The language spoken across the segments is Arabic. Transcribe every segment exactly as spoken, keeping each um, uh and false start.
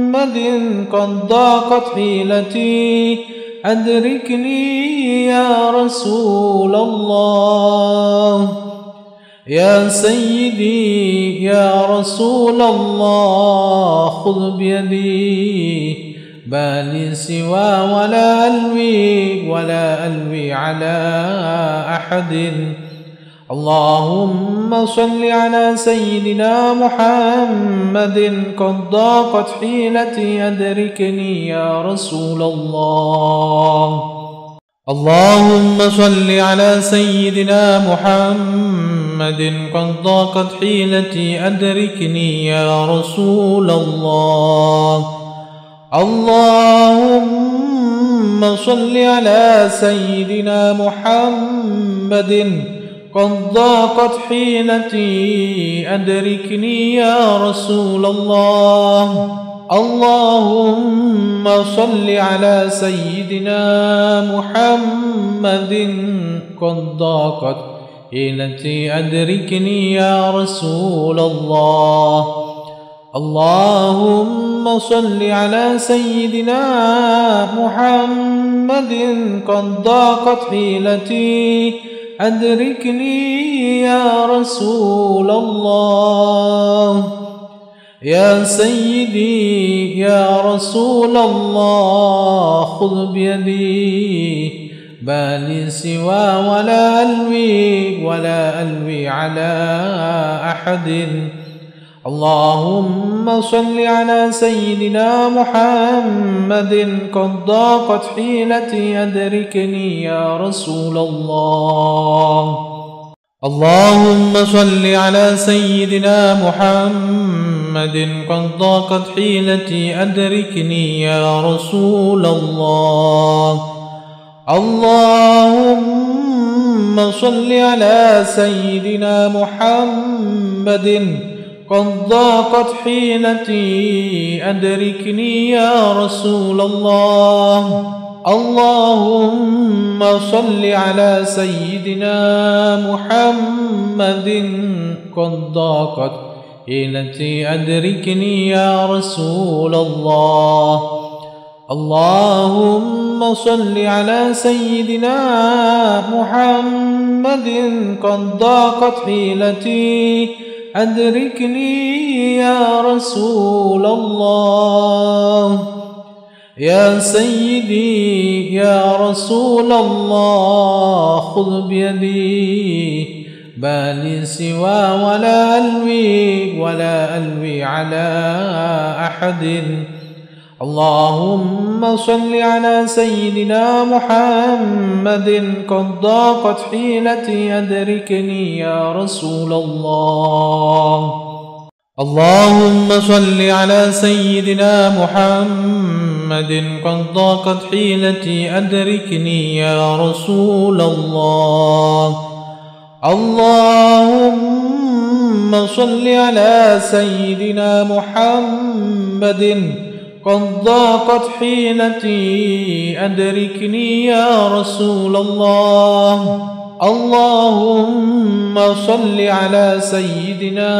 محمد قد ضاقت حيلتي أدركني يا رسول الله. يا سيدي يا رسول الله خذ بيدي ما لي سوى ولا ألوي ولا ألوي على أحد. اللهم صل على سيدنا محمد قد ضاقت حيلتي أدركني يا رسول الله. اللهم صل على سيدنا محمد قد ضاقت حيلتي أدركني يا رسول الله. اللهم صل على سيدنا محمد قد ضاقت حيلتي أدركني يا رسول الله. اللهم صل على سيدنا محمد قد ضاقت حيلتي أدركني يا رسول الله. اللهم صل على سيدنا محمد قد ضاقت حيلتي أدركني يا رسول الله. يا سيدي يا رسول الله خذ بيدي ما لي سوى ولا ألوي ولا ألوي على أحد. اللهم صل على سيدنا محمد قد ضاقت حيلتي أدركني يا رسول الله. اللهم صل على سيدنا محمد قد ضاقت حيلتي أدركني يا رسول الله. اللهم صل على سيدنا محمد قد ضاقت حيلتي أدركني يا رسول الله. اللهم صل على سيدنا محمد قد ضاقت حيلتي أدركني يا رسول الله. اللهم صل على سيدنا محمد قد ضاقت حيلتي أدركني يا رسول الله. يا سيدي يا رسول الله خذ بيدي ما لي سوى ولا ألوي ولا ألوي على أحد. اللهم صل على سيدنا محمد قد ضاقت حيلتي أدركني يا رسول الله. اللهم صل على سيدنا محمد قد ضاقت حيلتي أدركني يا رسول الله. اللهم صل على سيدنا محمد قد ضاقت حيلتي أدركني يا رسول الله. اللهم صل على سيدنا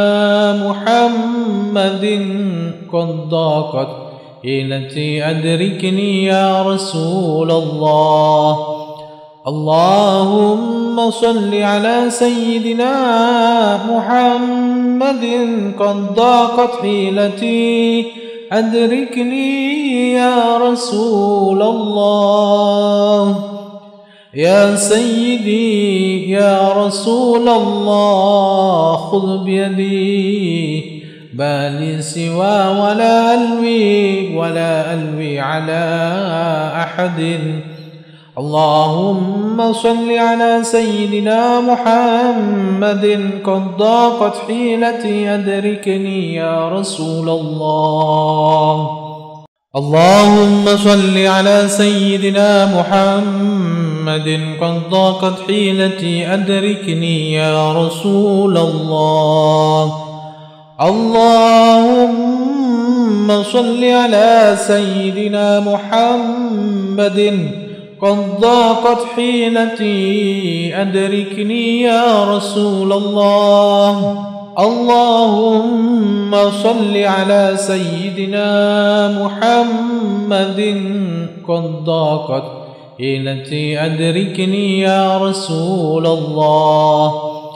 محمد قد ضاقت حيلتي أدركني يا رسول الله. اللهم صل على سيدنا محمد قد ضاقت حيلتي أدركني يا رسول الله. يا سيدي يا رسول الله خذ بيدي ما لي سوى ولا ألوي ولا ألوي على أحد. اللهم صل على سيدنا محمد قد ضاقت حيلتي أدركني يا رسول الله. اللهم صل على سيدنا محمد قد ضاقت حيلتي أدركني يا رسول الله. اللهم صل على سيدنا محمد قد ضاقت حيلتي أدركني يا رسول الله. اللهم صل على سيدنا محمد قد ضاقت حيلتي أدركني يا رسول الله.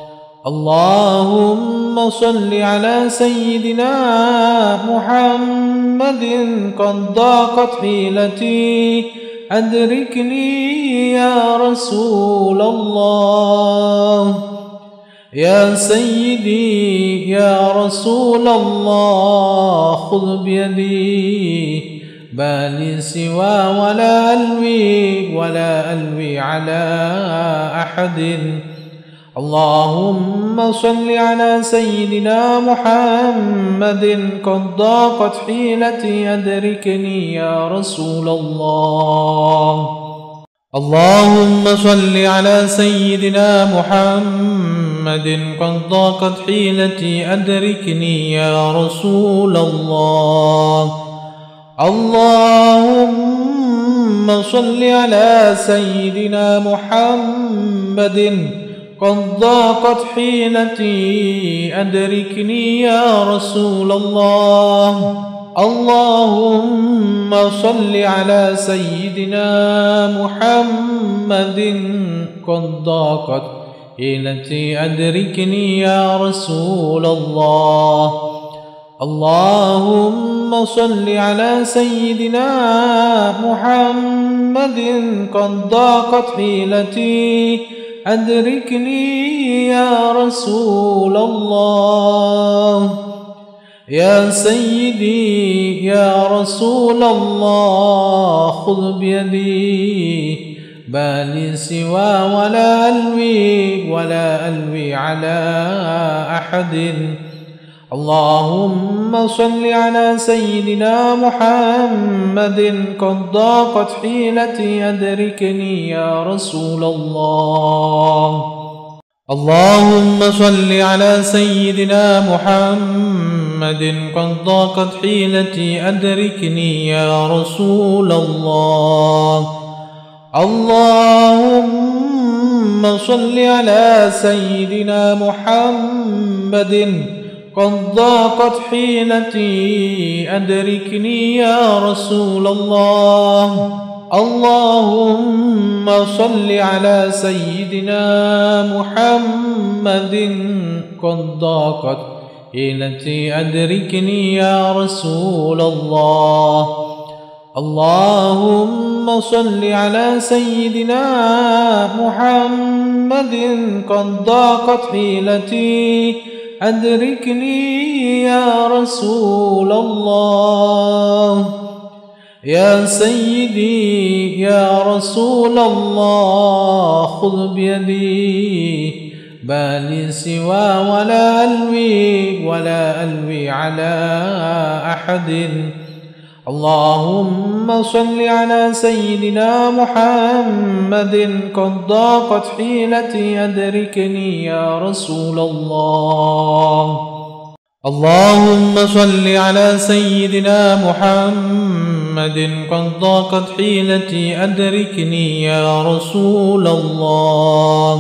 اللهم صل على سيدنا محمد قد ضاقت حيلتي أدركني يا رسول الله. يا سيدي يا رسول الله خذ بيدي ما لي سوى ولا ألوي ولا ألوي على أحد. اللهم صل على سيدنا محمد قد ضاقت حيلتي أدركني يا رسول الله. اللهم صل على سيدنا محمد قد ضاقت حيلتي أدركني يا رسول الله. اللهم صل على سيدنا محمد قد ضاقت حيلتي أدركني يا رسول الله. اللهم صل على سيدنا محمد قد ضاقت حيلتي أدركني يا رسول الله. اللهم صل على سيدنا محمد قد ضاقت حيلتي أدركني يا رسول الله. يا سيدي يا رسول الله خذ بيدي ما لي سوى ولا ألوي ولا ألوي على أحد. اللهم صل على سيدنا محمد قد ضاقت حيلتي أدركني يا رسول الله. اللهم صل على سيدنا محمد قد ضاقت حيلتي أدركني يا رسول الله. اللهم صل على سيدنا محمد قد ضاقت حيلتي أدركني يا رسول الله. اللهم صل على سيدنا محمد قد ضاقت حيلتي أدركني يا رسول الله. اللهم صل على سيدنا محمد قد ضاقت حيلتي أدركني يا رسول الله. يا سيدي يا رسول الله خذ بيدي ما لي سوى ولا ألوي ولا ألوي على أحد. اللهم صل على سيدنا محمد قد ضاقت حيلتي أدركني يا رسول الله. اللهم صل على سيدنا محمد قد ضاقت حيلتي أدركني يا رسول الله.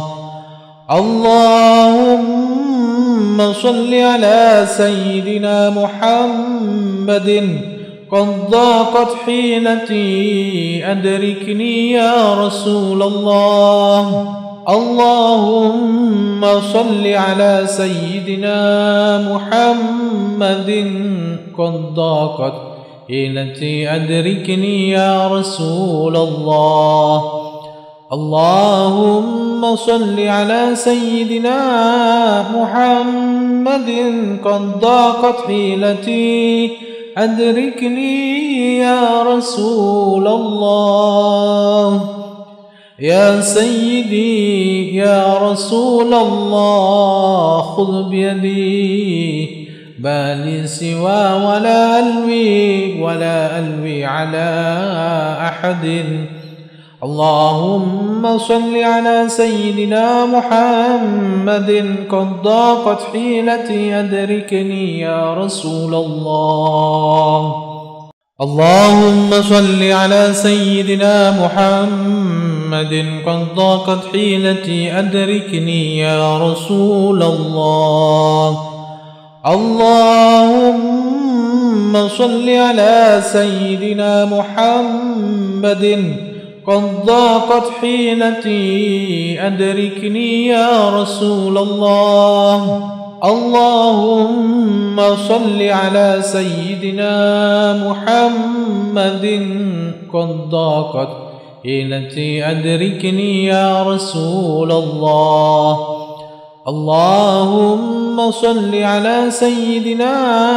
اللهم صل على سيدنا محمد قد ضاقت حيلتي أدركني يا رسول الله. اللهم صل على سيدنا محمد قد ضاقت حيلتي أدركني يا رسول الله. اللهم صل على سيدنا محمد قد ضاقت حيلتي أدركني يا رسول الله. يا سيدي يا رسول الله خذ بيدي ما لي سوى ولا ألوي ولا ألوي على أحد. اللهم صل على سيدنا محمد قد ضاقت حيلتي أدركني يا رسول الله. اللهم صل على سيدنا محمد قد ضاقت حيلتي أدركني يا رسول الله. اللهم صل على سيدنا محمد قد ضاقت حيلتي أدركني يا رسول الله. اللهم صل على سيدنا محمد قد ضاقت حيلتي أدركني يا رسول الله. اللهم صل على سيدنا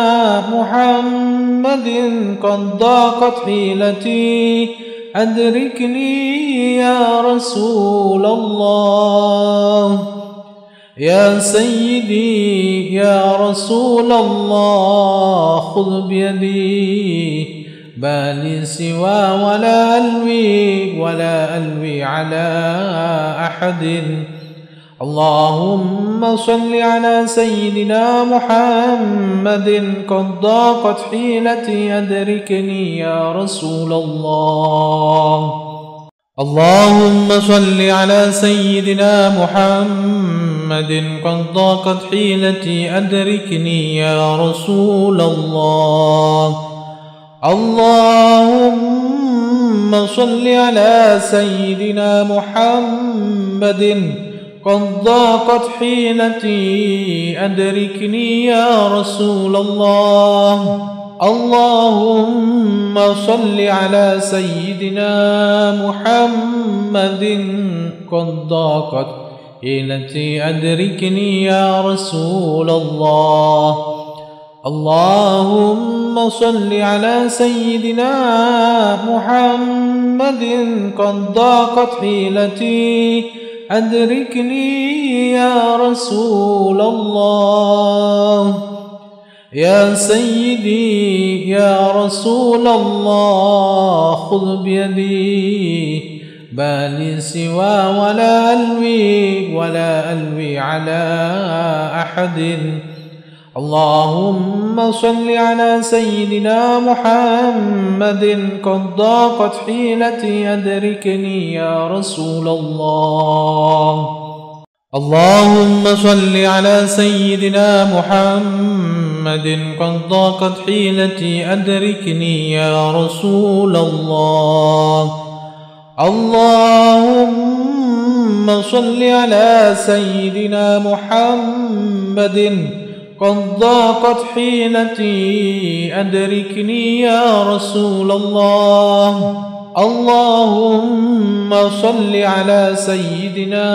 محمد قد ضاقت حيلتي أدركني يا رسول الله. يا سيدي يا رسول الله خذ بيدي ما لي سوى ولا ألوي ولا ألوي على أحد. اللهم صل على سيدنا محمد قد ضاقت حيلتي أدركني يا رسول الله. اللهم صل على سيدنا محمد قد ضاقت حيلتي أدركني يا رسول الله. اللهم صل على سيدنا محمد قد ضاقت حيلتي أدركني يا رسول الله. اللهم صل على سيدنا محمد قد ضاقت حيلتي أدركني يا رسول الله. اللهم صل على سيدنا محمد قد ضاقت حيلتي أدركني يا رسول الله. يا سيدي يا رسول الله خذ بيدي ما لي سوى ولا ألوي ولا ألوي على أحد. اللهم صل على سيدنا محمد قد ضاقت حيلتي أدركني يا رسول الله. اللهم صل على سيدنا محمد قد ضاقت حيلتي أدركني يا رسول الله. اللهم صل على سيدنا محمد قد ضاقت حيلتي أدركني يا رسول الله. اللهم صل على سيدنا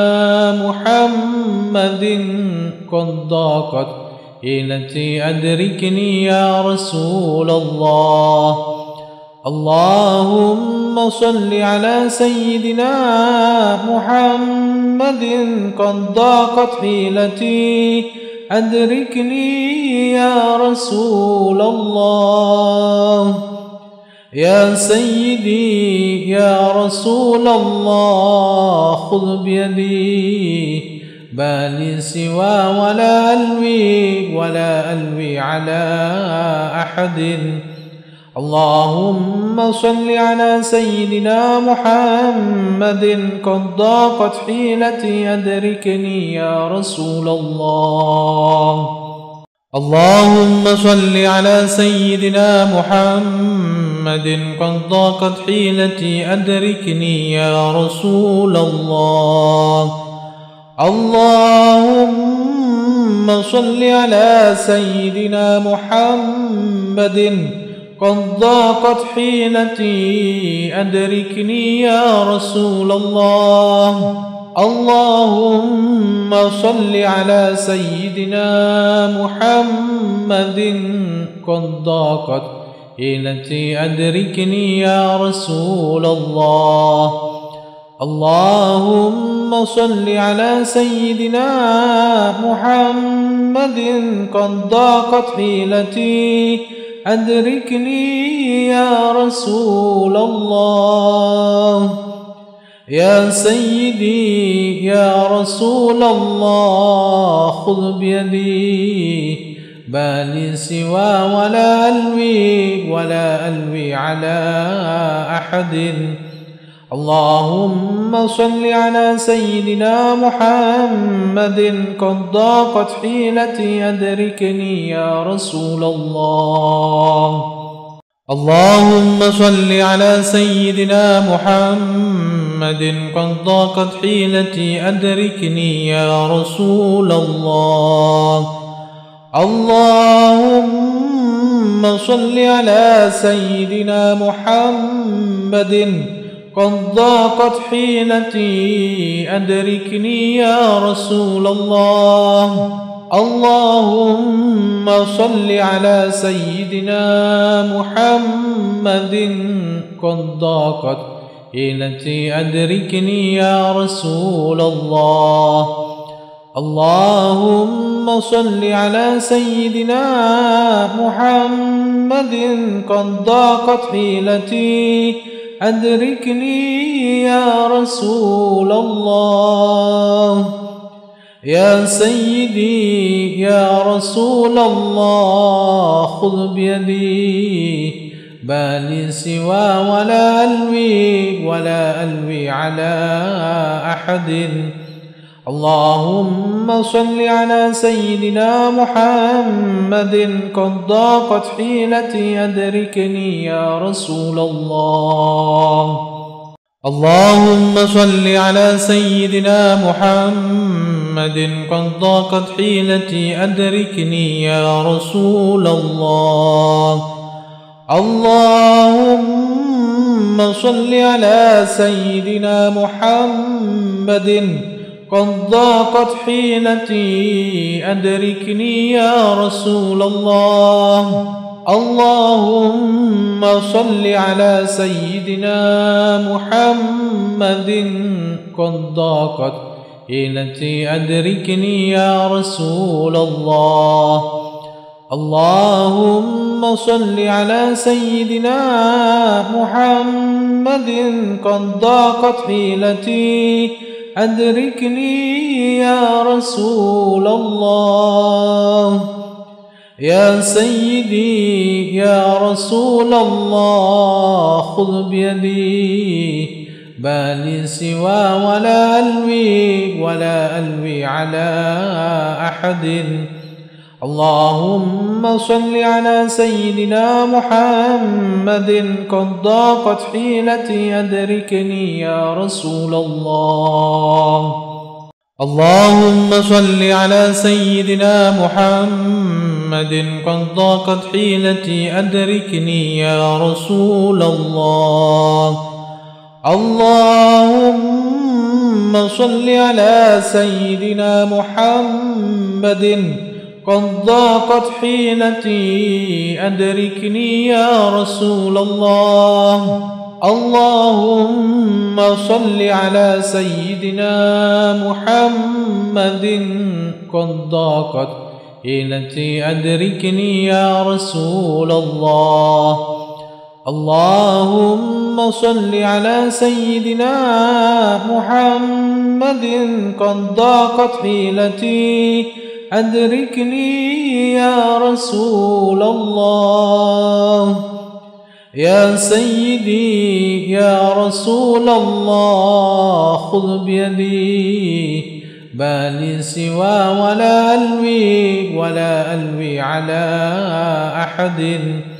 محمد قد ضاقت حيلتي أدركني يا رسول الله. اللهم صل على سيدنا محمد قد ضاقت حيلتي أدركني يا رسول الله. يا سيدي يا رسول الله خذ بيدي ما لي سوى ولا ألوي ولا ألوي على أحد. اللهم صل على سيدنا محمد قد ضاقت حيلتي أدركني يا رسول الله. اللهم صل على سيدنا محمد قد ضاقت حيلتي أدركني يا رسول الله. اللهم صل على سيدنا محمد قد ضاقت حيلتي أدركني يا رسول الله. اللهم صل على سيدنا محمد قد ضاقت حيلتي أدركني يا رسول الله. اللهم صل على سيدنا محمد قد ضاقت حيلتي أدركني يا رسول الله. يا سيدي يا رسول الله خذ بيدي ما لي سوى ولا ألوي ولا ألوي على أحد. اللهم صل على سيدنا محمد قد ضاقت حيلتي أدركني يا رسول الله. اللهم صل على سيدنا محمد قد ضاقت حيلتي أدركني يا رسول الله. اللهم صل على سيدنا محمد قد ضاقت حيلتي أدركني يا رسول الله. اللهم صل على سيدنا محمد قد ضاقت حيلتي أدركني يا رسول الله. اللهم صل على سيدنا محمد قد ضاقت حيلتي أدركني يا رسول الله. يا سيدي يا رسول الله خذ بيدي ما لي سوى ولا ألوي ولا ألوي على أحد. اللهم صل على سيدنا محمد قد ضاقت حيلتي أدركني يا رسول الله. اللهم صل على سيدنا محمد قد ضاقت حيلتي أدركني يا رسول الله. اللهم صل على سيدنا محمد قد ضاقت حيلتي أدركني يا رسول الله. اللهم صل على سيدنا محمد قد ضاقت حيلتي أدركني يا رسول الله. اللهم صل على سيدنا محمد قد ضاقت حيلتي أدركني يا رسول الله. يا سيدي يا رسول الله خذ بيدي ما لي سوى ولا ألوي ولا ألوي على أحد. اللهم صل على سيدنا محمد قد ضاقت حيلتي أدركني يا رسول الله. اللهم صل على سيدنا محمد قد ضاقت حيلتي أدركني يا رسول الله. اللهم صل على سيدنا محمد قد ضاقت حيلتي أدركني يا رسول الله. اللهم صل على سيدنا محمد قد ضاقت حيلتي أدركني يا رسول الله. اللهم صل على سيدنا محمد قد ضاقت حيلتي أدركني يا رسول الله. اللهم صل على سيدنا محمد قد ضاقت حيلتي أدركني يا رسول الله. اللهم صل على سيدنا محمد قد ضاقت حيلتي أدركني يا رسول الله. اللهم صل على سيدنا محمد قد ضاقت حيلتي أدركني يا رسول الله. يا سيدي يا رسول الله خذ بيدي ما لي سوى ولا ألوي ولا ألوي على أحد.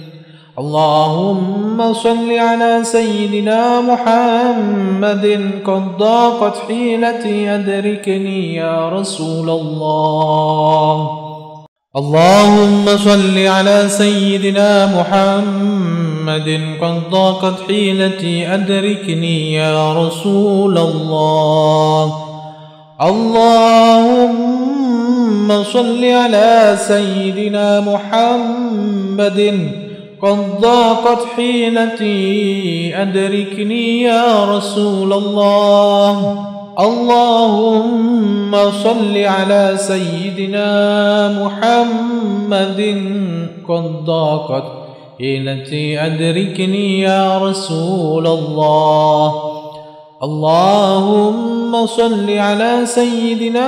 اللهم صل على سيدنا محمد قد ضاقت حيلتي أدركني يا رسول الله. اللهم صل على سيدنا محمد قد ضاقت حيلتي أدركني يا رسول الله. اللهم صل على سيدنا محمد قد ضاقت حيلتي أدركني يا رسول الله. اللهم صل على سيدنا محمد قد ضاقت حيلتي أدركني يا رسول الله. اللهم صل على سيدنا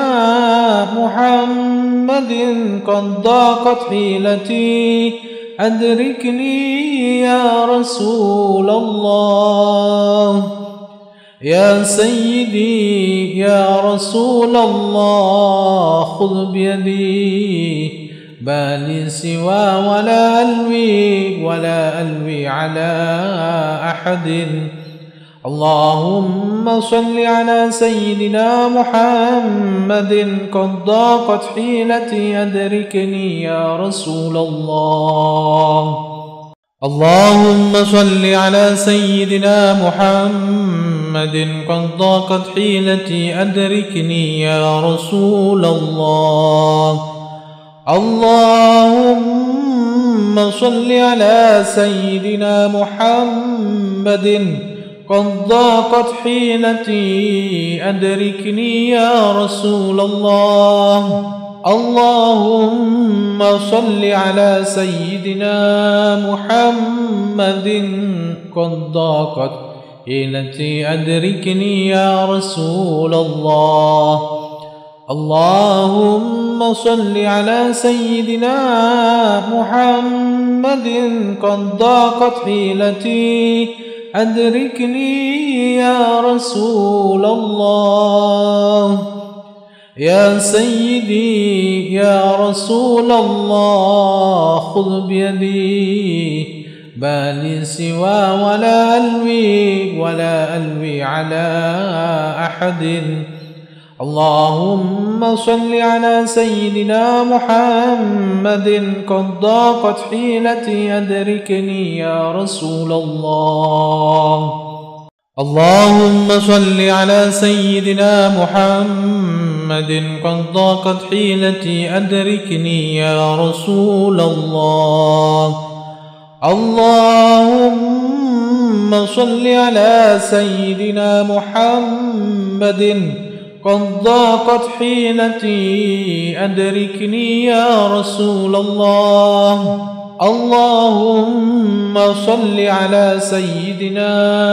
محمد قد ضاقت حيلتي أدركني يا رسول الله. يا سيدي يا رسول الله خذ بيدي ما لي سوى ولا ألوي ولا ألوي على أحد. اللهم صل على سيدنا محمد قد ضاقت حيلتي أدركني يا رسول الله. اللهم صل على سيدنا محمد قد ضاقت حيلتي أدركني يا رسول الله. اللهم صل على سيدنا محمد قد ضاقت حيلتي أدركني يا رسول الله. اللهم صل على سيدنا محمد قد ضاقت حيلتي أدركني يا رسول الله. اللهم صل على سيدنا محمد قد ضاقت حيلتي أدركني يا رسول الله. يا سيدي يا رسول الله خذ بيدي ما لي سوى ولا ألوي ولا ألوي على أحد. اللهم صل على سيدنا محمد قد ضاقت حيلتي أدركني يا رسول الله. اللهم صل على سيدنا محمد قد ضاقت حيلتي أدركني يا رسول الله. اللهم صل على سيدنا محمد قد ضاقت حيلتي أدركني يا رسول الله. اللهم صل على سيدنا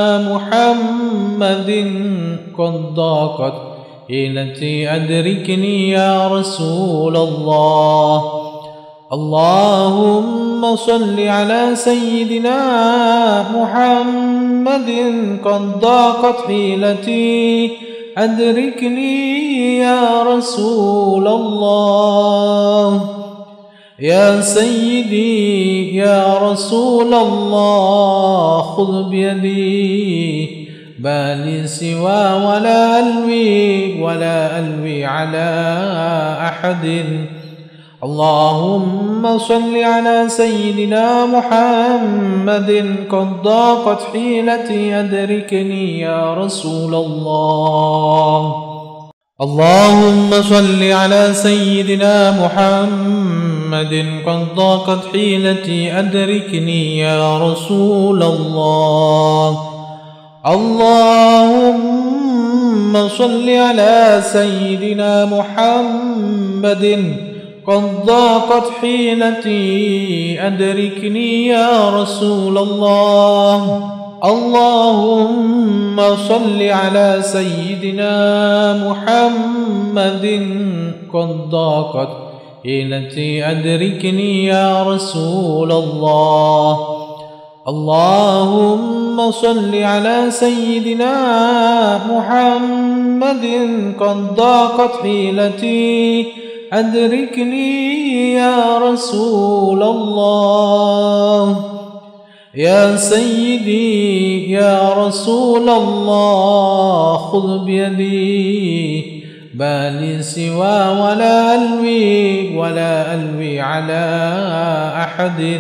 محمد قد ضاقت حيلتي أدركني يا رسول الله. اللهم صل على سيدنا محمد قد ضاقت حيلتي أدركني يا رسول الله. يا سيدي يا رسول الله خذ بيدي ما لي سوى ولا ألوي ولا ألوي على أحد. اللهم صل على سيدنا محمد قد ضاقت حيلتي أدركني يا رسول الله. اللهم صل على سيدنا محمد قد ضاقت حيلتي أدركني يا رسول الله. اللهم صل على سيدنا محمد قد ضاقت حيلتي أدركني يا رسول الله. اللهم صل على سيدنا محمد قد ضاقت حيلتي أدركني يا رسول الله. اللهم صل على سيدنا محمد قد ضاقت حيلتي أدركني يا رسول الله. يا سيدي يا رسول الله خذ بيدي ما لي سوى ولا ألوي ولا ألوي على أحد.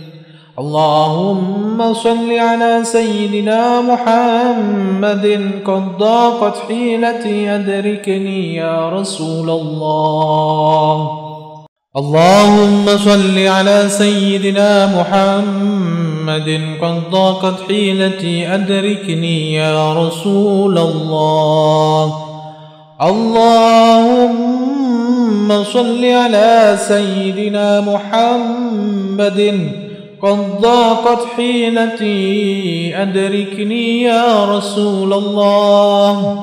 اللهم صل على سيدنا محمد قد ضاقت حيلتي أدركني يا رسول الله. اللهم صل على سيدنا محمد قد ضاقت حيلتي أدركني يا رسول الله. اللهم صل على سيدنا محمد قد ضاقت حيلتي أدركني يا رسول الله.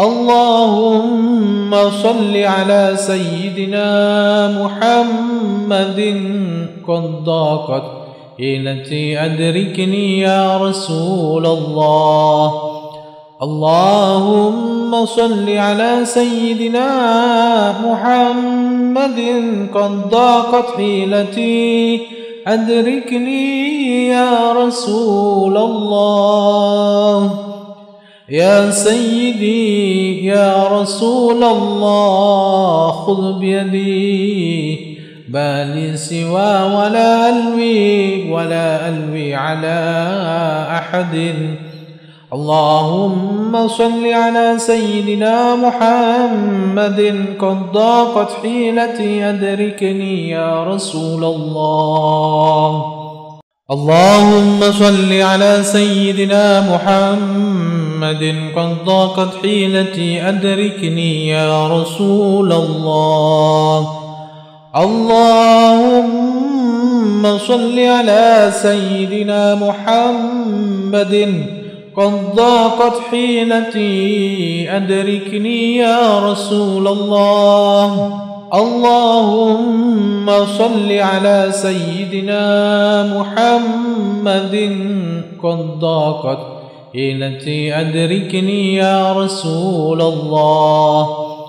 اللهم صل على سيدنا محمد قد ضاقت حيلتي أدركني يا رسول الله. اللهم صل على سيدنا محمد قد ضاقت حيلتي أدركني يا رسول الله. يا سيدي يا رسول الله خذ بيدي ما لي سوى ولا ألوي ولا ألوي على أحد. اللهم صل على سيدنا محمد قد ضاقت حيلتي أدركني يا رسول الله. اللهم صل على سيدنا محمد قد ضاقت حيلتي أدركني يا رسول الله. اللهم صل على سيدنا محمد قد ضاقت حيلتي أدركني يا رسول الله. اللهم صل على سيدنا محمد قد ضاقت حيلتي أدركني يا رسول الله.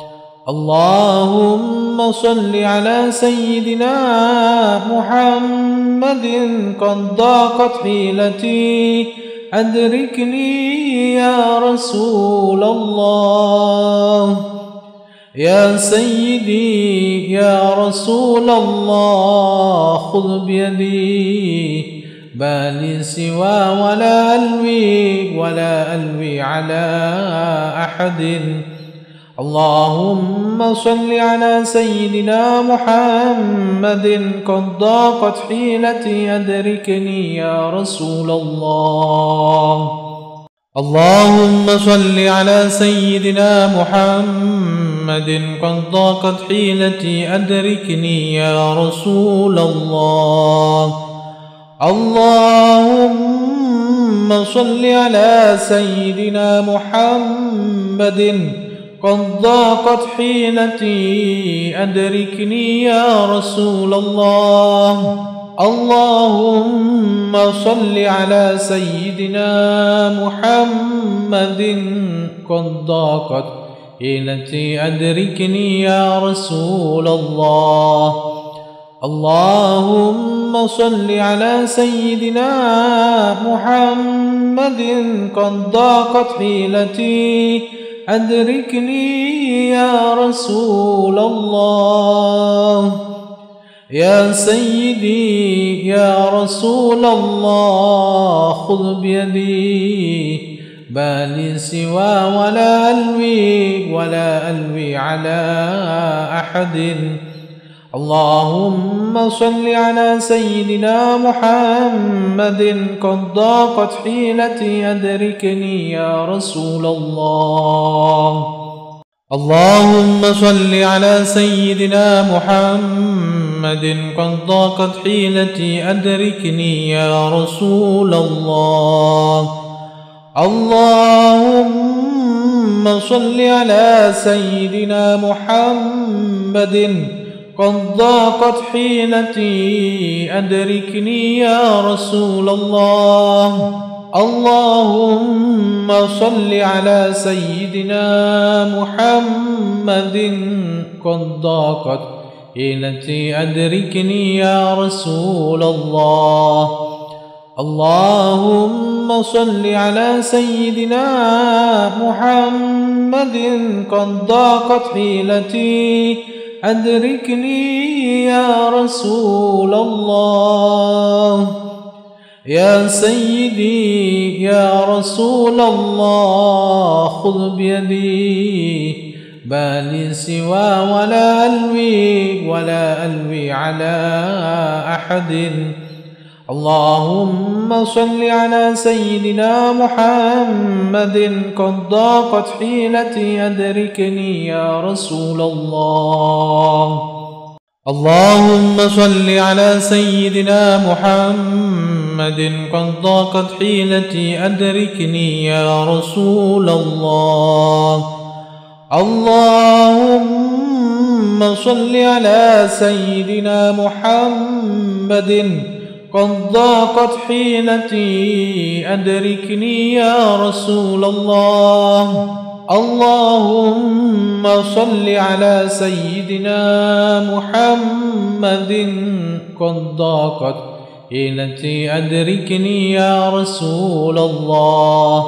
اللهم صل على سيدنا محمد قد ضاقت حيلتي أدركني يا رسول الله. يا سيدي يا رسول الله خذ بيدي ما لي سوى ولا ألوي ولا ألوي على أحد. اللهم صل على سيدنا محمد قد ضاقت حيلتي أدركني يا رسول الله. اللهم صل على سيدنا محمد قد ضاقت حيلتي أدركني يا رسول الله. اللهم صل على سيدنا محمد قد ضاقت حيلتي أدركني يا رسول الله. اللهم صل على سيدنا محمد قد ضاقت حيلتي أدركني يا رسول الله. اللهم صل على سيدنا محمد قد ضاقت حيلتي أدركني يا رسول الله. يا سيدي يا رسول الله خذ بيدي ما لي سوى ولا ألوي ولا ألوي على أحد. اللهم صل على سيدنا محمد قد ضاقت حيلتي أدركني يا رسول الله. اللهم صل على سيدنا محمد قد ضاقت حيلتي أدركني يا رسول الله. اللهم صل على سيدنا محمد قد ضاقت حيلتي أدركني يا رسول الله. اللهم صل على سيدنا محمد قد ضاقت حيلتي أدركني يا رسول الله. اللهم صل على سيدنا محمد قد ضاقت حيلتي أدركني يا رسول الله. يا سيدي يا رسول الله خذ بيدي ما لي سوى ولا ألوي ولا ألوي على أحد. اللهم صل على سيدنا محمد قد ضاقت حيلتي أدركني يا رسول الله. اللهم صل على سيدنا محمد قد ضاقت حيلتي أدركني يا رسول الله. اللهم صل على سيدنا محمد قد ضاقت حيلتي أدركني يا رسول الله. اللهم صل على سيدنا محمد قد ضاقت حيلتي أدركني يا رسول الله.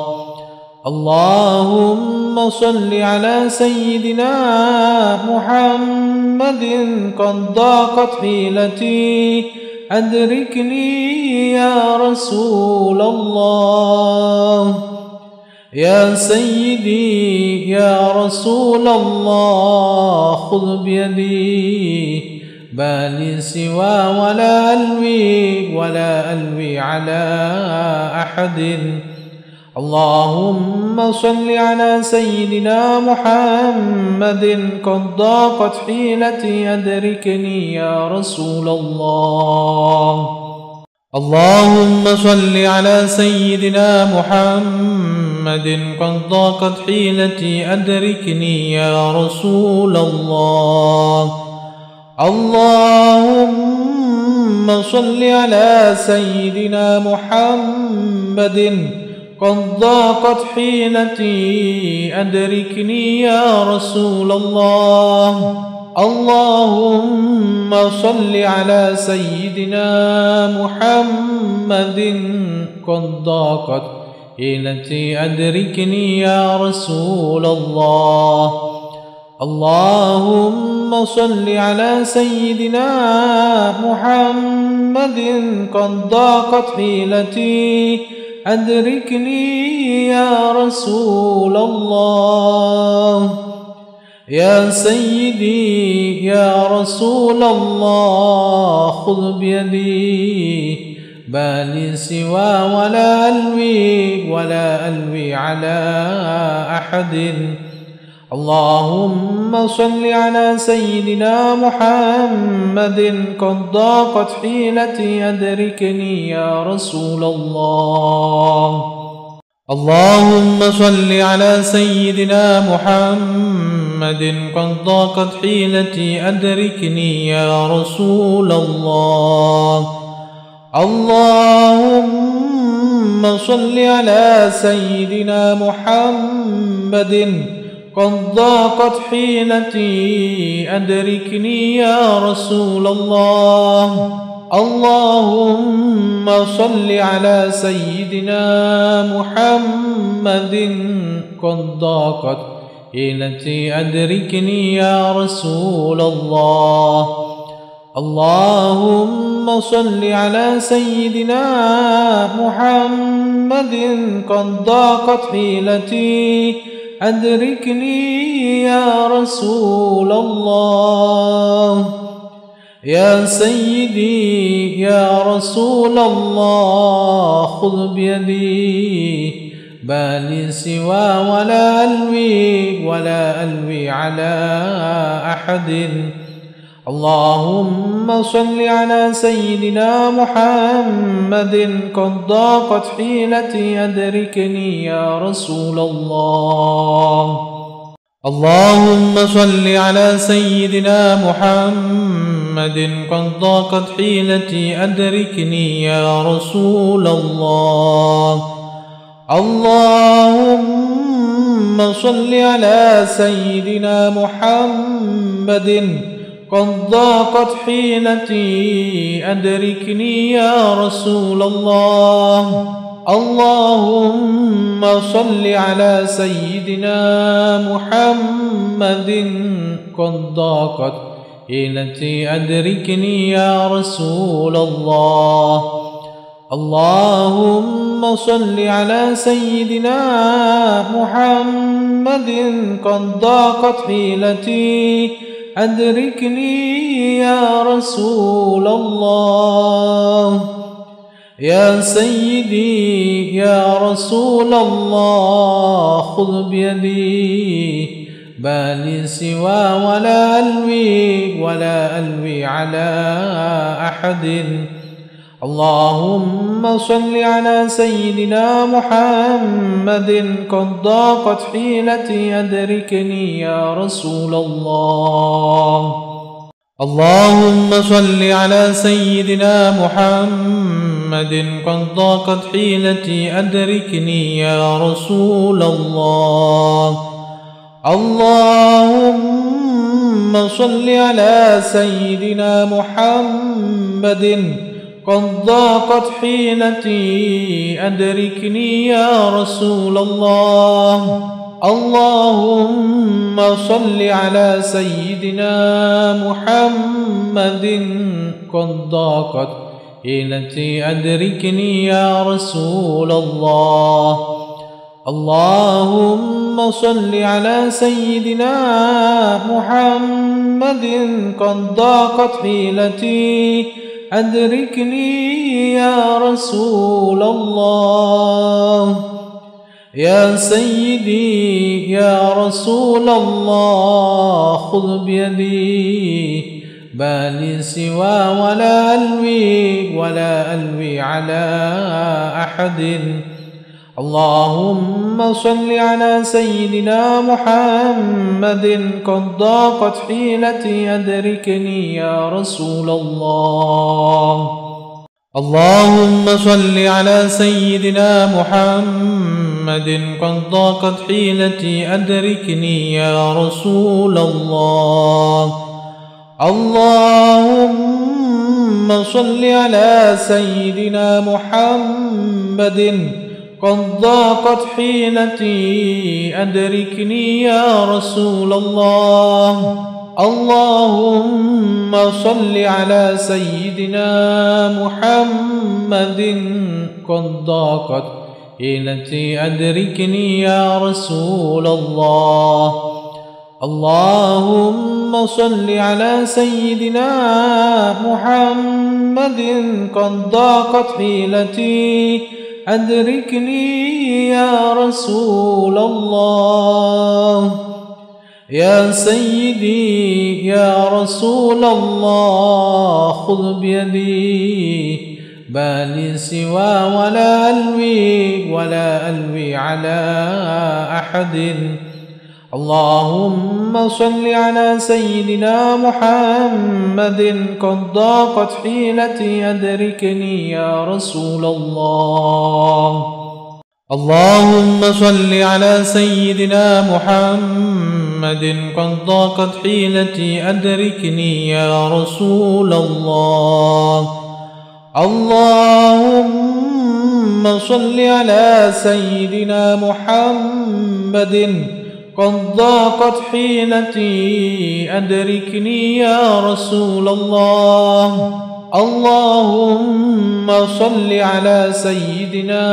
اللهم صل على سيدنا محمد قد ضاقت حيلتي أدركني يا رسول الله. يا سيدي يا رسول الله خذ بيدي ما لي سوى ولا ألوي ولا ألوي على أحد. اللهم صل على سيدنا محمد قد ضاقت حيلتي أدركني يا رسول الله. اللهم صل على سيدنا محمد قد ضاقت حيلتي أدركني يا رسول الله. اللهم صل على سيدنا محمد قد ضاقت حيلتي أدركني يا رسول الله. اللهم صل على سيدنا محمد قد ضاقت حيلتي أدركني يا رسول الله. اللهم صل على سيدنا محمد قد ضاقت حيلتي أدركني يا رسول الله. يا سيدي يا رسول الله خذ بيدي ما لي سوى ولا ألوي ولا ألوي على أحد. اللهم صل على سيدنا محمد قد ضاقت حيلتي أدركني يا رسول الله. اللهم صل على سيدنا محمد قد ضاقت حيلتي أدركني يا رسول الله. اللهم صل على سيدنا محمد قد ضاقت حيلتي أدركني يا رسول الله. اللهم صل على سيدنا محمد قد ضاقت حيلتي أدركني يا رسول الله. اللهم صل على سيدنا محمد قد ضاقت حيلتي أدركني يا رسول الله. يا سيدي يا رسول الله خذ بيدي ما لي سوى ولا ألوي ولا ألوي على أحد. اللهم صل على سيدنا محمد قد ضاقت حيلتي أدركني يا رسول الله. اللهم صل على سيدنا محمد قد ضاقت حيلتي أدركني يا رسول الله. اللهم صل على سيدنا محمد قد ضاقت حيلتي أدركني يا رسول الله. اللهم صل على سيدنا محمد قد ضاقت حيلتي أدركني يا رسول الله. اللهم صل على سيدنا محمد قد ضاقت حيلتي أدركني يا رسول الله. يا سيدي يا رسول الله خذ بيدي ما لي سوى ولا ألوي ولا ألوي على أحد. اللهم صل على سيدنا محمد قد ضاقت حيلتي أدركني يا رسول الله. اللهم صل على سيدنا محمد محمد قد ضاقت حيلتي أدركني يا رسول الله. اللهم صل على سيدنا محمد قد ضاقت حيلتي أدركني يا رسول الله. اللهم صل على سيدنا محمد قد ضاقت حيلتي أدركني يا رسول الله. اللهم صل على سيدنا محمد قد ضاقت حيلتي أدركني يا رسول الله. يا سيدي يا رسول الله خذ بيدي ما لي سوى ولا ألوي ولا ألوي على أحد. اللهم صل على سيدنا محمد قد ضاقت حيلتي أدركني يا رسول الله. اللهم صل على سيدنا محمد قد ضاقت حيلتي أدركني يا رسول الله. اللهم صل على سيدنا محمد قد ضاقت حيلتي أدركني يا رسول الله. اللهم صل على سيدنا محمد قد ضاقت حيلتي أدركني يا رسول الله. اللهم صل على سيدنا محمد قد ضاقت حيلتي أدركني يا رسول الله. يا سيدي يا رسول الله خذ بيدي ما لي سوى ولا ألوي ولا ألوي على أحد. اللهم صل على سيدنا محمد قد ضاقت حيلتي أدركني يا رسول الله. اللهم صل على سيدنا محمد قد ضاقت حيلتي أدركني يا رسول الله. اللهم صل على سيدنا محمد قد ضاقت حيلتي أدركني يا رسول الله. اللهم صل على سيدنا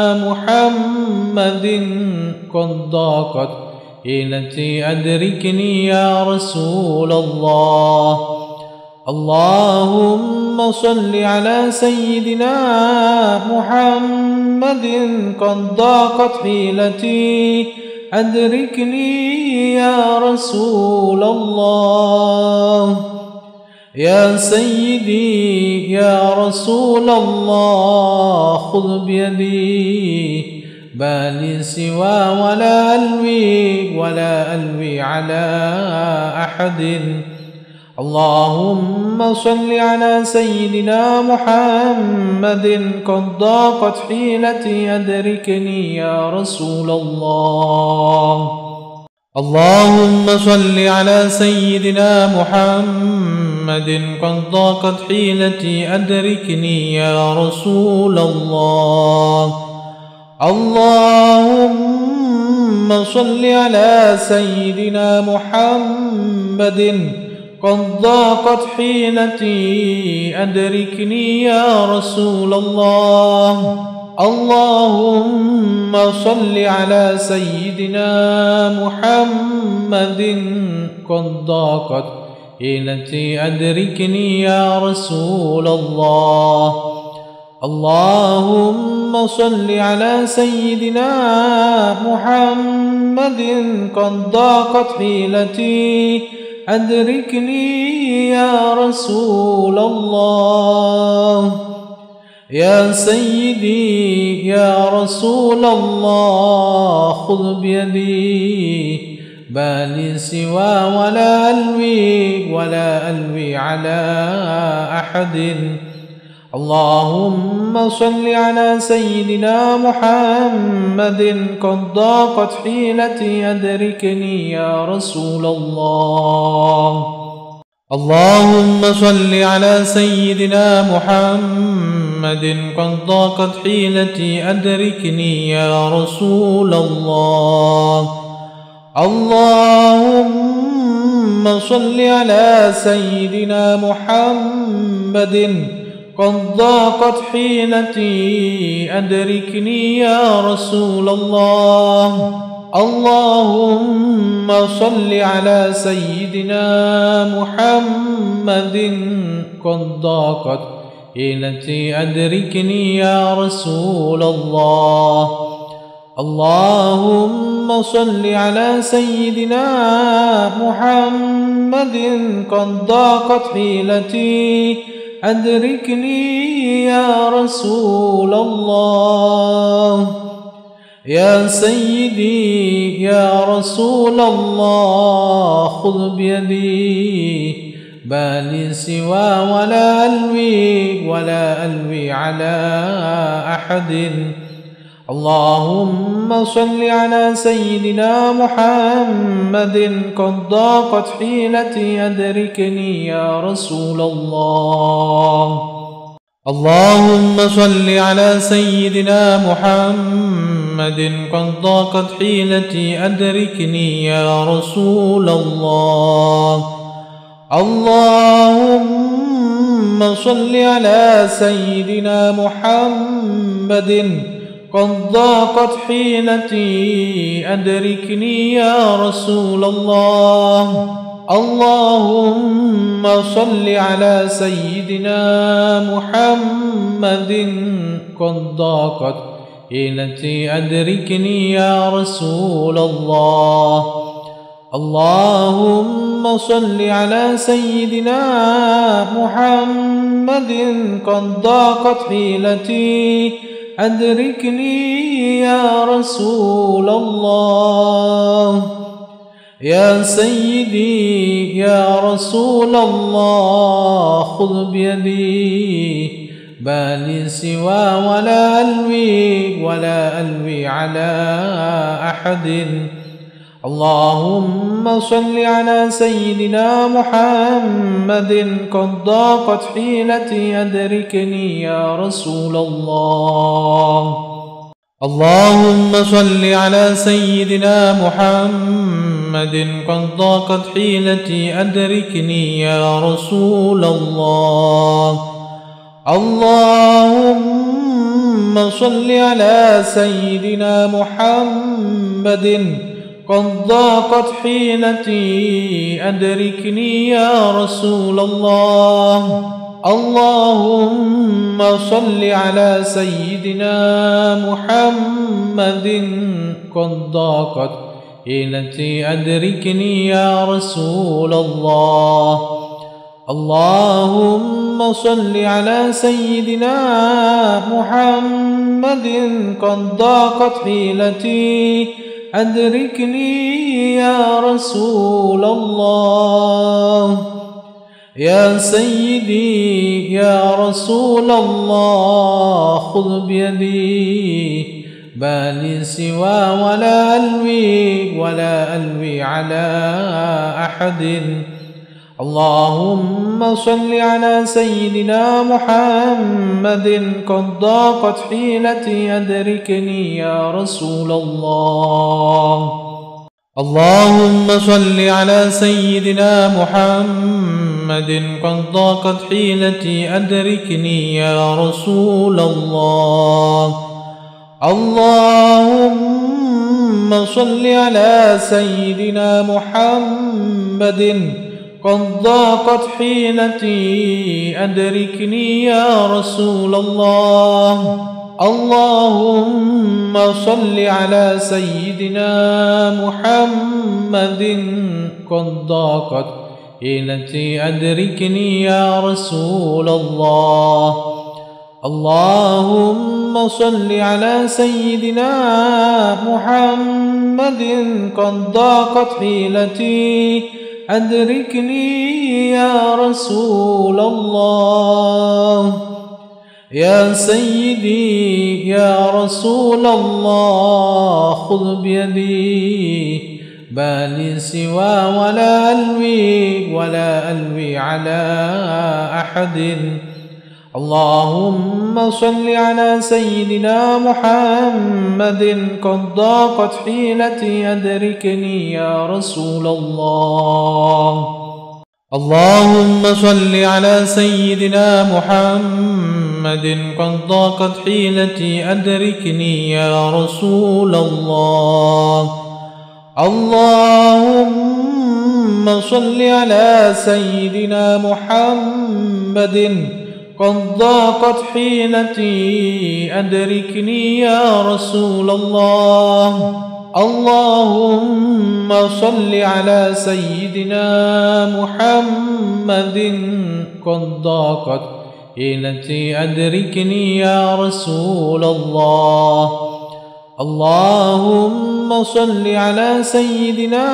محمد قد ضاقت حيلتي أدركني يا رسول الله. اللهم صل على سيدنا محمد قد ضاقت حيلتي أدركني يا رسول الله. يا سيدي يا رسول الله خذ بيدي ما لي سوى ولا ألوي ولا ألوي على أحد. اللهم صل على سيدنا محمد قد ضاقت حيلتي أدركني يا رسول الله. اللهم صل على سيدنا محمد قد ضاقت حيلتي أدركني يا رسول الله. اللهم صل على سيدنا محمد قد ضاقت حيلتي أدركني يا رسول الله. اللهم صل على سيدنا محمد قد ضاقت حيلتي أدركني يا رسول الله. اللهم صل على سيدنا محمد قد ضاقت حيلتي أدركني يا رسول الله. يا سيدي يا رسول الله خذ بيدي ما لي سوى ولا ألوي ولا ألوي على أحد. اللهم صل على سيدنا محمد قد ضاقت حيلتي أدركني يا رسول الله. اللهم صل على سيدنا محمد قد ضاقت حيلتي أدركني يا رسول الله. اللهم صل على سيدنا محمد قد ضاقت حيلتي أدركني يا رسول الله. اللهم صل على سيدنا محمد قد ضاقت حيلتي أدركني يا رسول الله. اللهم صل على سيدنا محمد قد ضاقت حيلتي أدركني يا رسول الله. يا سيدي يا رسول الله خذ بيدي ما لي سوى ولا ألوي ولا ألوي على أحد. اللهم صل على سيدنا محمد قد ضاقت حيلتي أدركني يا رسول الله. اللهم صل على سيدنا محمد قد ضاقت حيلتي أدركني يا رسول الله. اللهم صل على سيدنا محمد قد ضاقت حيلتي أدركني يا رسول الله. اللهم صل على سيدنا محمد قد ضاقت حيلتي أدركني يا رسول الله. اللهم صل على سيدنا محمد قد ضاقت حيلتي أدركني يا رسول الله. يا سيدي يا رسول الله خذ بيدي ما لي سوى ولا ألوي ولا ألوي على أحد. اللهم صل على سيدنا محمد قد ضاقت حيلتي أدركني يا رسول الله. اللهم صل على سيدنا محمد قد ضاقت حيلتي أدركني يا رسول الله. اللهم صل على سيدنا محمد قد ضاقت حيلتي أدركني يا رسول الله. اللهم صل على سيدنا محمد قد ضاقت حيلتي أدركني يا رسول الله. اللهم صل على سيدنا محمد قد ضاقت حيلتي أدركني يا رسول الله. يا سيدي يا رسول الله خذ بيدي ما لي سوى ولا ألوي ولا ألوي على أحد. اللهم صل على سيدنا محمد قد ضاقت حيلتي أدركني يا رسول الله. اللهم صل على سيدنا محمد قد ضاقت حيلتي أدركني يا رسول الله. اللهم صل على سيدنا محمد قد ضاقت حيلتي أدركني يا رسول الله. اللهم صل على سيدنا محمد قد ضاقت حيلتي أدركني يا رسول الله. اللهم صل على سيدنا محمد قد ضاقت حيلتي أدركني يا رسول الله. يا سيدي يا رسول الله خذ بيدي ما لي سوى ولا ألوي ولا ألوي على أحد. اللهم صل على سيدنا محمد قد ضاقت حيلتي أدركني يا رسول الله. اللهم صل على سيدنا محمد قد ضاقت حيلتي أدركني يا رسول الله. اللهم صل على سيدنا محمد قد ضاقت حيلتي أدركني يا رسول الله. اللهم صل على سيدنا محمد قد ضاقت حيلتي أدركني يا رسول الله. اللهم صل على سيدنا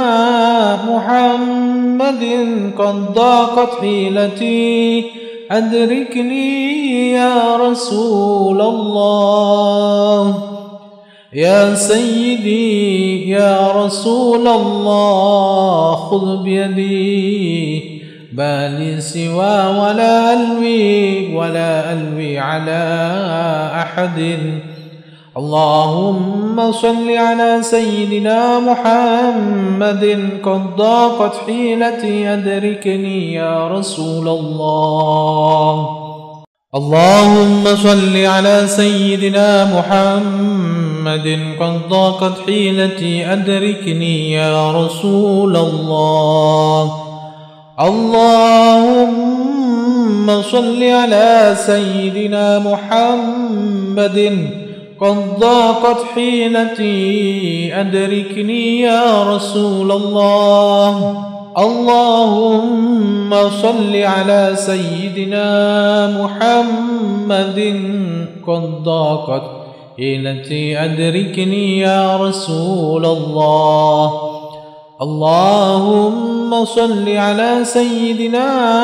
محمد قد ضاقت حيلتي أدركني يا رسول الله. يا سيدي يا رسول الله خذ بيدي ما لي سوى ولا ألوي ولا ألوي على أحد. اللهم صل على سيدنا محمد قد ضاقت حيلتي أدركني يا رسول الله. اللهم صل على سيدنا محمد قد ضاقت حيلتي أدركني يا رسول الله. اللهم صل على سيدنا محمد قد ضاقت حيلتي أدركني يا رسول الله. اللهم صل على سيدنا محمد قد ضاقت حيلتي أدركني يا رسول الله. اللهم صل على سيدنا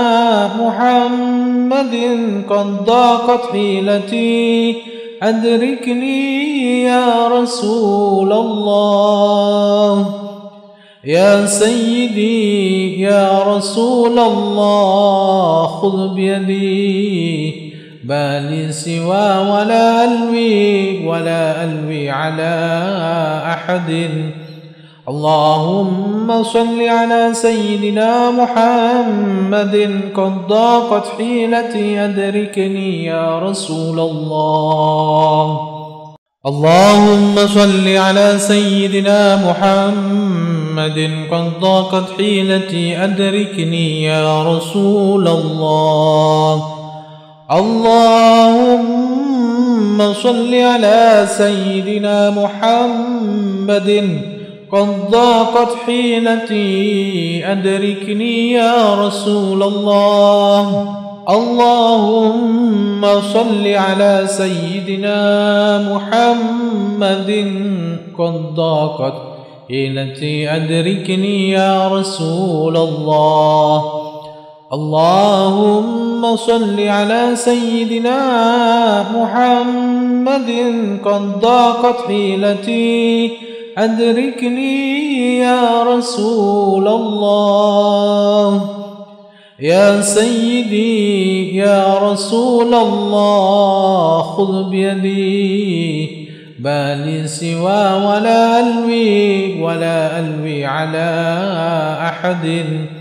محمد قد ضاقت حيلتي أدركني يا رسول الله. يا سيدي يا رسول الله خذ بيدي ما لي سوى ولا ألوي ولا ألوي على أحد. اللهم صل على سيدنا محمد قد ضاقت حيلتي أدركني يا رسول الله. اللهم صل على سيدنا محمد قد ضاقت حيلتي أدركني يا رسول الله. اللهم صل على سيدنا محمد قد ضاقت حيلتي أدركني يا رسول الله. اللهم صل على سيدنا محمد قد ضاقت حيلتي أدركني يا رسول الله. اللهم صل على سيدنا محمد قد ضاقت حيلتي أدركني يا رسول الله. يا سيدي يا رسول الله خذ بيدي ما لي سوى ولا ألوي ولا ألوي على أحد.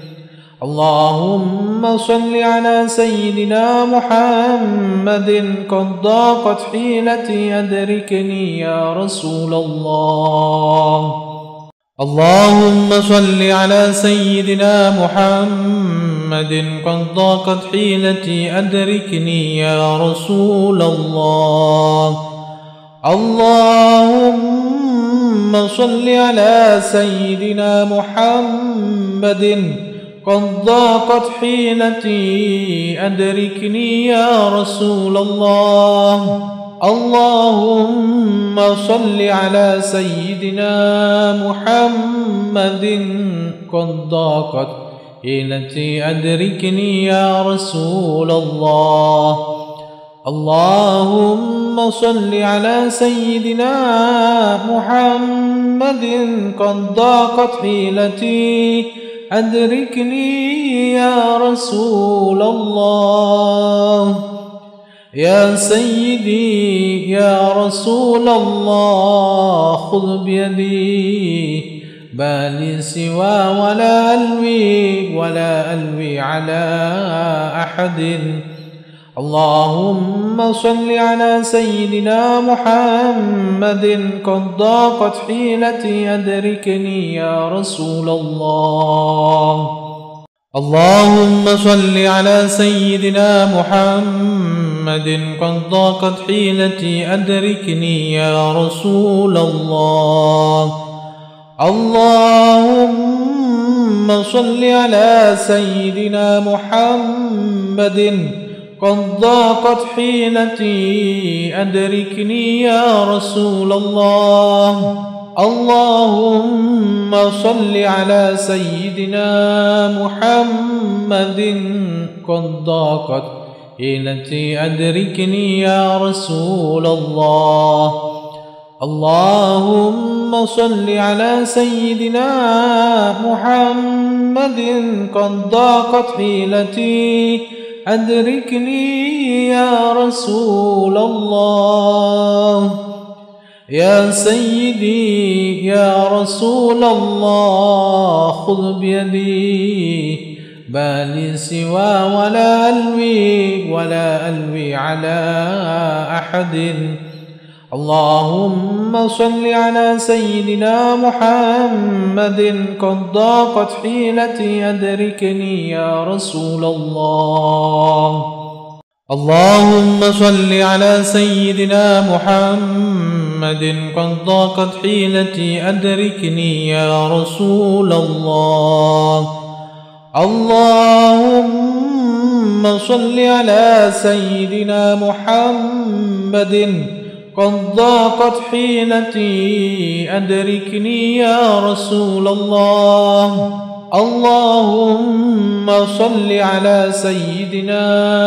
اللهم صل على سيدنا محمد قد ضاقت حيلتي أدركني يا رسول الله. اللهم صل على سيدنا محمد قد ضاقت حيلتي أدركني يا رسول الله. اللهم صل على سيدنا محمد قد ضاقت حيلتي أدركني يا رسول الله. اللهم صل على سيدنا محمد قد ضاقت حيلتي أدركني يا رسول الله. اللهم صل على سيدنا محمد قد ضاقت حيلتي أدركني يا رسول الله. يا سيدي يا رسول الله خذ بيدي ما لي سوى ولا ألوي ولا ألوي على أحد. اللهم صل على سيدنا محمد قد ضاقت حيلتي أدركني يا رسول الله. اللهم صل على سيدنا محمد قد ضاقت حيلتي أدركني يا رسول الله. اللهم صل على سيدنا محمد قد ضاقت حيلتي أدركني يا رسول الله. اللهم صل على سيدنا محمد قد ضاقت حيلتي أدركني يا رسول الله. اللهم صل على سيدنا محمد قد ضاقت حيلتي أدركني يا رسول الله. يا سيدي يا رسول الله خذ بيدي ما لي سوى ولا ألوي ولا ألوي على أحد. اللهم صل على سيدنا محمد قد ضاقت حيلتي أدركني يا رسول الله. اللهم صل على سيدنا محمد قد ضاقت حيلتي أدركني يا رسول الله. اللهم صل على سيدنا محمد قد ضاقت حيلتي أدركني يا رسول الله. اللهم صل على سيدنا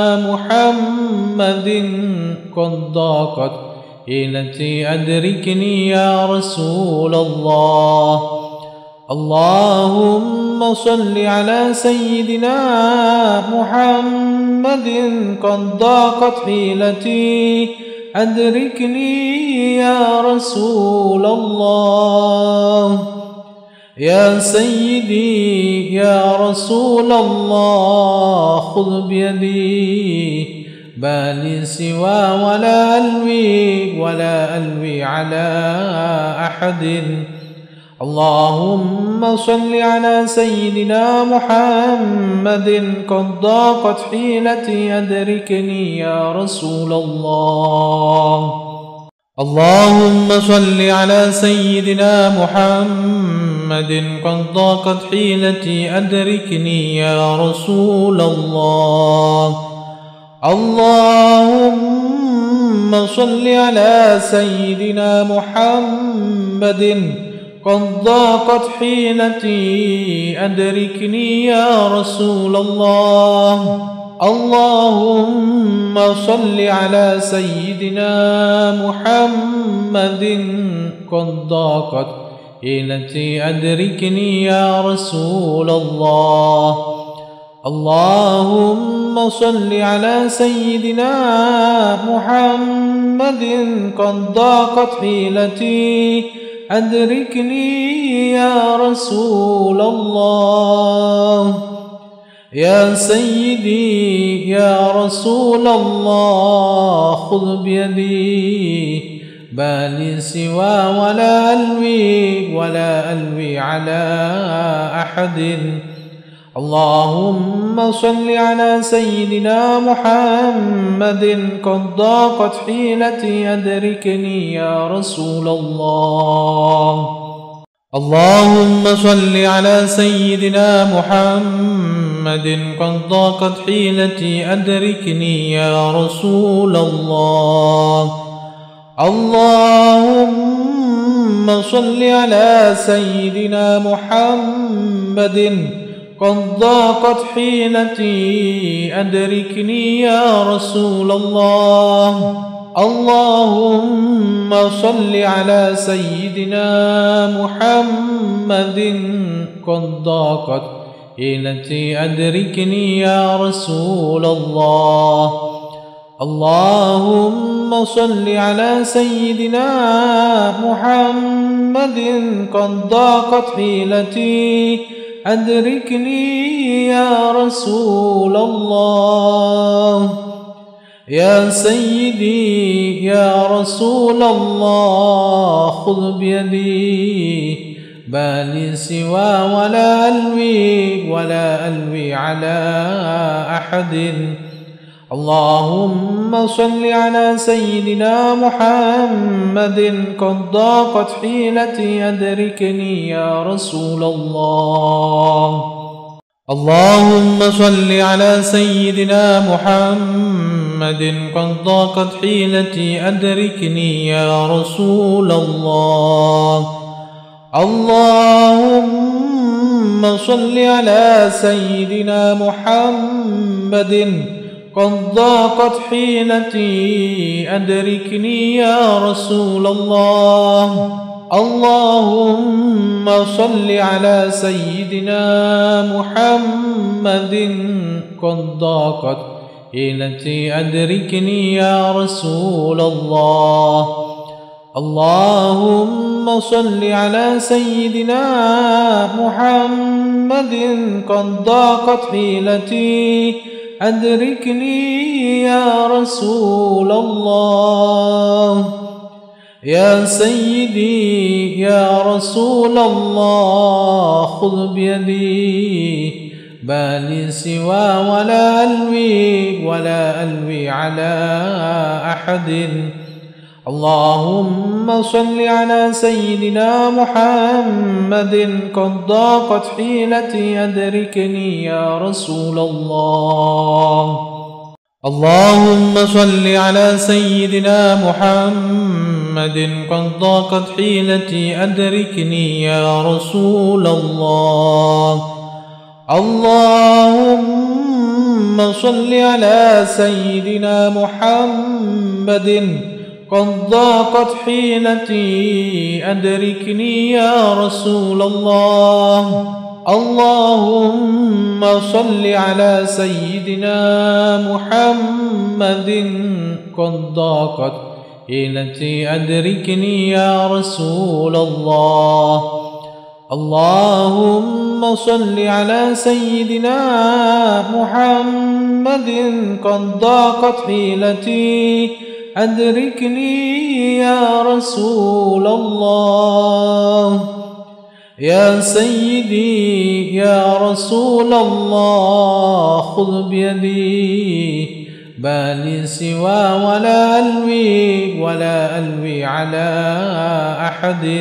محمد قد ضاقت حيلتي أدركني يا رسول الله. اللهم صل على سيدنا محمد قد ضاقت حيلتي أدركني يا رسول الله. يا سيدي يا رسول الله خذ بيدي ما لي سوى ولا ألوي ولا ألوي على أحد. اللهم صل على سيدنا محمد قد ضاقت حيلتي أدركني يا رسول الله. اللهم صل على سيدنا محمد قد ضاقت حيلتي أدركني يا رسول الله. اللهم صل على سيدنا محمد قد ضاقت حيلتي أدركني يا رسول الله. اللهم صل على سيدنا محمد قد ضاقت حيلتي أدركني يا رسول الله. اللهم صل على سيدنا محمد قد ضاقت حيلتي أدركني يا رسول الله. يا سيدي يا رسول الله خذ بيدي ما لي سوى ولا ألوي ولا ألوي على أحد. اللهم صل على سيدنا محمد قد ضاقت حيلتي أدركني يا رسول الله. اللهم صل على سيدنا محمد قد ضاقت حيلتي أدركني يا رسول الله. اللهم صل على سيدنا محمد قد ضاقت حيلتي أدركني يا رسول الله. اللهم صل على سيدنا محمد قد ضاقت حيلتي أدركني يا رسول الله. اللهم صل على سيدنا محمد قد ضاقت حيلتي أدركني يا رسول الله. يا سيدي يا رسول الله خذ بيدي ما لي سوى ولا ألوي ولا ألوي على أحد. اللهم صل على سيدنا محمد قد ضاقت حيلتي أدركني يا رسول الله. اللهم صل على سيدنا محمد قد ضاقت حيلتي أدركني يا رسول الله. اللهم صل على سيدنا محمد قد ضاقت حيلتي أدركني يا رسول الله. اللهم صل على سيدنا محمد قد ضاقت حيلتي أدركني يا رسول الله. اللهم صل على سيدنا محمد قد ضاقت حيلتي أدركني يا رسول الله. يا سيدي يا رسول الله خذ بيدي ما لي سوى ولا ألوي ولا ألوي على أحد. اللهم صل على سيدنا محمد قد ضاقت حيلتي أدركني يا رسول الله. اللهم صل على سيدنا محمد قد ضاقت حيلتي أدركني يا رسول الله. اللهم صل على سيدنا محمد قد ضاقت حيلتي أدركني يا رسول الله. اللهم صل على سيدنا محمد قد ضاقت حيلتي أدركني يا رسول الله. اللهم صل على سيدنا محمد قد ضاقت حيلتي أدركني يا رسول الله. يا سيدي يا رسول الله خذ بيدي ما لي سوى ولا ألوي ولا ألوي على أحد.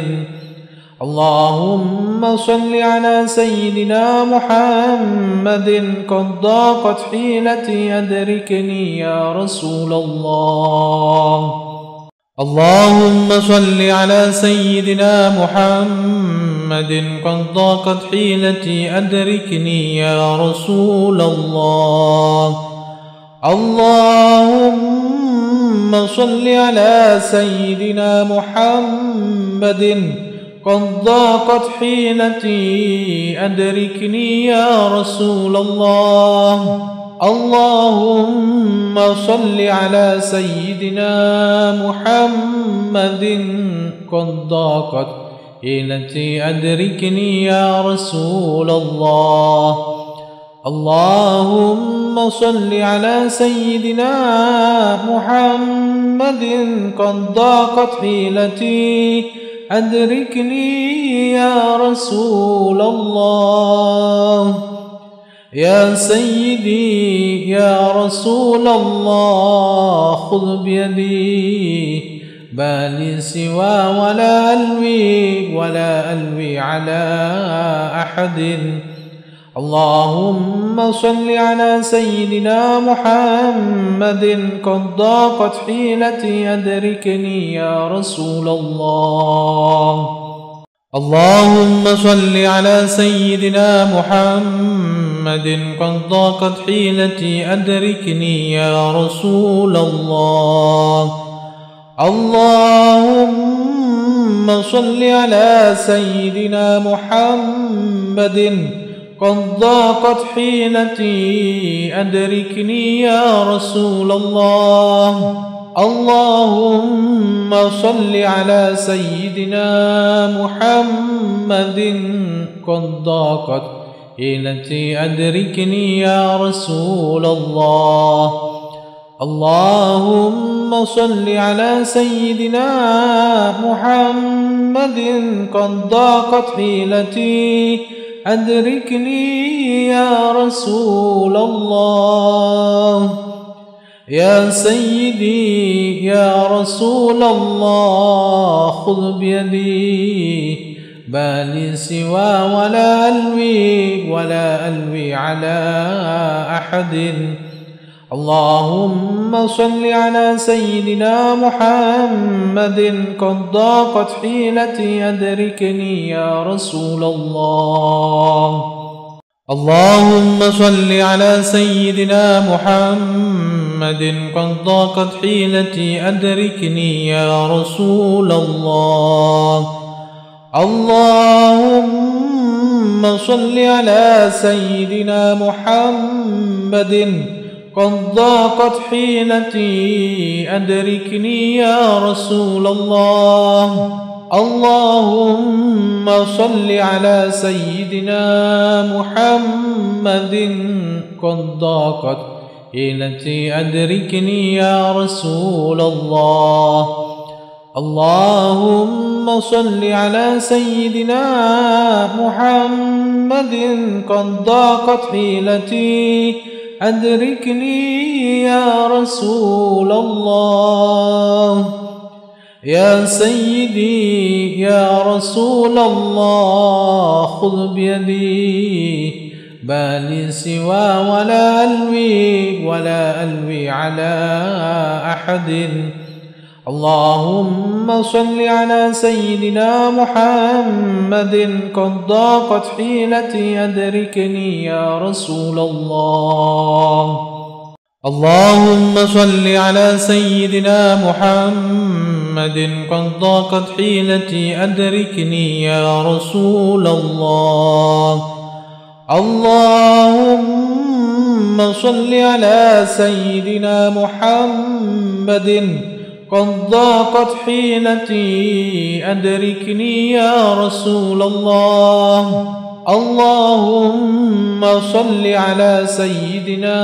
اللهم صل على سيدنا محمد قد ضاقت حيلتي أدركني يا رسول الله. اللهم صل على سيدنا محمد قد ضاقت حيلتي أدركني يا رسول الله. اللهم صل على سيدنا محمد قد ضاقت حيلتي أدركني يا رسول الله. اللهم صل على سيدنا محمد قد ضاقت حيلتي أدركني يا رسول الله. اللهم صل على سيدنا محمد قد ضاقت حيلتي أدركني يا رسول الله. يا سيدي يا رسول الله خذ بيدي ما لي سوى ولا ألوي ولا ألوي على أحد. اللهم صل على سيدنا محمد قد ضاقت حيلتي أدركني يا رسول الله. اللهم صل على سيدنا محمد قد ضاقت حيلتي أدركني يا رسول الله. اللهم صل على سيدنا محمد قد ضاقت حيلتي أدركني يا رسول الله. اللهم صل على سيدنا محمد قد ضاقت حيلتي أدركني يا رسول الله. اللهم صل على سيدنا محمد قد ضاقت حيلتي أدركني يا رسول الله. يا سيدي يا رسول الله خذ بيدي ما لي سوى ولا ألوي ولا ألوي على أحد. اللهم صل على سيدنا محمد قد ضاقت حيلتي أدركني يا رسول الله. اللهم صل على سيدنا محمد قد ضاقت حيلتي أدركني يا رسول الله. اللهم صل على سيدنا محمد قد ضاقت حيلتي أدركني يا رسول الله. اللهم صل على سيدنا محمد قد ضاقت حيلتي أدركني يا رسول الله. اللهم صل على سيدنا محمد قد ضاقت حيلتي أدركني يا رسول الله. يا سيدي يا رسول الله خذ بيدي ما لي سوى ولا ألوي ولا ألوي على أحد. اللهم صل على سيدنا محمد قد ضاقت حيلتي أدركني يا رسول الله. اللهم صل على سيدنا محمد قد ضاقت حيلتي أدركني يا رسول الله. اللهم صل على سيدنا محمد قد ضاقت حيلتي أدركني يا رسول الله. اللهم صل على سيدنا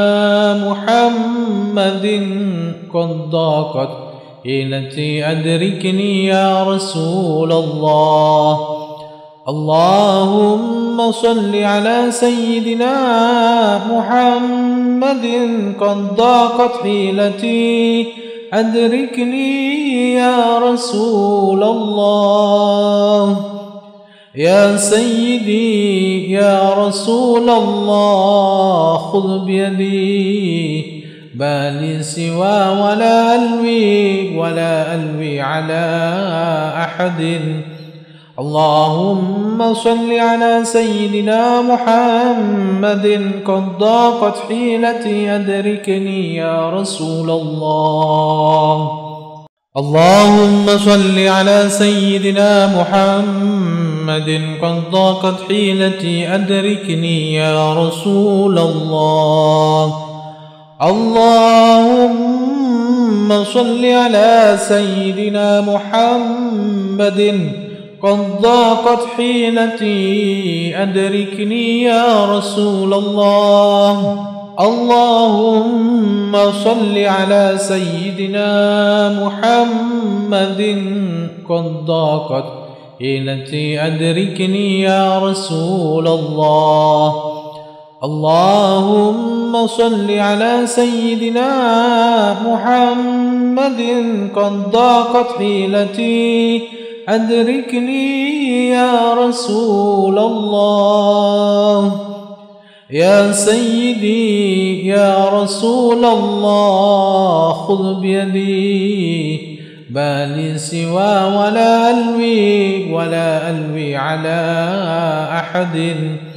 محمد قد ضاقت حيلتي أدركني يا رسول الله. اللهم صل على سيدنا محمد قد ضاقت حيلتي أدركني يا رسول الله. يا سيدي يا رسول الله خذ بيدي ما لي سوى ولا ألوي ولا ألوي على أحد. اللهم صل على سيدنا محمد قد ضاقت حيلتي أدركني يا رسول الله. اللهم صل على سيدنا محمد قد ضاقت حيلتي أدركني يا رسول الله. اللهم صل على سيدنا محمد قد ضاقت حيلتي أدركني يا رسول الله. اللهم صل على سيدنا محمد قد ضاقت حيلتي أدركني يا رسول الله. اللهم صل على سيدنا محمد قد ضاقت حيلتي أدركني يا رسول الله. يا سيدي يا رسول الله خذ بيدي بالي سوى ولا ألوي ولا ألوي على أحد.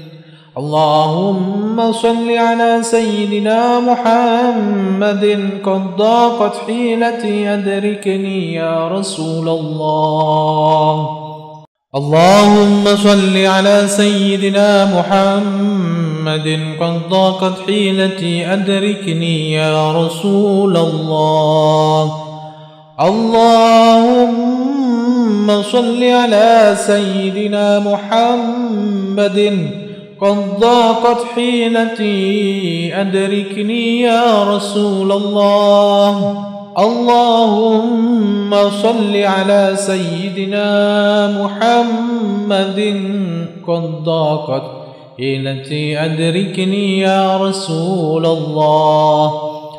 اللهم صل على سيدنا محمد قد ضاقت حيلتي أدركني يا رسول الله. اللهم صل على سيدنا محمد قد ضاقت حيلتي أدركني يا رسول الله. اللهم صل على سيدنا محمد قد ضاقت حيلتي أدركني يا رسول الله. اللهم صل على سيدنا محمد قد ضاقت حيلتي أدركني يا رسول الله.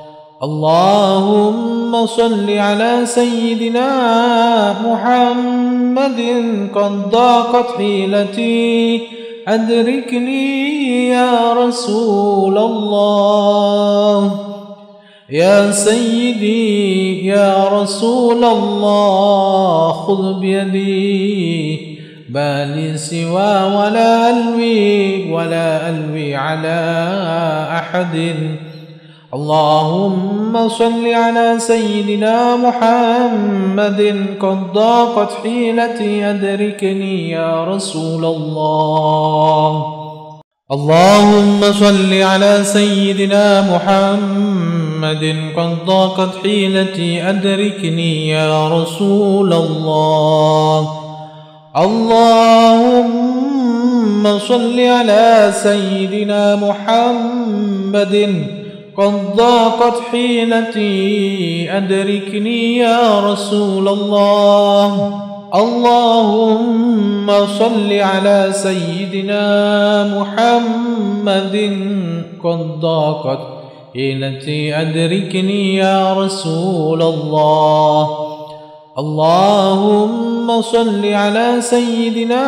اللهم صل على سيدنا محمد قد ضاقت حيلتي أدركني يا رسول الله. يا سيدي يا رسول الله خذ بيدي بالي سوى ولا ألوي ولا ألوي على أحد. اللهم صل على سيدنا محمد قد ضاقت حيلتي أدركني يا رسول الله. اللهم صل على سيدنا محمد قد ضاقت حيلتي أدركني يا رسول الله. اللهم صل على سيدنا محمد قد ضاقت حيلتي أدركني يا رسول الله. اللهم صل على سيدنا محمد قد ضاقت حيلتي أدركني يا رسول الله. اللهم صل على سيدنا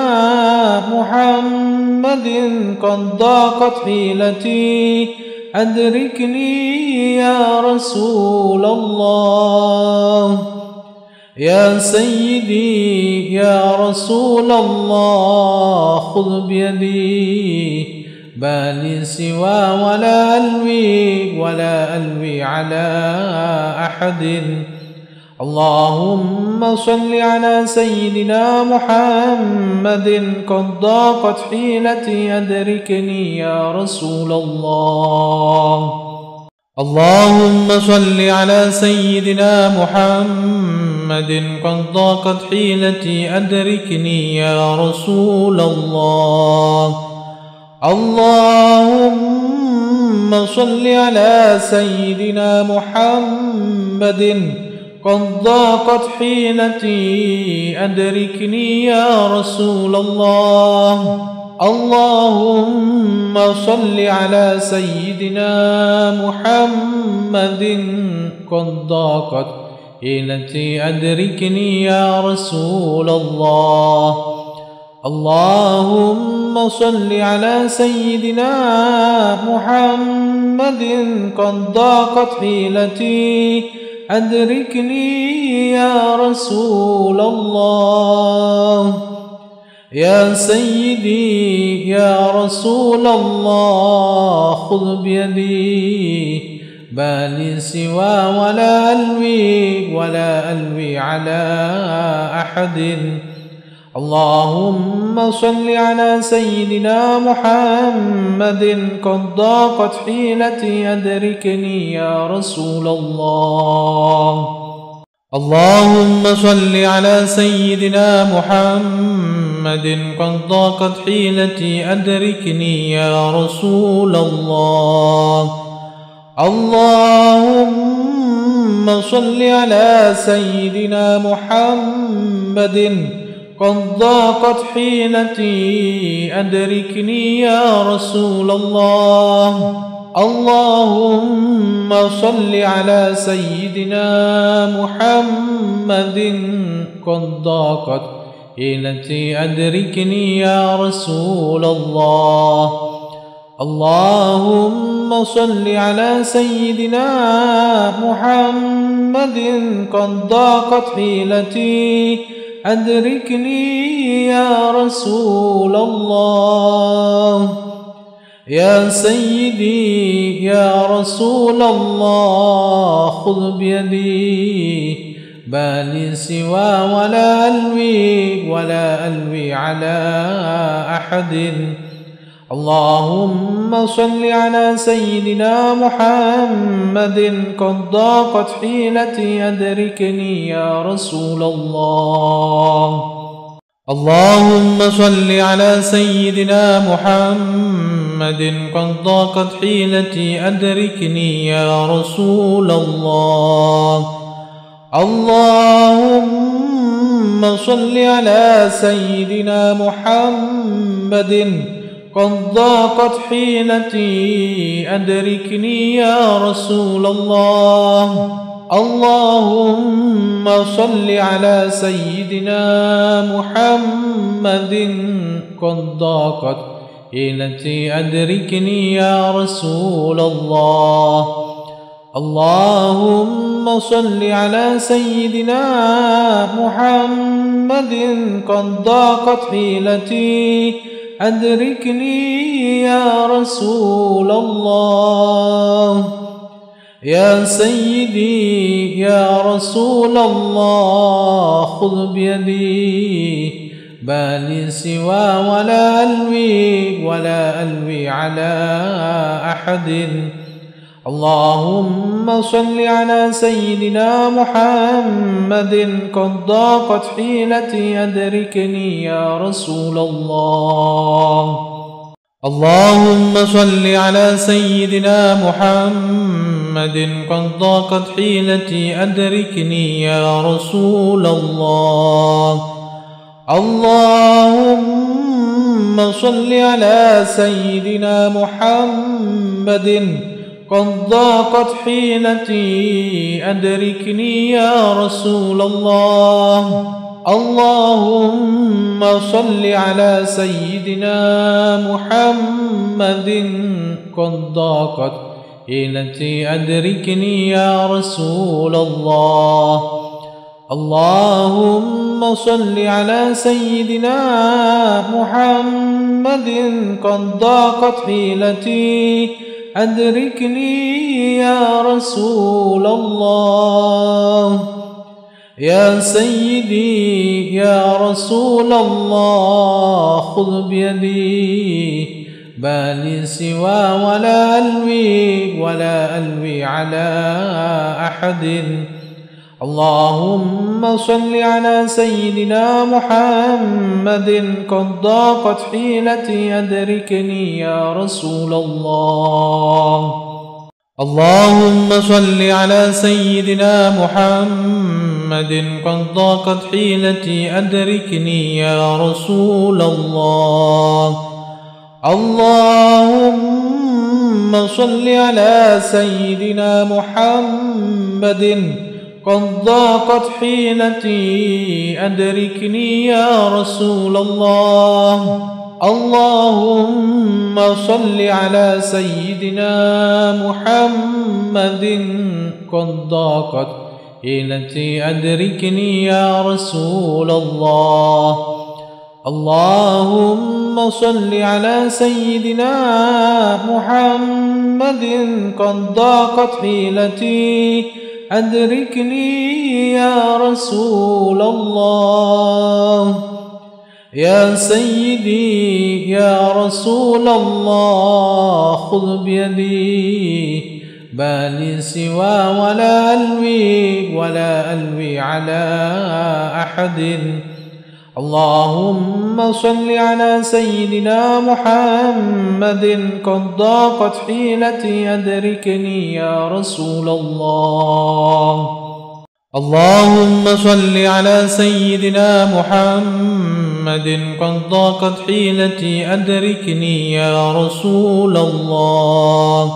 محمد قد ضاقت حيلتي أدركني يا رسول الله. يا سيدي يا رسول الله خذ بيدي بالي سوى ولا ألوي ولا ألوي على أحد. اللهم صل على سيدنا محمد قد ضاقت حيلتي أدركني يا رسول الله. اللهم صل على سيدنا محمد قد ضاقت حيلتي أدركني يا رسول الله. اللهم صل على سيدنا محمد قد ضاقت حيلتي أدركني يا رسول الله. اللهم صل على سيدنا محمد قد ضاقت حيلتي أدركني يا رسول الله. اللهم صل على سيدنا محمد قد ضاقت حيلتي أدركني يا رسول الله. يا سيدي يا رسول الله خذ بيدي بالي سوى ولا ألوي ولا ألوي على أحد. اللهم صل على سيدنا محمد قد ضاقت حيلتي أدركني يا رسول الله. اللهم صل على سيدنا محمد قد ضاقت حيلتي أدركني يا رسول الله. اللهم صل على سيدنا محمد قد ضاقت حيلتي أدركني يا رسول الله. اللهم صل على سيدنا محمد قد ضاقت حيلتي أدركني يا رسول الله. اللهم صل على سيدنا محمد قد ضاقت حيلتي أدركني يا رسول الله. يا سيدي يا رسول الله خذ بيدي ما لي سوى ولا ألوي ولا ألوي على أحد. اللهم صل على سيدنا محمد قد ضاقت حيلتي أدركني يا رسول الله. اللهم صل على سيدنا محمد قد ضاقت حيلتي أدركني يا رسول الله. اللهم صل على سيدنا محمد قد ضاقت حيلتي أدركني يا رسول الله. اللهم صل على سيدنا محمد قد ضاقت حيلتي أدركني يا رسول الله. اللهم صل على سيدنا محمد قد ضاقت حيلتي أدركني يا رسول الله. يا سيدي يا رسول الله خذ بيدي ما لي سوى ولا ألوي ولا ألوي على أحد. اللهم صل على سيدنا محمد قد ضاقت حيلتي أدركني يا رسول الله. اللهم صل على سيدنا محمد قد ضاقت حيلتي أدركني يا رسول الله. اللهم صل على سيدنا محمد قد ضاقت حيلتي أدركني يا رسول الله. اللهم صل على سيدنا محمد قد ضاقت حيلتي أدركني يا رسول الله. اللهم صل على سيدنا محمد قد ضاقت حيلتي أدركني يا رسول الله. يا سيدي يا رسول الله خذ بيدي ما لي سوى ولا ألوي ولا ألوي على أحد. اللهم صل على سيدنا محمد قد ضاقت حيلتي أدركني يا رسول الله. اللهم صل على سيدنا محمد قد ضاقت حيلتي أدركني يا رسول الله. اللهم صل على سيدنا محمد قد ضاقت حيلتي أدركني يا رسول الله. اللهم صل على سيدنا محمد قد ضاقت حيلتي أدركني يا رسول الله. اللهم صل على سيدنا محمد قد ضاقت حيلتي أدركني يا رسول الله. يا سيدي يا رسول الله خذ بيدي ما لي سوى ولا ألوي ولا ألوي على أحد. اللهم صل على سيدنا محمد قد ضاقت حيلتي أدركني يا رسول الله. اللهم صل على سيدنا محمد قد ضاقت حيلتي أدركني يا رسول الله.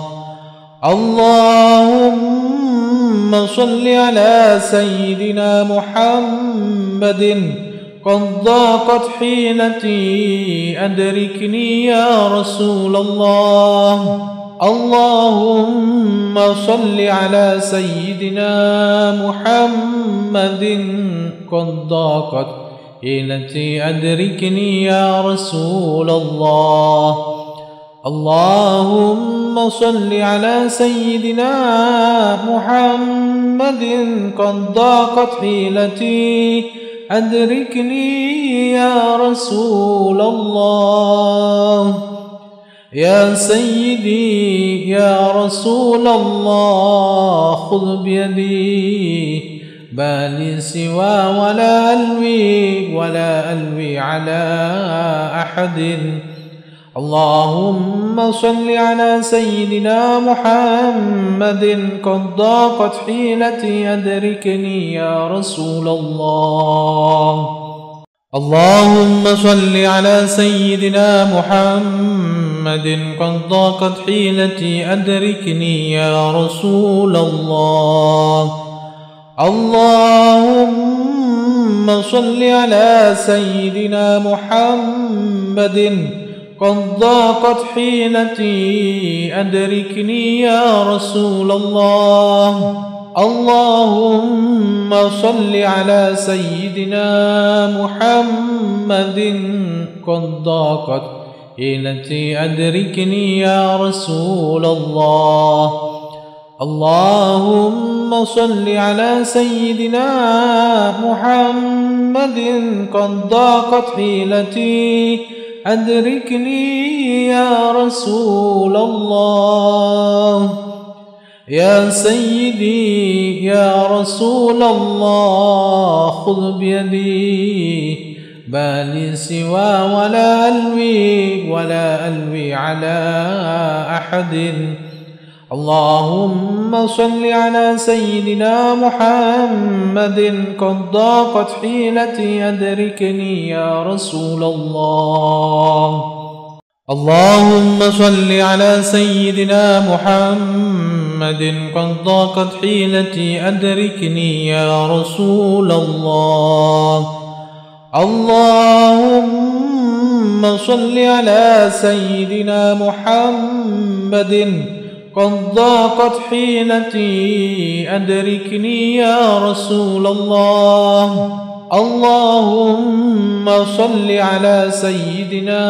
اللهم صل على سيدنا محمد قد ضاقت حيلتي أدركني يا رسول الله. اللهم صل على سيدنا محمد قد ضاقت حيلتي أدركني يا رسول الله. اللهم صل على سيدنا محمد قد ضاقت حيلتي أدركني يا رسول الله. يا سيدي يا رسول الله خذ بيدي ما لي سوى ولا ألوي ولا ألوي على أحد. اللهم صل على سيدنا محمد قد ضاقت حيلتي أدركني يا رسول الله. اللهم صل على سيدنا محمد قد ضاقت حيلتي أدركني يا رسول الله. اللهم صل على سيدنا محمد قد ضاقت حيلتي أدركني يا رسول الله. اللهم صل على سيدنا محمد قد ضاقت حيلتي أدركني يا رسول الله. اللهم صل على سيدنا محمد قد ضاقت حيلتي أدركني يا رسول الله. يا سيدي يا رسول الله خذ بيدي ما لي سوى ولا ألوي ولا ألوي على أحد. اللهم صل على سيدنا محمد قد ضاقت حيلتي أدركني يا رسول الله. اللهم صل على سيدنا محمد قد ضاقت حيلتي أدركني يا رسول الله. اللهم صل على سيدنا محمد قد ضاقت حيلتي أدركني يا رسول الله. اللهم صل على سيدنا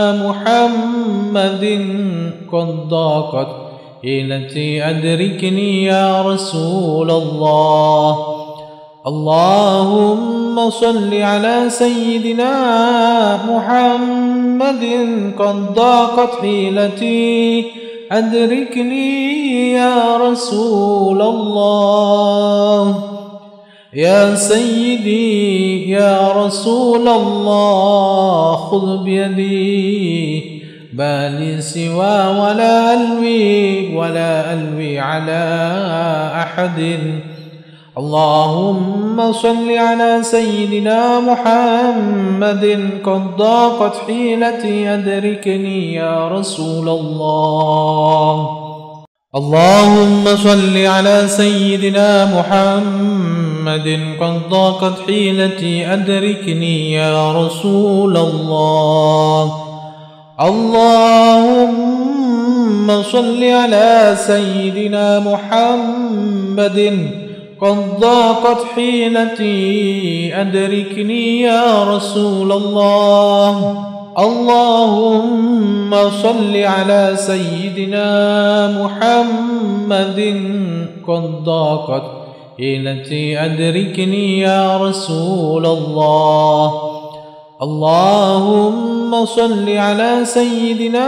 محمد قد ضاقت حيلتي أدركني يا رسول الله. اللهم صل على سيدنا محمد قد ضاقت حيلتي أدركني يا رسول الله. يا سيدي يا رسول الله خذ بيدي ما لي سوى ولا ألوي ولا ألوي على أحد. اللهم صل على سيدنا محمد قد ضاقت حيلتي أدركني يا رسول الله. اللهم صل على سيدنا محمد قد ضاقت حيلتي أدركني يا رسول الله. اللهم صل على سيدنا محمد قد ضاقت حيلتي أدركني يا رسول الله. اللهم صل على سيدنا محمد قد ضاقت حيلتي أدركني يا رسول الله. اللهم صل على سيدنا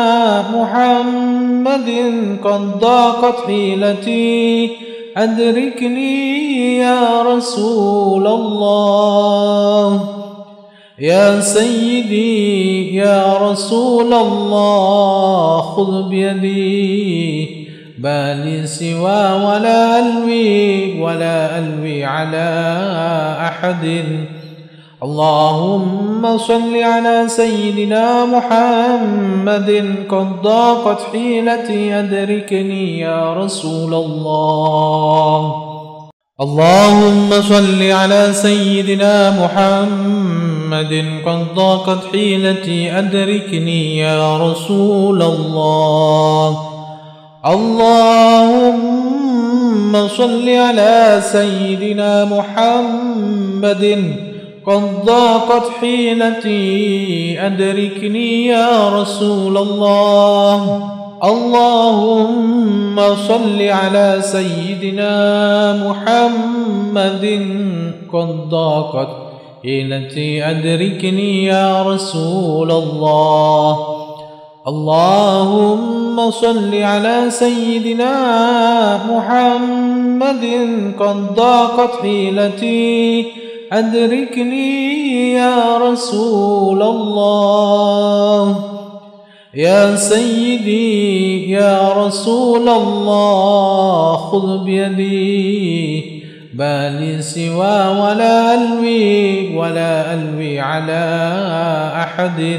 محمد قد ضاقت حيلتي أدركني يا رسول الله. يا سيدي يا رسول الله خذ بيدي ما لي سوى ولا ألوي ولا ألوي على أحد. اللهم صل على سيدنا محمد قد ضاقت حيلتي أدركني يا رسول الله. اللهم صل على سيدنا محمد قد ضاقت حيلتي أدركني يا رسول الله. اللهم صل على سيدنا محمد قد ضاقت حيلتي أدركني يا رسول الله. اللهم صل على سيدنا محمد قد ضاقت حيلتي أدركني يا رسول الله. اللهم صل على سيدنا محمد قد ضاقت حيلتي أدركني يا رسول الله. يا سيدي يا رسول الله خذ بيدي ما لي سوى ولا ألوي ولا ألوي على أحد.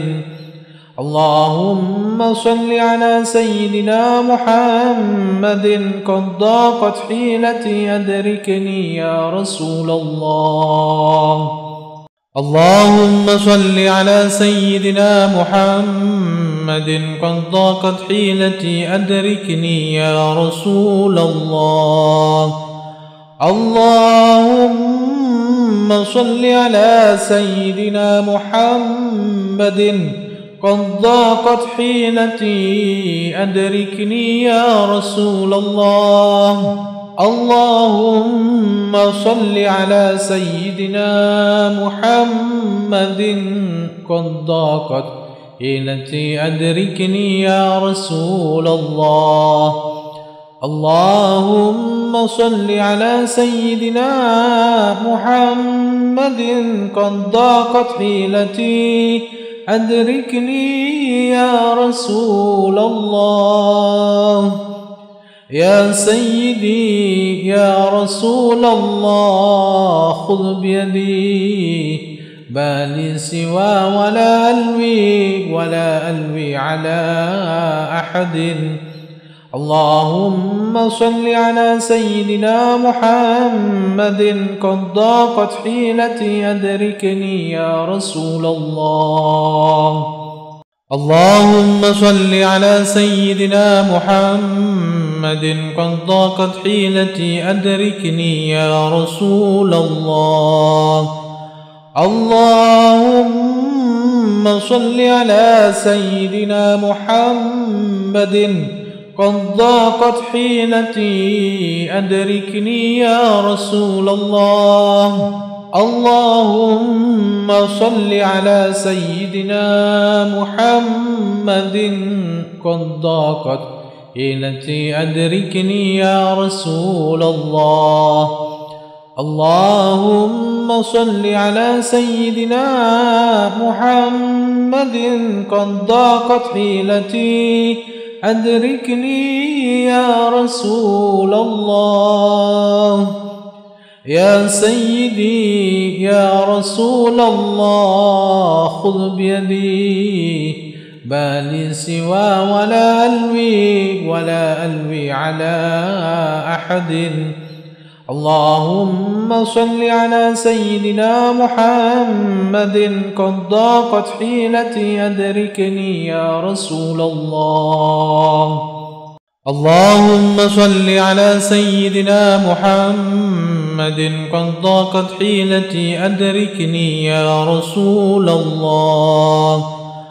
اللهم صل على سيدنا محمد قد ضاقت حيلتي أدركني يا رسول الله. اللهم صل على سيدنا محمد قد ضاقت حيلتي أدركني يا رسول الله. اللهم صل على سيدنا محمد قد ضاقت حيلتي أدركني يا رسول الله. اللهم صل على سيدنا محمد قد ضاقت حيلتي أدركني يا رسول الله. اللهم صل على سيدنا محمد قد ضاقت حيلتي أدركني يا رسول الله. يا سيدي يا رسول الله خذ بيدي ما لي سوى ولا ألوي ولا ألوي على أحد. اللهم صل على سيدنا محمد قد ضاقت حيلتي أدركني يا رسول الله. اللهم صل على سيدنا محمد قد ضاقت حيلتي أدركني يا رسول الله. اللهم صل على سيدنا محمد قد ضاقت حيلتي أدركني يا رسول الله. اللهم صل على سيدنا محمد قد ضاقت حيلتي أدركني يا رسول الله. اللهم صل على سيدنا محمد قد ضاقت حيلتي أدركني يا رسول الله. يا سيدي يا رسول الله خذ بيدي ما لي سوى ولا ألوي ولا ألوي على أحد. اللهم صل على سيدنا محمد قد ضاقت حيلتي أدركني يا رسول الله. اللهم صل على سيدنا محمد قد ضاقت حيلتي أدركني يا رسول الله.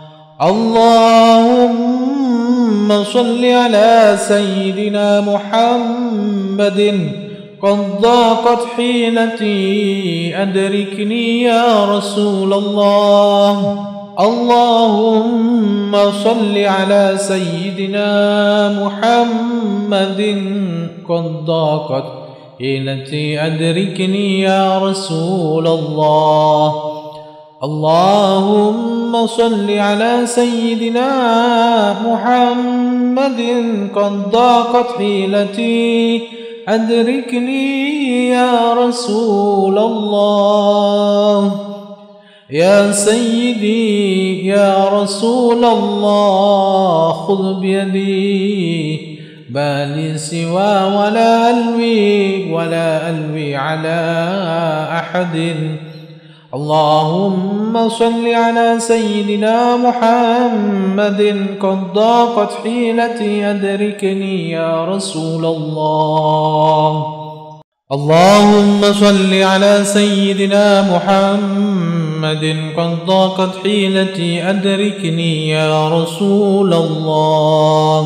اللهم صل على سيدنا محمد قد ضاقت حيلتي أدركني يا رسول الله. اللهم صل على سيدنا محمد قد ضاقت حيلتي أدركني يا رسول الله. اللهم صل على سيدنا محمد قد ضاقت حيلتي أدركني يا رسول الله. يا سيدي يا رسول الله خذ بيدي بالي سوى ولا ألوي ولا ألوي على أحد. اللهم صل على سيدنا محمد قد ضاقت حيلتي أدركني يا رسول الله. اللهم صل على سيدنا محمد قد ضاقت حيلتي أدركني يا رسول الله.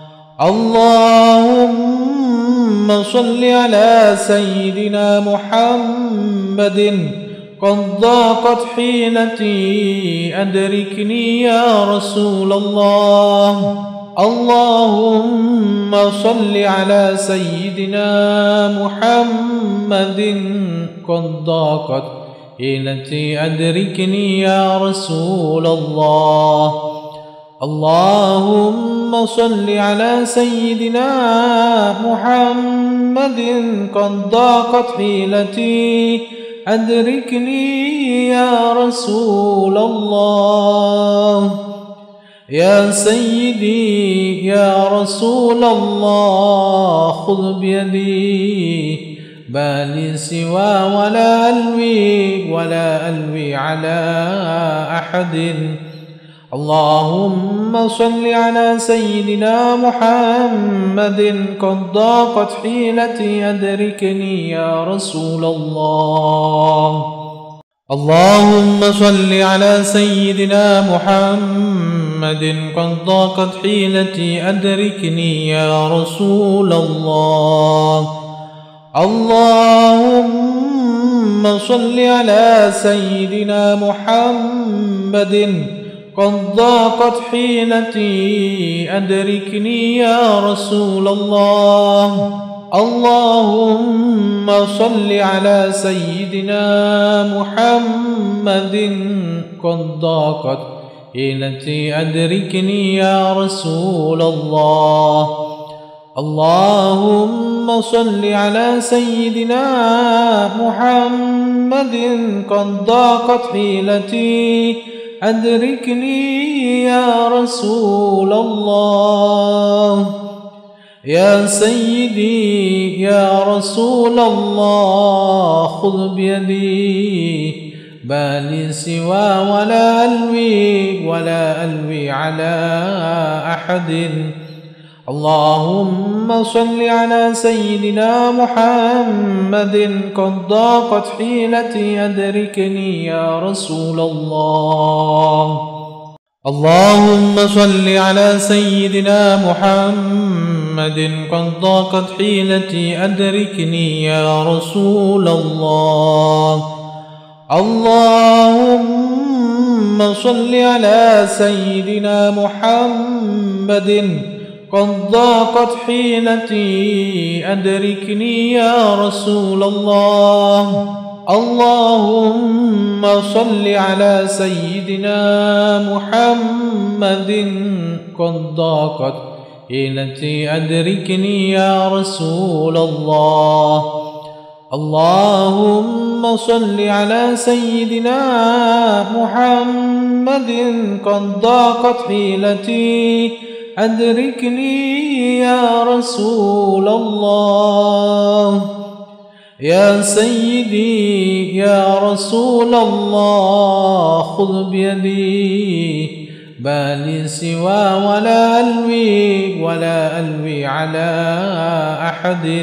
اللهم صل على سيدنا محمد قد ضاقت حيلتي أدركني يا رسول الله. اللهم صل على سيدنا محمد قد ضاقت حيلتي أدركني يا رسول الله. اللهم صل على سيدنا محمد قد ضاقت حيلتي أدركني يا رسول الله. يا سيدي يا رسول الله خذ بيدي بالي سوى ولا ألوي ولا ألوي على أحد. اللهم صل على سيدنا محمد قد ضاقت حيلتي أدركني يا رسول الله. اللهم صل على سيدنا محمد قد ضاقت حيلتي أدركني يا رسول الله. اللهم صل على سيدنا محمد قد ضاقت حيلتي أدركني يا رسول الله. اللهم صل على سيدنا محمد قد ضاقت حيلتي أدركني يا رسول الله. اللهم صل على سيدنا محمد قد ضاقت حيلتي أدركني يا رسول الله. يا سيدي يا رسول الله خذ بيدي بالي سوى ولا ألوي ولا ألوي على أحد. اللهم صل على سيدنا محمد قد ضاقت حيلتي أدركني يا رسول الله. اللهم صل على سيدنا محمد قد ضاقت حيلتي أدركني يا رسول الله. اللهم صل على سيدنا محمد قد ضاقت حيلتي أدركني يا رسول الله. اللهم صل على سيدنا محمد قد ضاقت حيلتي أدركني يا رسول الله. اللهم صل على سيدنا محمد قد ضاقت حيلتي أدركني يا رسول الله. يا سيدي يا رسول الله خذ بيدي بالي سوى ولا ألوي ولا ألوي على أحد.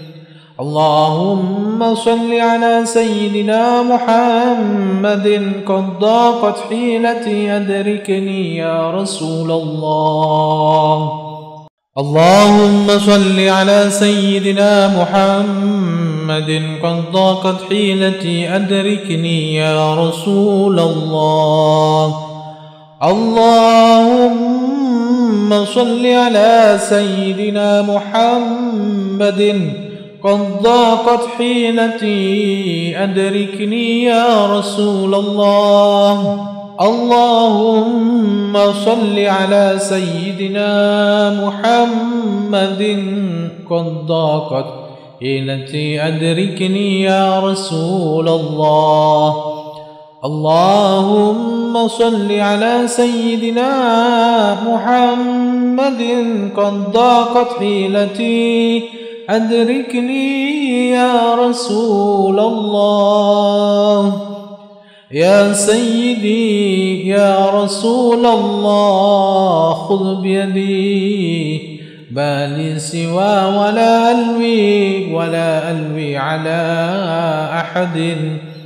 اللهم صل على سيدنا محمد قد ضاقت حيلتي أدركني يا رسول الله. اللهم صل على سيدنا محمد قد ضاقت حيلتي أدركني يا رسول الله. اللهم صل على سيدنا محمد قد ضاقت حيلتي أدركني يا رسول الله. اللهم صل على سيدنا محمد قد ضاقت حيلتي أدركني يا رسول الله. اللهم صل على سيدنا محمد قد ضاقت حيلتي أدركني يا رسول الله. يا سيدي يا رسول الله خذ بيدي ما لي سوى ولا ألوي ولا ألوي على أحد.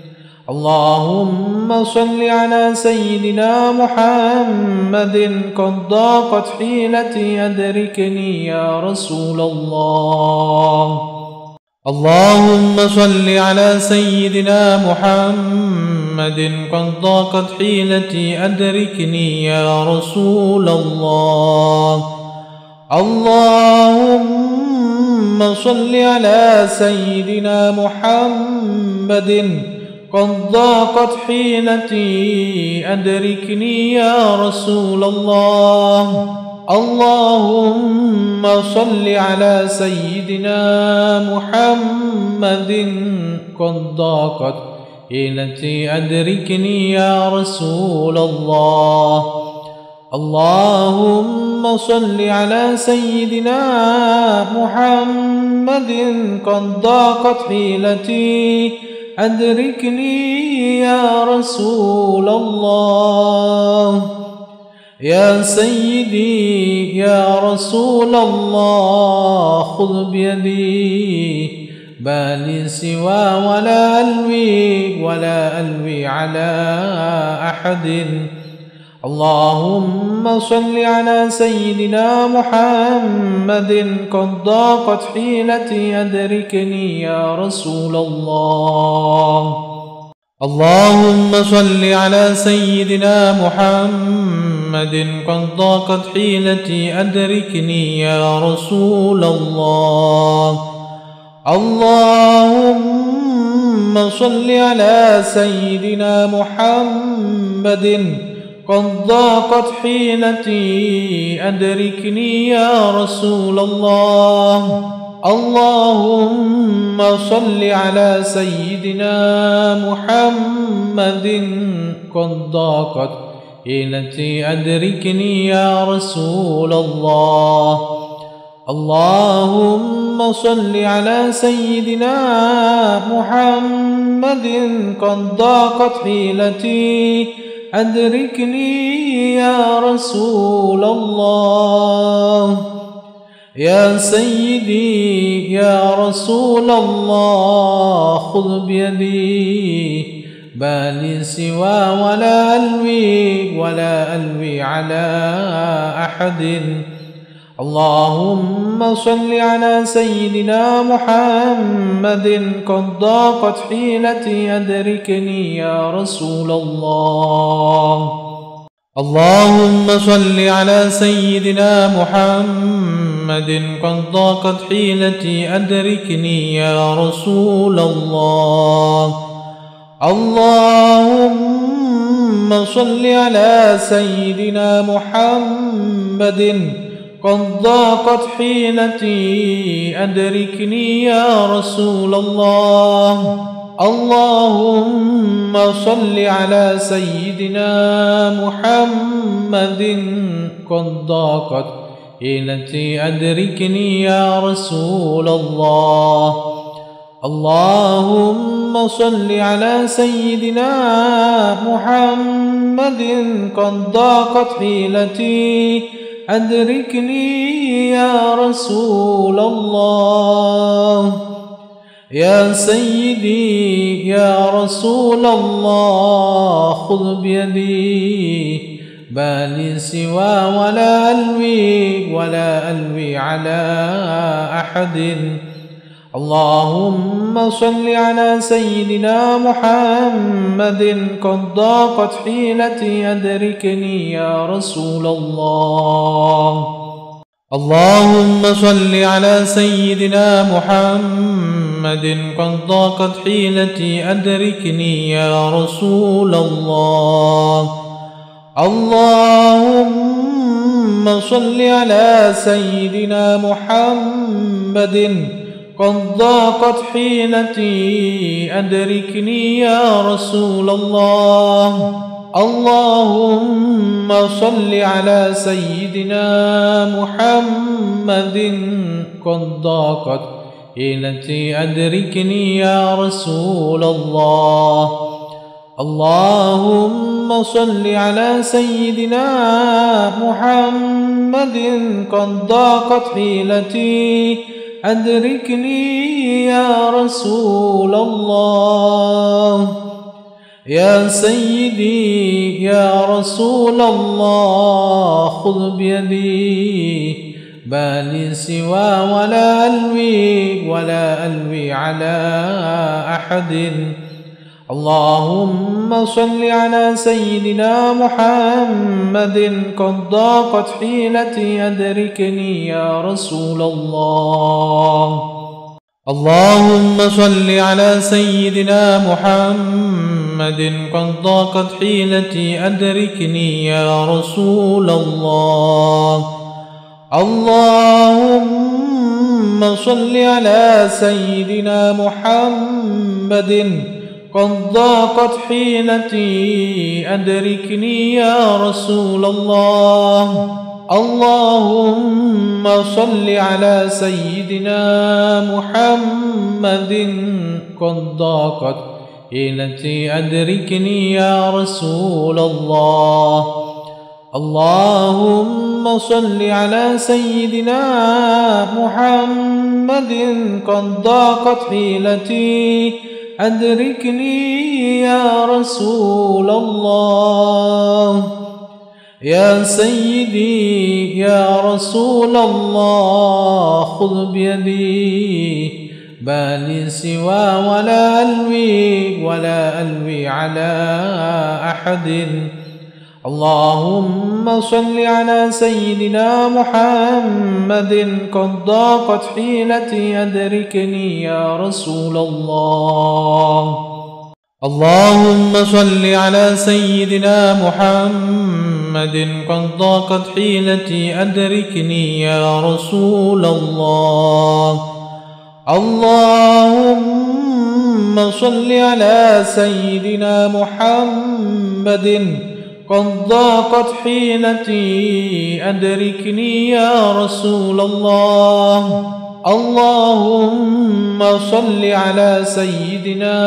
اللهم صل على سيدنا محمد قد ضاقت حيلتي أدركني يا رسول الله. اللهم صل على سيدنا محمد قد ضاقت حيلتي أدركني يا رسول الله. اللهم صل على سيدنا محمد قد ضاقت حيلتي أدركني يا رسول الله. اللهم صل على سيدنا محمد قد ضاقت حيلتي أدركني يا رسول الله. اللهم صل على سيدنا محمد قد ضاقت حيلتي أدركني يا رسول الله. يا سيدي يا رسول الله خذ بيدي ما لي سوى ولا ألوي ولا ألوي على أحد. اللهم صل على سيدنا محمد قد ضاقت حيلتي أدركني يا رسول الله. اللهم صل على سيدنا محمد قد ضاقت حيلتي أدركني يا رسول الله. اللهم صل على سيدنا محمد قد ضاقت حيلتي أدركني يا رسول الله. اللهم صل على سيدنا محمد قد ضاقت حيلتي أدركني يا رسول الله. اللهم صل على سيدنا محمد قد ضاقت حيلتي أدركني يا رسول الله. يا سيدي يا رسول الله خذ بيدي ما لي سوى ولا ألوي ولا ألوي على أحد. اللهم صل على سيدنا محمد قد ضاقت حيلتي أدركني يا رسول الله. اللهم صل على سيدنا محمد قد ضاقت حيلتي أدركني يا رسول الله. اللهم صل على سيدنا محمد قد ضاقت حيلتي أدركني يا رسول الله. اللهم صل على سيدنا محمد قد ضاقت حيلتي أدركني يا رسول الله. اللهم صل على سيدنا محمد قد ضاقت حيلتي أدركني يا رسول الله. يا سيدي يا رسول الله خذ بيدي ما لي سوى ولا ألوي ولا ألوي على أحد. اللهم صل على سيدنا محمد قد ضاقت حيلتي أدركني يا رسول الله. اللهم صل على سيدنا محمد قد ضاقت حيلتي أدركني يا رسول الله. اللهم صل على سيدنا محمد قد ضاقت حيلتي أدركني يا رسول الله. اللهم صل على سيدنا محمد قد ضاقت حيلتي أدركني يا رسول الله. اللهم صل على سيدنا محمد قد ضاقت حيلتي أدركني يا رسول الله. يا سيدي يا رسول الله خذ بيدي ما لي سوى ولا ألوي ولا ألوي على أحد. اللهم صل على سيدنا محمد قد ضاقت حيلتي أدركني يا رسول الله. اللهم صل على سيدنا محمد قد ضاقت حيلتي أدركني يا رسول الله. اللهم صل على سيدنا محمد قد ضاقت حيلتي أدركني يا رسول الله. اللهم صل على سيدنا محمد قد ضاقت حيلتي أدركني يا رسول الله. اللهم صل على سيدنا محمد قد ضاقت حيلتي أدركني يا رسول الله. يا سيدي يا رسول الله خذ بيدي ما لي سوى ولا ألوي ولا ألوي على أحد. اللهم صل على سيدنا محمد قد ضاقت حيلتي أدركني يا رسول الله. اللهم صل على سيدنا محمد قد ضاقت حيلتي أدركني يا رسول الله. اللهم صل على سيدنا محمد قد ضاقت حيلتي أدركني يا رسول الله. اللهم صل على سيدنا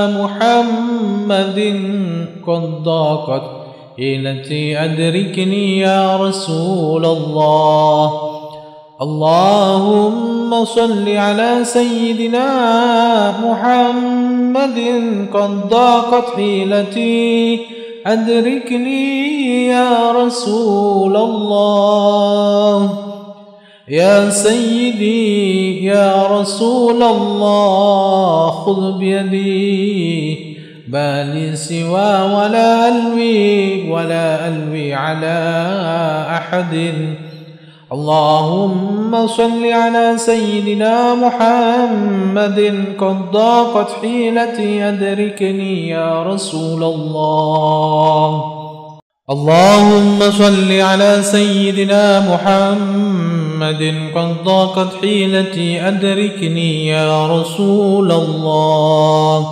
محمد قد ضاقت حيلتي أدركني يا رسول الله. اللهم صل على سيدنا محمد قد ضاقت حيلتي أدركني يا رسول الله. يا سيدي يا رسول الله خذ بيدي ما لي سوى ولا ألوي ولا ألوي على أحد. اللهم صل على سيدنا محمد قد ضاقت حيلتي أدركني يا رسول الله. اللهم صل على سيدنا محمد قد ضاقت حيلتي أدركني يا رسول الله.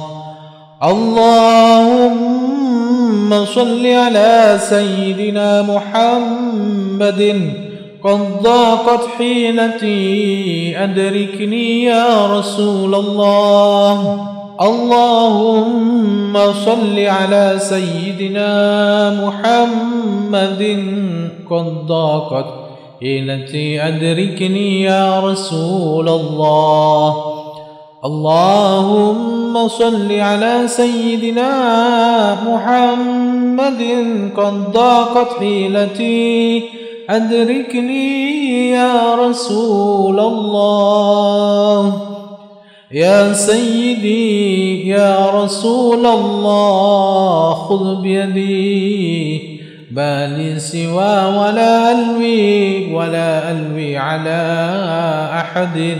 اللهم صل على سيدنا محمد قد ضاقت حيلتي أدركني يا رسول الله. اللهم صل على سيدنا محمد قد ضاقت حيلتي أدركني يا رسول الله. اللهم صل على سيدنا محمد قد ضاقت حيلتي أدركني يا رسول الله. يا سيدي يا رسول الله خذ بيدي ما لي سوى ولا ألوي ولا ألوي على أحد.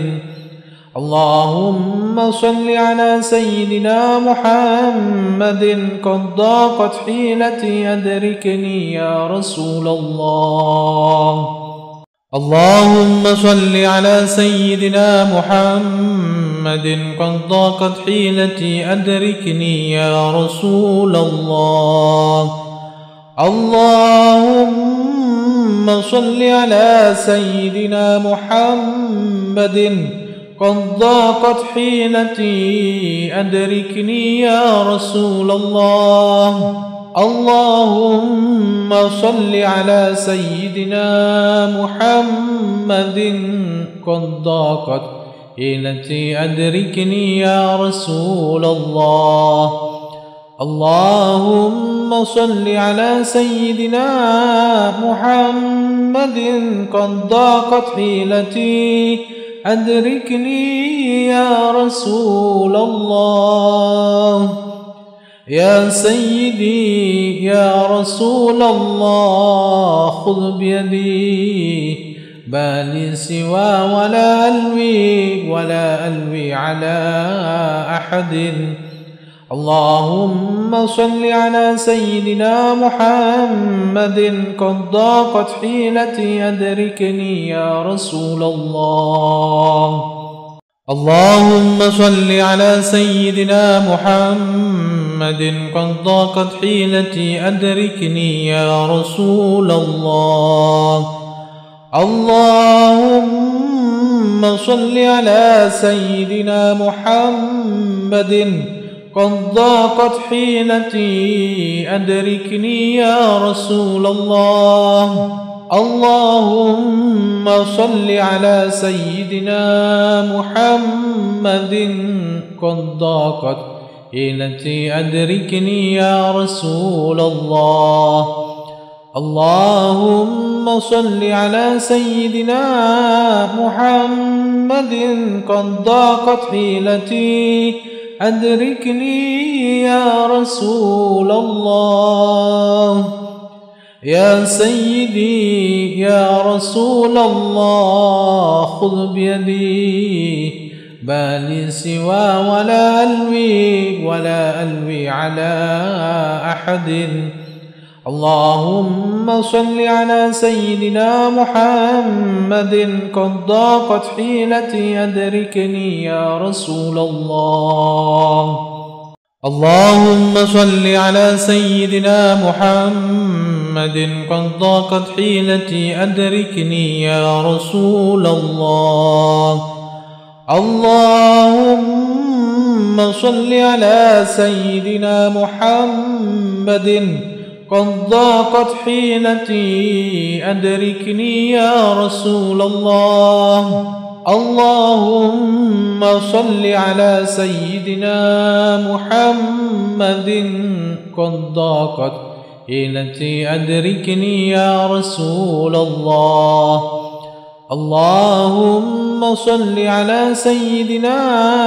اللهم صل على سيدنا محمد قد ضاقت حيلتي أدركني يا رسول الله. اللهم صل على سيدنا محمد قد ضاقت حيلتي أدركني يا رسول الله. اللهم صل على سيدنا محمد قد ضاقت حيلتي أدركني يا رسول الله. اللهم صل على سيدنا محمد قد ضاقت حيلتي أدركني يا رسول الله. اللهم صل على سيدنا محمد قد ضاقت حيلتي أدركني يا رسول الله. يا سيدي يا رسول الله خذ بيدي ما لي سوى ولا ألوي ولا ألوي على أحد. اللهم صل على سيدنا محمد قد ضاقت حيلتي أدركني يا رسول الله. اللهم صل على سيدنا محمد قد ضاقت حيلتي أدركني يا رسول الله. اللهم صل على سيدنا محمد قد ضاقت حيلتي أدركني يا رسول الله. اللهم صل على سيدنا محمد قد ضاقت حيلتي أدركني يا رسول الله. اللهم صل على سيدنا محمد قد ضاقت حيلتي أدركني يا رسول الله. يا سيدي يا رسول الله خذ بيدي ما لي سوى ولا ألوي ولا ألوي على أحد. اللهم صل على سيدنا محمد قد ضاقت حيلتي أدركني يا رسول الله. اللهم صل على سيدنا محمد قد ضاقت حيلتي أدركني يا رسول الله. اللهم صل على سيدنا محمد قد ضاقت حيلتي أدركني يا رسول الله. اللهم صل على سيدنا محمد قد ضاقت حيلتي أدركني يا رسول الله. اللهم صل على سيدنا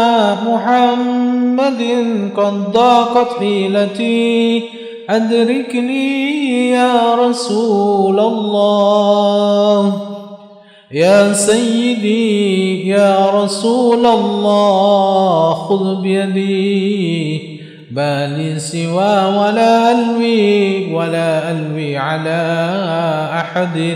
محمد قد ضاقت حيلتي أدركني يا رسول الله. يا سيدي يا رسول الله خذ بيدي ما لي سوى ولا ألوي ولا ألوي على أحد.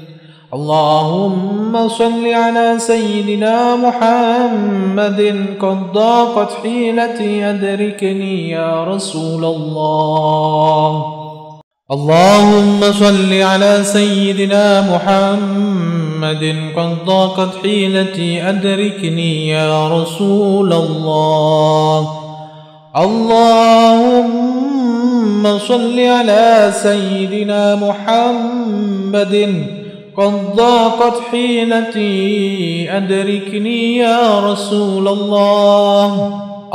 اللهم صل على سيدنا محمد قد ضاقت حيلتي أدركني يا رسول الله. اللهم صل على سيدنا محمد قد ضاقت حيلتي أدركني يا رسول الله. اللهم صل على سيدنا محمد قد ضاقت حيلتي أدركني يا رسول الله.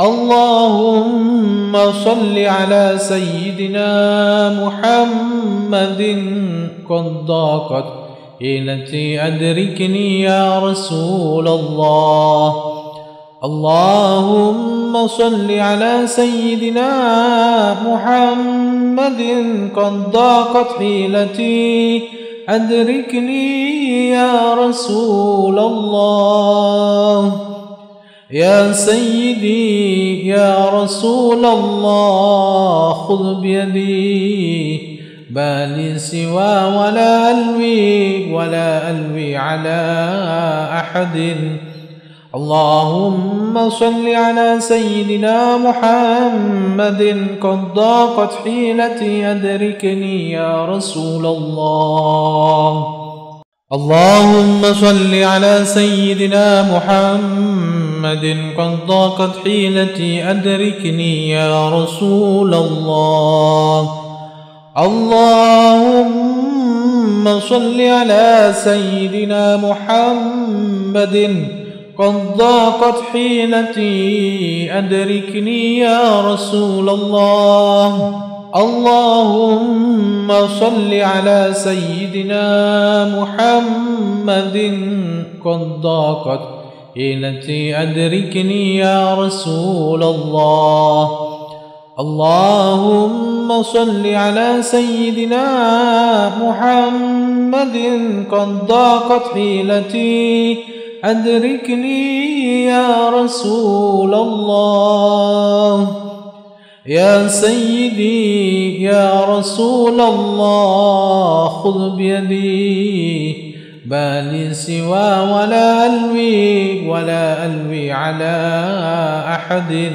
اللهم صل على سيدنا محمد قد ضاقت حيلتي أدركني يا رسول الله. اللهم صل على سيدنا محمد قد ضاقت حيلتي أدركني يا رسول الله. يا سيدي يا رسول الله خذ بيدي بالي سوى ولا ألوي ولا ألوي على أحد. اللهم صل على سيدنا محمد قد ضاقت حيلتي أدركني يا رسول الله. اللهم صل على سيدنا محمد قد ضاقت حيلتي أدركني يا رسول الله. اللهم صل على سيدنا محمد قد ضاقت حيلتي أدركني يا رسول الله. اللهم صل على سيدنا محمد قد ضاقت حيلتي أدركني يا رسول الله. اللهم صل على سيدنا محمد قد ضاقت حيلتي أدركني يا رسول الله. يا سيدي يا رسول الله خذ بيدي بالي سوى ولا ألوي ولا ألوي على أحد.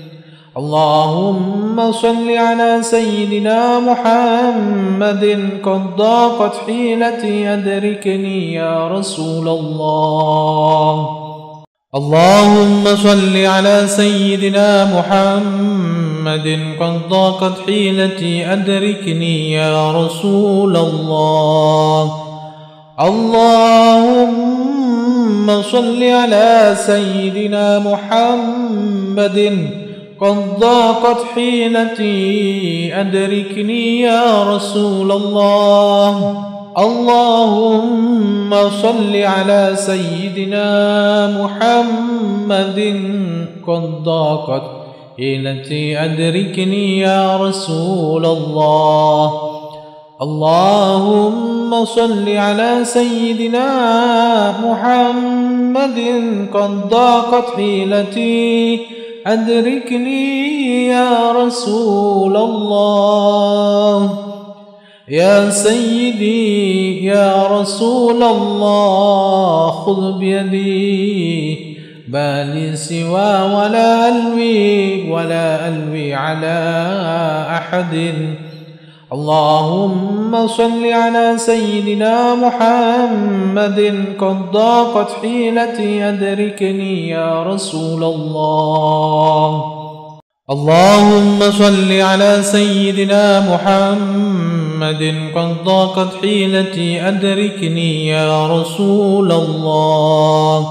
اللهم صل على سيدنا محمد قد ضاقت حيلتي أدركني يا رسول الله. اللهم صل على سيدنا محمد قد ضاقت حيلتي أدركني يا رسول الله. اللهم صل على سيدنا محمد قد ضاقت حيلتي أدركني يا رسول الله. اللهم صل على سيدنا محمد قد ضاقت حيلتي أدركني يا رسول الله. اللهم صل على سيدنا محمد قد ضاقت حيلتي أدركني يا رسول الله. يا سيدي يا رسول الله خذ بيدي بالي سوى ولا ألوي ولا ألوي على أحد. اللهم صل على سيدنا محمد قد ضاقت حيلتي أدركني يا رسول الله. اللهم صل على سيدنا محمد قد ضاقت حيلتي أدركني يا رسول الله.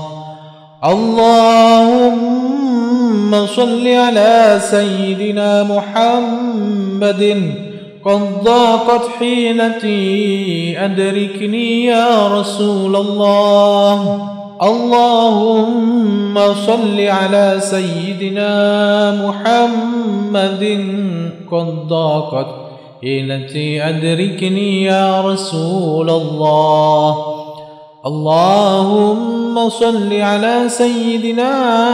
اللهم صل على سيدنا محمد قد ضاقت حيلتي أدركني يا رسول الله. اللهم صل على سيدنا محمد قد ضاقت حيلتي أدركني يا رسول الله. اللهم صل على سيدنا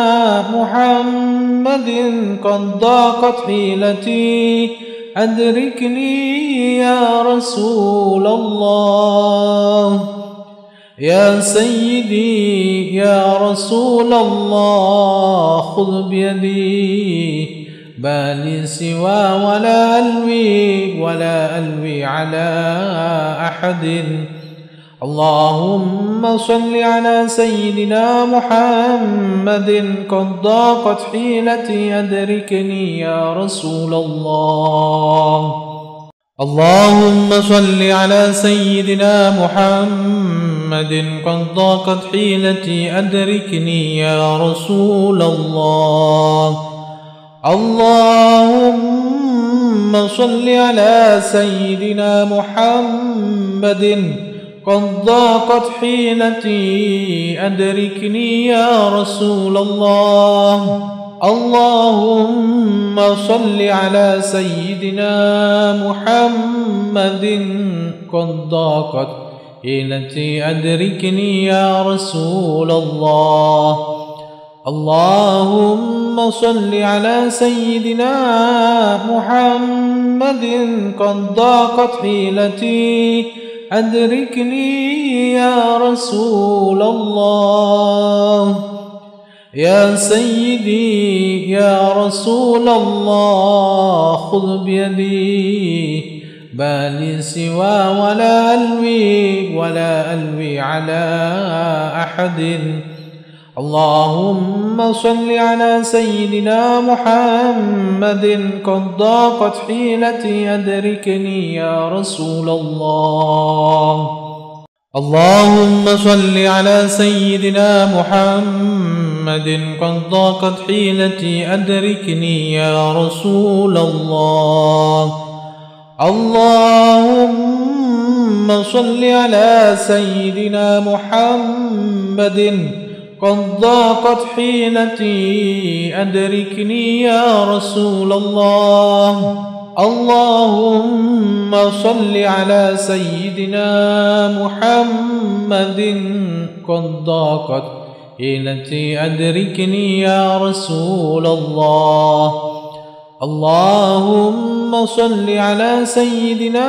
محمد قد ضاقت حيلتي أدركني يا رسول الله. يا سيدي يا رسول الله خذ بيدي بالي سوى ولا ألوي ولا ألوي على أحد. اللهم صل على سيدنا محمد قد ضاقت حيلتي أدركني يا رسول الله. اللهم صل على سيدنا محمد قد ضاقت حيلتي أدركني يا رسول الله. اللهم صل على سيدنا محمد قد ضاقت حيلتي أدركني يا رسول الله. اللهم صل على سيدنا محمد قد ضاقت حيلتي أدركني يا رسول الله. اللهم صل على سيدنا محمد قد ضاقت حيلتي أدركني يا رسول الله. يا سيدي يا رسول الله خذ بيدي ما لي سوى ولا ألوي ولا ألوي على أحد. اللهم صل على سيدنا محمد قد ضاقت حيلتي أدركني يا رسول الله. اللهم صل على سيدنا محمد قد ضاقت حيلتي أدركني يا رسول الله. اللهم صل على سيدنا محمد قد ضاقت حيلتي أدركني يا رسول الله. اللهم صل على سيدنا محمد قد ضاقت حيلتي أدركني يا رسول الله. اللهم صل على سيدنا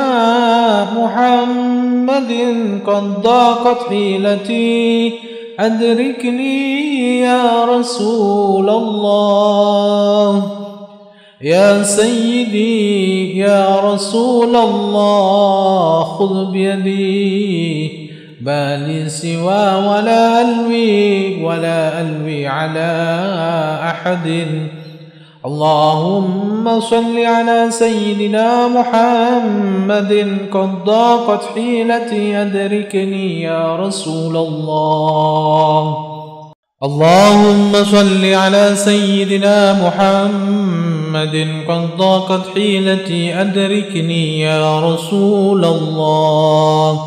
محمد قد ضاقت حيلتي أدركني يا رسول الله. يا سيدي يا رسول الله خذ بيدي ما لي سوى ولا ألوي ولا ألوي على أحد. اللهم صل على سيدنا محمد قد ضاقت حيلتي أدركني يا رسول الله. اللهم صل على سيدنا محمد قد ضاقت حيلتي أدركني يا رسول الله.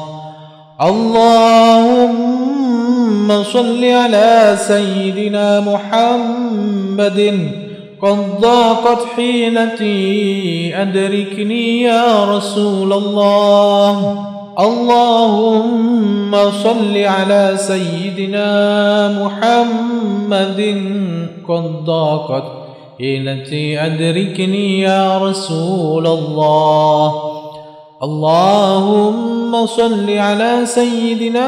اللهم صل على سيدنا محمد قد ضاقت حيلتي أدركني يا رسول الله. اللهم صل على سيدنا محمد قد ضاقت حيلتي أدركني يا رسول الله. اللهم صل على سيدنا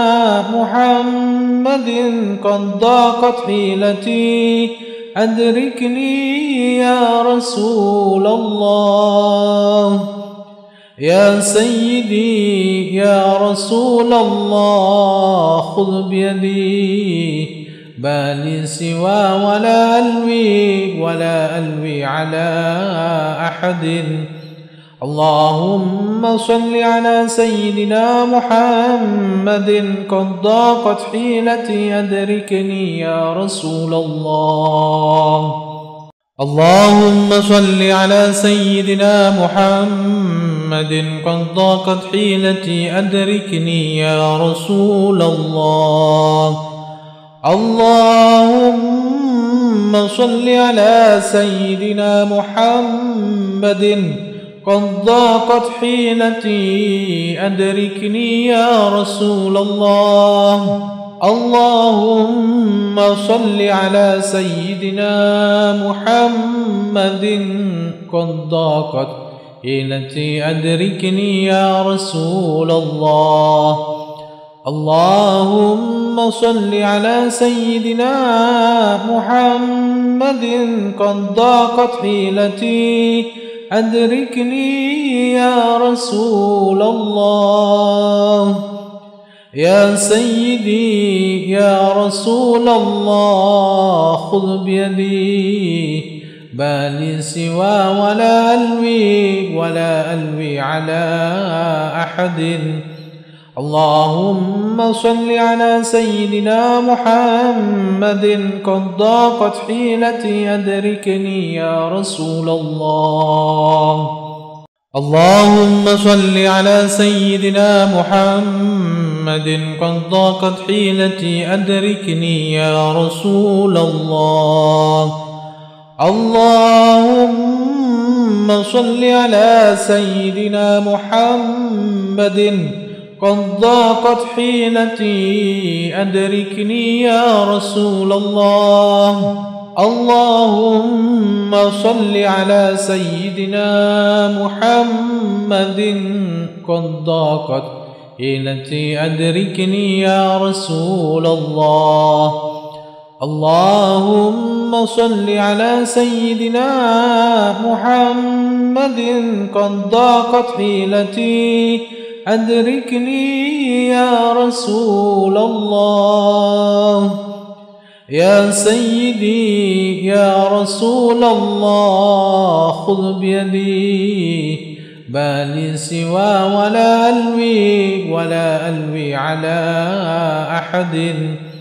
محمد قد ضاقت حيلتي أدركني يا رسول الله. يا سيدي يا رسول الله خذ بيدي ما لي سوى ولا ألوي ولا ألوي على أحد. اللهم صل على سيدنا محمد قد ضاقت حيلتي أدركني يا رسول الله. اللهم صل على سيدنا محمد قد ضاقت حيلتي أدركني يا رسول الله. اللهم صل على سيدنا محمد قد ضاقت حيلتي أدركني يا رسول الله. اللهم صل على سيدنا محمد قد ضاقت حيلتي أدركني يا رسول الله. اللهم صل على سيدنا محمد قد ضاقت حيلتي أدركني يا رسول الله. يا سيدي يا رسول الله خذ بيدي ما لي سوى ولا ألوي ولا ألوي على أحد. اللهم صل على سيدنا محمد قد ضاقت حيلتي أدركني يا رسول الله. اللهم صل على سيدنا محمد قد ضاقت حيلتي أدركني يا رسول الله. اللهم صل على سيدنا محمد قد ضاقت حيلتي أدركني يا رسول الله. اللهم صل على سيدنا محمد قد ضاقت حيلتي أدركني يا رسول الله. اللهم صل على سيدنا محمد قد ضاقت حيلتي أدركني يا رسول الله. يا سيدي يا رسول الله خذ بيدي ما لي سوى ولا ألوي ولا ألوي على أحد.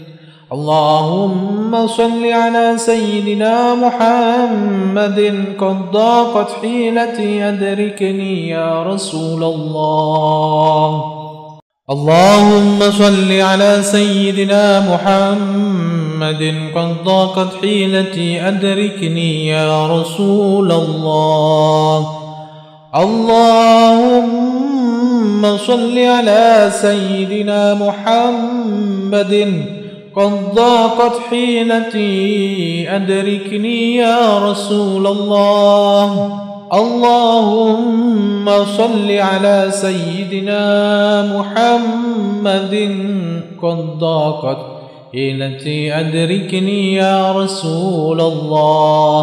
اللهم صل على سيدنا محمد قد ضاقت حيلتي أدركني يا رسول الله. اللهم صل على سيدنا محمد قد ضاقت حيلتي أدركني يا رسول الله. اللهم صل على سيدنا محمد قد ضاقت حيلتي أدركني يا رسول الله. اللهم صل على سيدنا محمد قد ضاقت حيلتي أدركني يا رسول الله.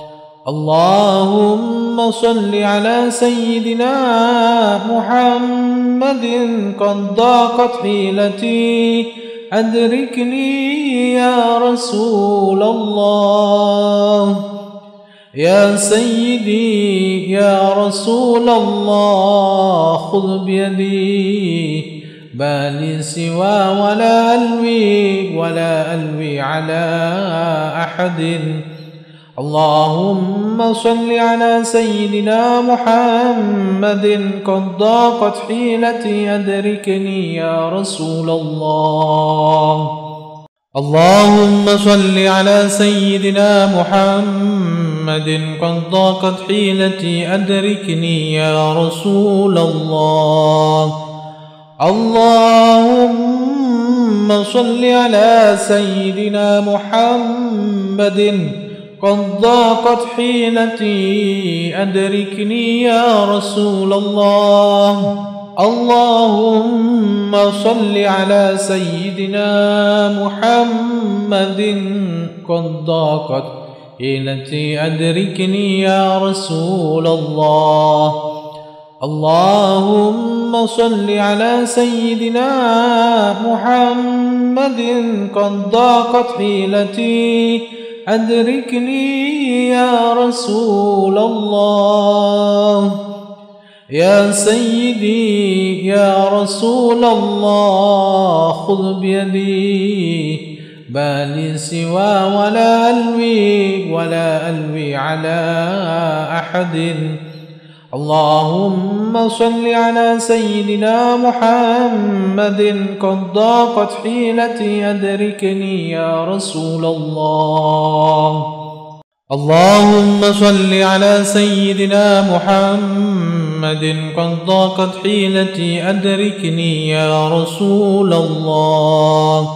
اللهم صل على سيدنا محمد قد ضاقت حيلتي أدركني يا رسول الله. يا سيدي يا رسول الله خذ بيدي ما لي سوى ولا ألوي ولا ألوي على أحد. اللهم صل على سيدنا محمد قد ضاقت حيلتي أدركني يا رسول الله. اللهم صل على سيدنا محمد قد ضاقت حيلتي أدركني يا رسول الله. اللهم صل على سيدنا محمد قد ضاقت حيلتي أدركني يا رسول الله. اللهم صل على سيدنا محمد قد ضاقت حيلتي أدركني يا رسول الله. اللهم صل على سيدنا محمد قد ضاقت حيلتي أدركني يا رسول الله. يا سيدي يا رسول الله خذ بيدي ما لي سوى ولا ألوي ولا ألوي على أحد. اللهم صل على سيدنا محمد قد ضاقت حيلتي أدركني يا رسول الله. اللهم صل على سيدنا محمد قد ضاقت حيلتي أدركني يا رسول الله.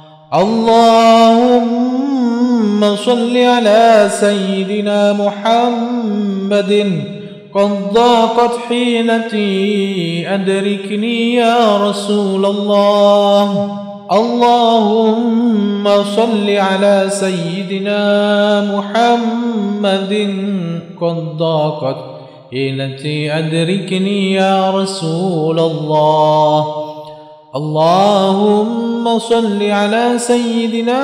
اللهم صل على سيدنا محمد قد ضاقت حيلتي أدركني يا رسول الله. اللهم صل على سيدنا محمد قد ضاقت حيلتي أدركني يا رسول الله. اللهم صل على سيدنا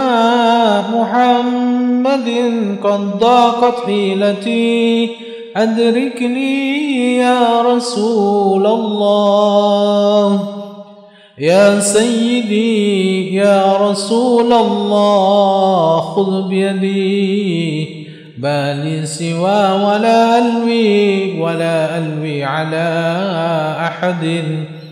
محمد قد ضاقت حيلتي أدركني يا رسول الله. يا سيدي يا رسول الله خذ بيدي ما لي سوى ولا ألوي ولا ألوي على أحد.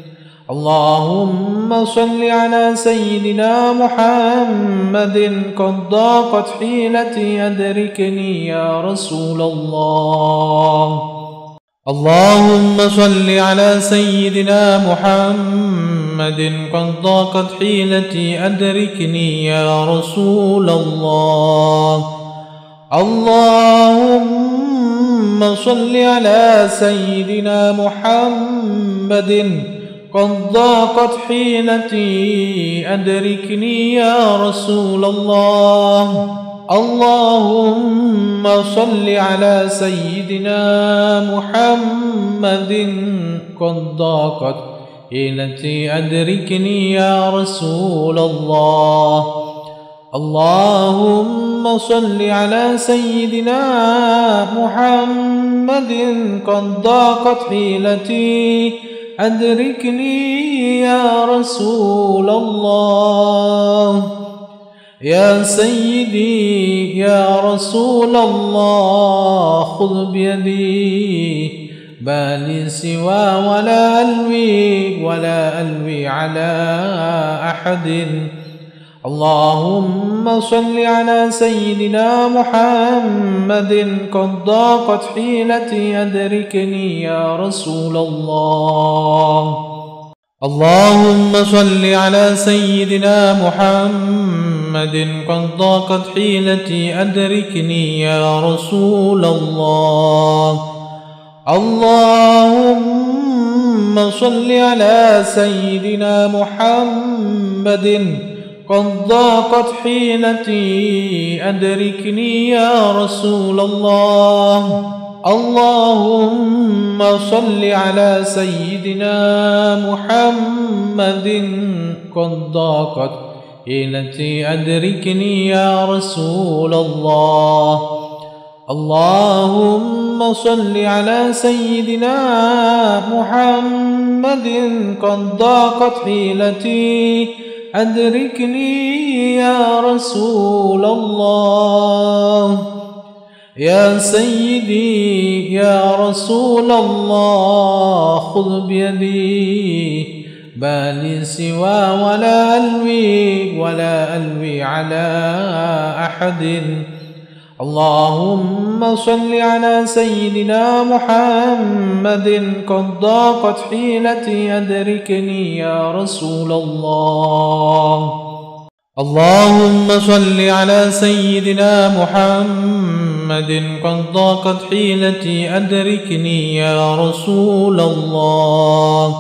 اللهم صل على سيدنا محمد قد ضاقت حيلتي أدركني يا رسول الله. اللهم صل على سيدنا محمد قد ضاقت حيلتي أدركني يا رسول الله. اللهم صل على سيدنا محمد قد ضاقت حيلتي أدركني يا رسول الله. اللهم صل على سيدنا محمد قد ضاقت حيلتي أدركني يا رسول الله. اللهم صل على سيدنا محمد قد ضاقت حيلتي أدركني يا رسول الله. يا سيدي يا رسول الله خذ بيدي ما لي سوى ولا ألوي ولا ألوي على أحد. اللهم صل على سيدنا محمد قد ضاقت حيلتي أدركني يا رسول الله. اللهم صل على سيدنا محمد قد ضاقت حيلتي أدركني يا رسول الله. اللهم صل على سيدنا محمد قد ضاقت حيلتي أدركني يا رسول الله. اللهم صل على سيدنا محمد قد ضاقت حيلتي أدركني يا رسول الله. اللهم صل على سيدنا محمد قد ضاقت حيلتي أدركني يا رسول الله. يا سيدي يا رسول الله خذ بيدي ما لي سوى ولا ألوي ولا ألوي على أحد. اللهم صل على سيدنا محمد قد ضاقت حيلتي أدركني يا رسول الله. اللهم صل على سيدنا محمد قد ضاقت حيلتي أدركني يا رسول الله.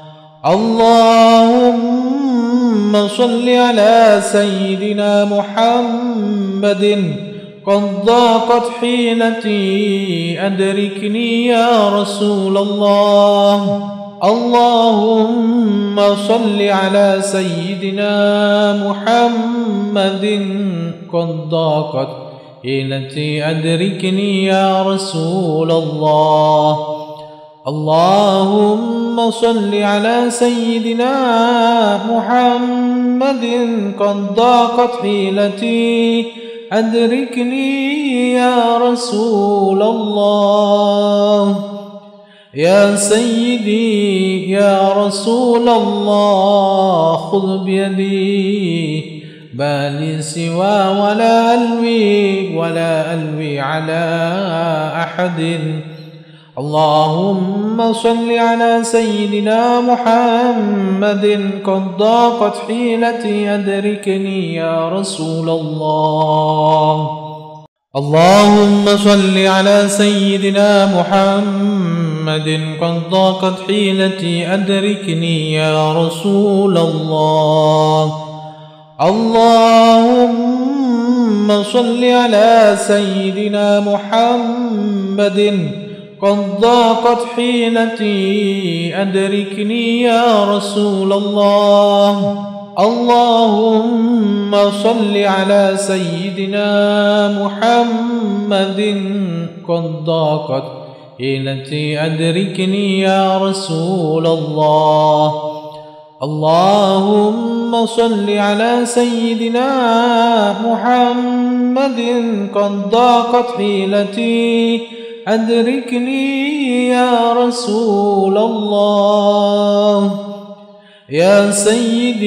اللهم صل على سيدنا محمد قد ضاقت حيلتي أدركني يا رسول الله. اللهم صل على سيدنا محمد قد ضاقت حيلتي أدركني يا رسول الله. اللهم صل على سيدنا محمد قد ضاقت حيلتي أدركني يا رسول الله. يا سيدي يا رسول الله خذ بيدي ما لي سوى ولا ألوي ولا ألوي على أحد. اللهم صل على سيدنا محمد قد ضاقت حيلتي أدركني يا رسول الله. اللهم صل على سيدنا محمد قد ضاقت حيلتي أدركني يا رسول الله. اللهم صل على سيدنا محمد قد ضاقت حيلتي أدركني يا رسول الله. اللهم صل على سيدنا محمد قد ضاقت حيلتي أدركني يا رسول الله. اللهم صل على سيدنا محمد قد ضاقت حيلتي أدركني يا رسول الله. يا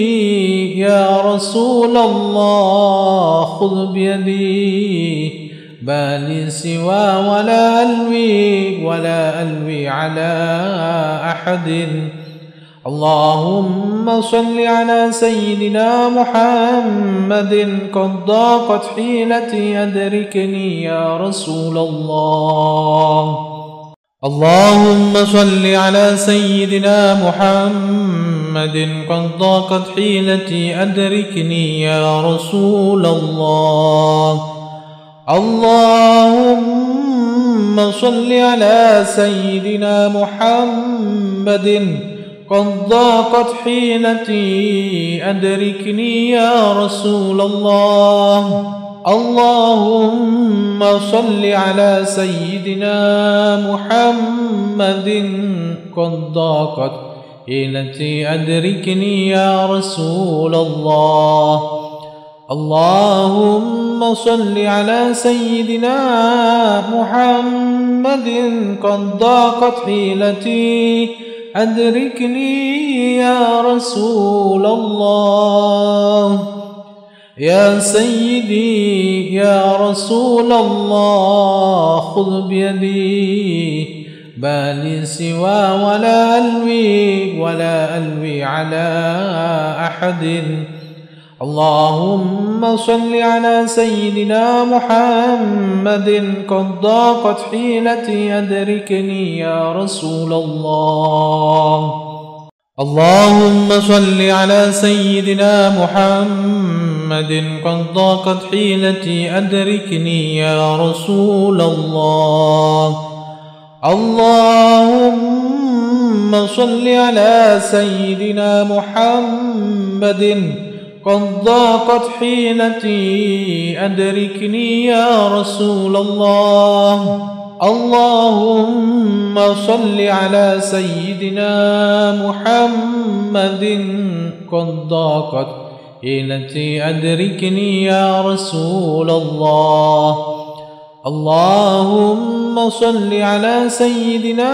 سيدي يا رسول الله خذ بيدي بالي سوى ولا ألوي ولا ألوي على أحد. اللهم صل على سيدنا محمد قد ضاقت حيلتي أدركني يا رسول الله. اللهم صل على سيدنا محمد قد ضاقت حيلتي أدركني يا رسول الله. اللهم صل على سيدنا محمد قد ضاقت حيلتي أدركني يا رسول الله. اللهم صل على سيدنا محمد قد ضاقت حيلتي أدركني يا رسول الله. اللهم صل على سيدنا محمد قد ضاقت حيلتي أدركني يا رسول الله. يا سيدي يا رسول الله خذ بيدي بالي سوى ولا ألوي ولا ألوي على أحد. اللهم صل على سيدنا محمد قد ضاقت حيلتي أدركني يا رسول الله. اللهم صل على سيدنا محمد قد ضاقت حيلتي أدركني يا رسول الله. اللهم صل على سيدنا محمد قد ضاقت حيلتي أدركني يا رسول الله. اللهم صل على سيدنا محمد قد ضاقت حيلتي أدركني يا رسول الله. اللهم صل على سيدنا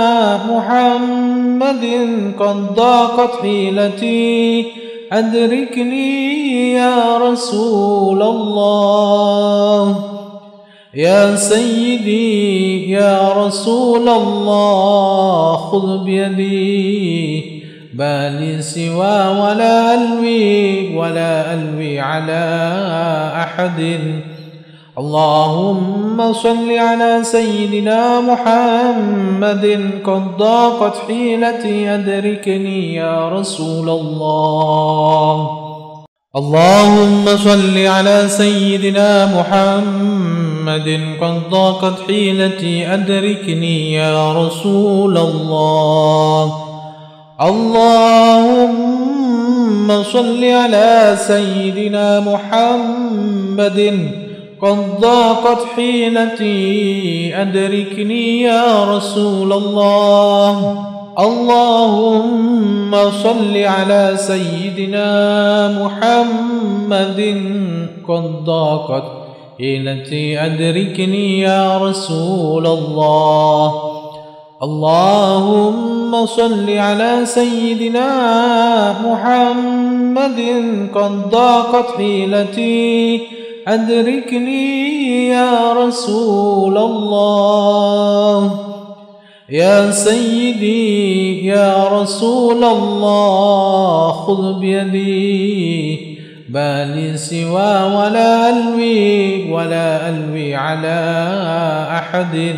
محمد قد ضاقت حيلتي أدركني يا رسول الله. يا سيدي يا رسول الله خذ بيدي بالي سوى ولا ألوي ولا ألوي على أحد. اللهم صل على سيدنا محمد قد ضاقت حيلتي أدركني يا رسول الله. اللهم صل على سيدنا محمد قد ضاقت حيلتي أدركني يا رسول الله. اللهم صل على سيدنا محمد قد ضاقت حيلتي أدركني يا رسول الله. اللهم صل على سيدنا محمد قد ضاقت حيلتي أدركني يا رسول الله. اللهم صل على سيدنا محمد قد ضاقت حيلتي أدركني يا رسول الله. يا سيدي يا رسول الله خذ بيدي بالي سوى ولا ألوي ولا ألوي على أحد.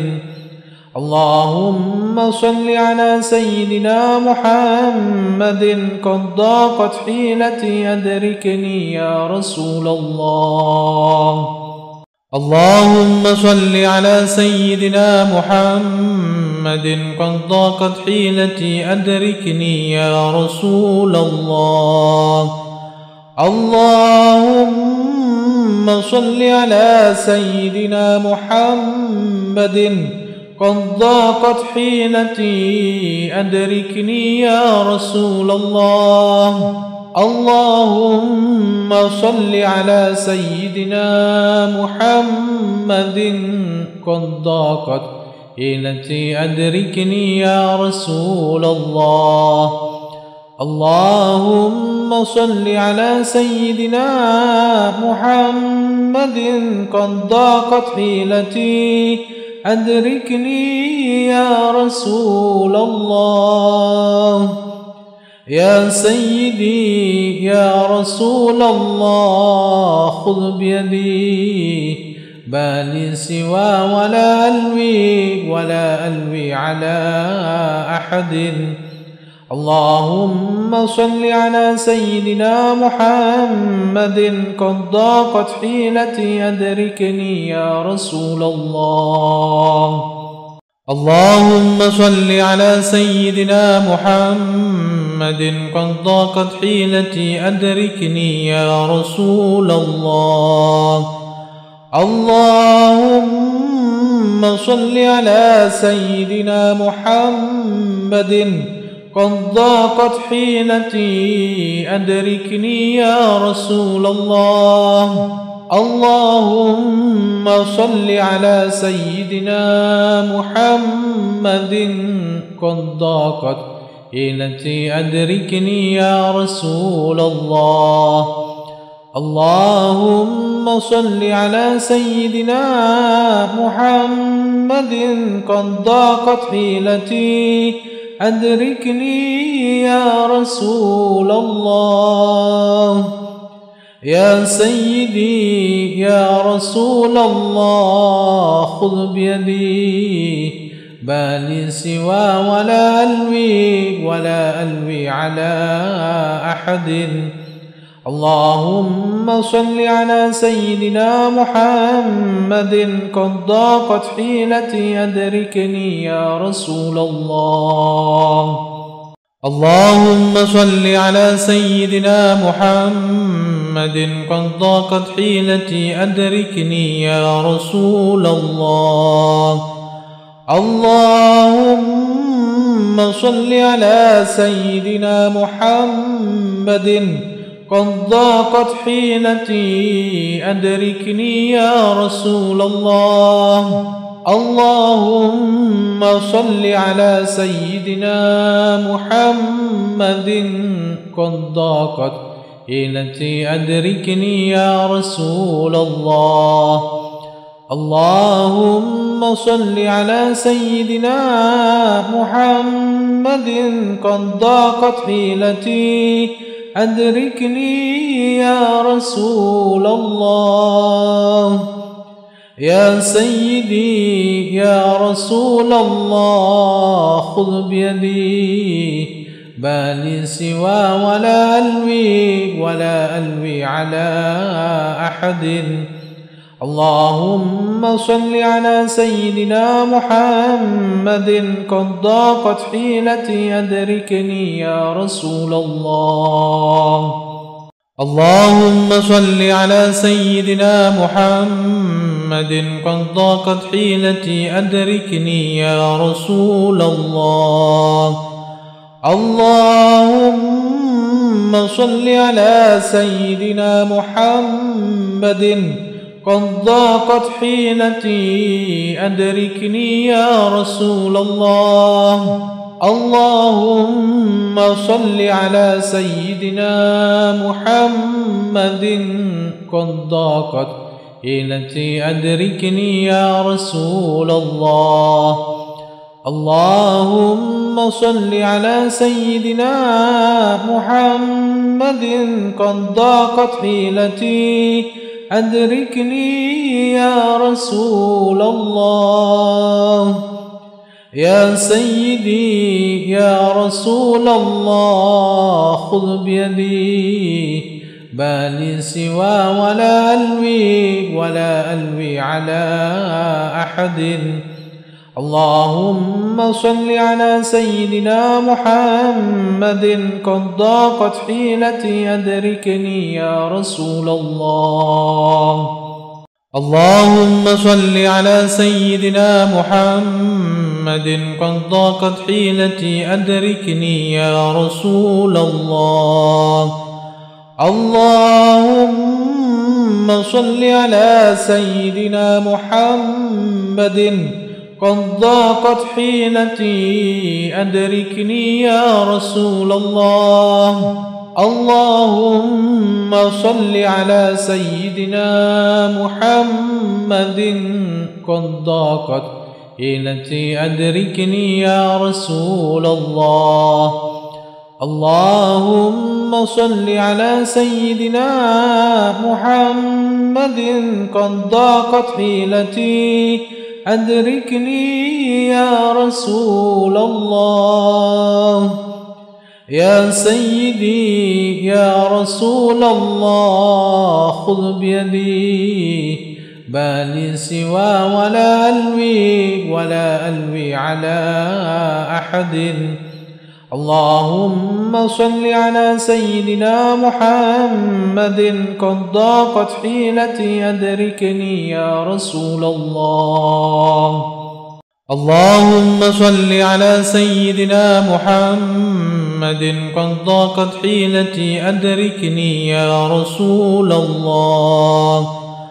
اللهم صل على سيدنا محمد قد ضاقت حيلتي أدركني يا رسول الله. اللهم صل على سيدنا محمد قد ضاقت حيلتي أدركني يا رسول الله. اللهم صل على سيدنا محمد قد ضاقت حيلتي أدركني يا رسول الله. اللهم صل على سيدنا محمد قد ضاقت حيلتي أدركني يا رسول الله. اللهم صل على سيدنا محمد قد ضاقت حيلتي أدركني يا رسول الله. يا سيدي يا رسول الله خذ بيدي ما لي سوى ولا ألوي ولا ألوي على أحد. اللهم صل على سيدنا محمد قد ضاقت حيلتي أدركني يا رسول الله. اللهم صل على سيدنا محمد قد ضاقت حيلتي أدركني يا رسول الله. اللهم صل على سيدنا محمد قد ضاقت حيلتي أدركني يا رسول الله. اللهم صل على سيدنا محمد قد ضاقت حيلتي أدركني يا رسول الله. اللهم صل على سيدنا محمد قد ضاقت حيلتي أدركني يا رسول الله. يا سيدي يا رسول الله خذ بيدي ما لي سوى ولا ألوي ولا ألوي على أحد. اللهم صل على سيدنا محمد قد ضاقت حيلتي أدركني يا رسول الله. اللهم صل على سيدنا محمد قد ضاقت حيلتي أدركني يا رسول الله. اللهم صل على سيدنا محمد قد ضاقت حيلتي أدركني يا رسول الله. اللهم صل على سيدنا محمد قد ضاقت حيلتي أدركني يا رسول الله. اللهم صل على سيدنا محمد قد ضاقت حيلتي أدركني يا رسول الله. يا سيدي يا رسول الله خذ بيدي ما لي سوى ولا ألوي ولا ألوي على أحد. اللهم صل على سيدنا محمد قد ضاقت حيلتي أدركني يا رسول الله. اللهم صل على سيدنا محمد قد ضاقت حيلتي أدركني يا رسول الله. اللهم صل على سيدنا محمد قد ضاقت حيلتي أدركني يا رسول الله. اللهم صل على سيدنا محمد قد ضاقت حيلتي أدركني يا رسول الله. اللهم صل على سيدنا محمد قد ضاقت حيلتي أدركني يا رسول الله. يا سيدي يا رسول الله خذ بيدي ما لي سوى ولا ألوي ولا ألوي على أحد. اللهم صل على سيدنا محمد قد ضاقت حيلتي أدركني يا رسول الله. اللهم صل على سيدنا محمد قد ضاقت حيلتي أدركني يا رسول الله. اللهم صل على سيدنا محمد قد ضاقت حيلتي أدركني يا رسول الله. اللهم صل على سيدنا محمد قد ضاقت حيلتي أدركني يا رسول الله. اللهم صل على سيدنا محمد قد ضاقت حيلتي أدركني يا رسول الله. يا سيدي يا رسول الله خذ بيدي ما لي سوى ولا ألوي ولا ألوي على أحد. اللهم صل على سيدنا محمد قد ضاقت حيلتي أدركني يا رسول الله. اللهم صل على سيدنا محمد قد ضاقت حيلتي أدركني يا رسول الله.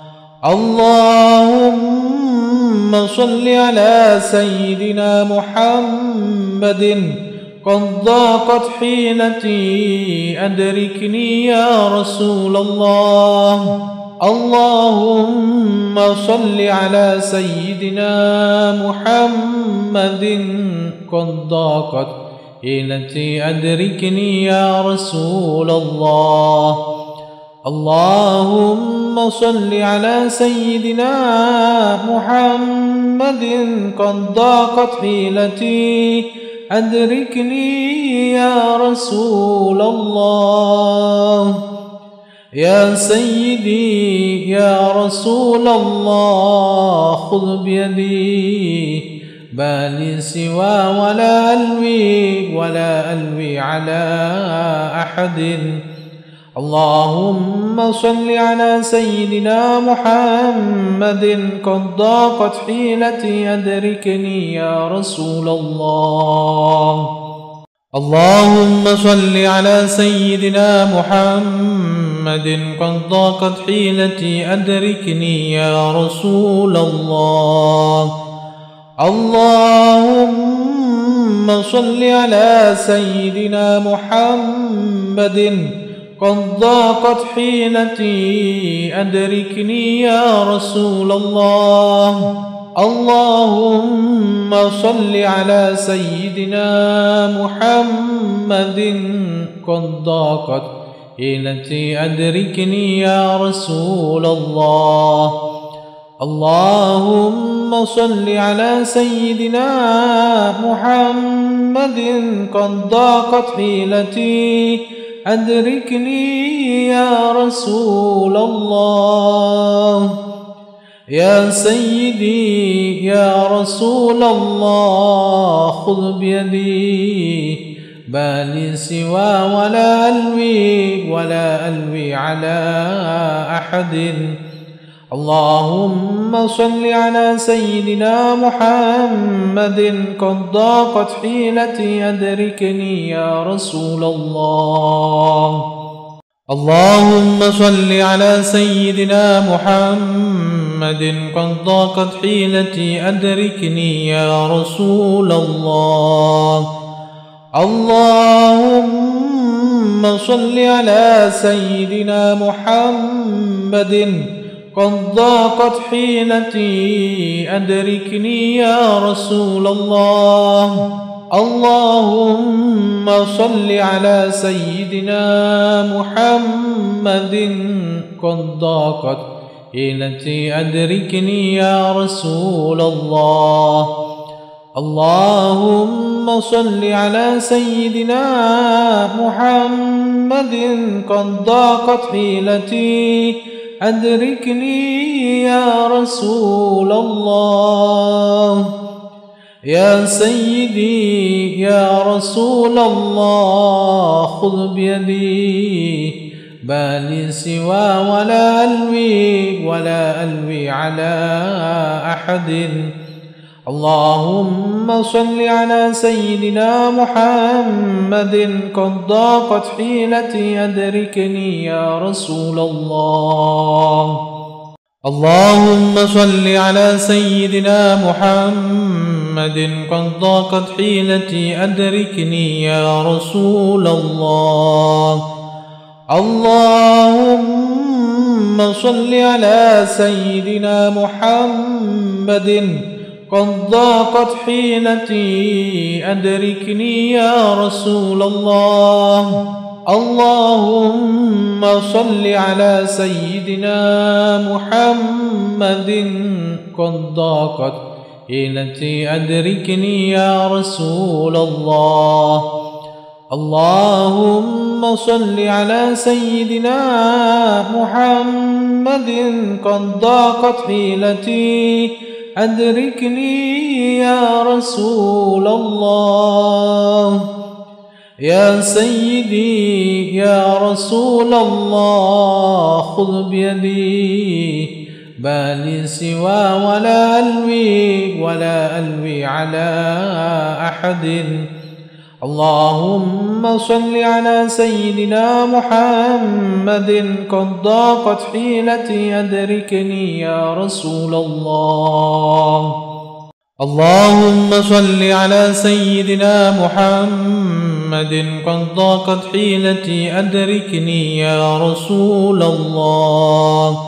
اللهم صل على سيدنا محمد قد ضاقت حيلتي أدركني يا رسول الله. اللهم صل على سيدنا محمد قد ضاقت حيلتي أدركني يا رسول الله. اللهم صل على سيدنا محمد قد ضاقت حيلتي أدركني يا رسول الله. يا سيدي يا رسول الله خذ بيدي ما لي سوى ولا ألوي ولا ألوي على أحد. اللهم صل على سيدنا محمد قد ضاقت حيلتي أدركني يا رسول الله. اللهم صل على سيدنا محمد قد ضاقت حيلتي أدركني يا رسول الله. اللهم صل على سيدنا محمد قد ضاقت حيلتي أدركني يا رسول الله. اللهم صل على سيدنا محمد قد ضاقت حيلتي أدركني يا رسول الله. اللهم صل على سيدنا محمد قد ضاقت حيلتي أدركني يا رسول الله. يا سيدي يا رسول الله خذ بيدي ما لي سوى ولا ألوي ولا ألوي على أحد. اللهم صل على سيدنا محمد قد ضاقت حيلتي أدركني يا رسول الله. اللهم صل على سيدنا محمد قد ضاقت حيلتي أدركني يا رسول الله. اللهم صل على سيدنا محمد قد ضاقت حيلتي أدركني يا رسول الله. اللهم صل على سيدنا محمد قد ضاقت حيلتي أدركني يا رسول الله. اللهم صل على سيدنا محمد قد ضاقت حيلتي أدركني يا رسول الله. يا سيدي يا رسول الله خذ بيدي ما لي سوى ولا ألوي ولا ألوي على أحد. اللهم صل على سيدنا محمد قد ضاقت حيلتي أدركني يا رسول الله. اللهم صل على سيدنا محمد قد ضاقت حيلتي أدركني يا رسول الله. اللهم صل على سيدنا محمد قد ضاقت حيلتي أدركني يا رسول الله. اللهم صل على سيدنا محمد قد ضاقت حيلتي أدركني يا رسول الله. اللهم صل على سيدنا محمد قد ضاقت حيلتي أدركني يا رسول الله. يا سيدي يا رسول الله خذ بيدي ما لي سوى ولا ألوي ولا ألوي على أحد. اللهم صل على سيدنا محمد قد ضاقت حيلتي أدركني يا رسول الله. اللهم صل على سيدنا محمد قد ضاقت حيلتي أدركني يا رسول الله.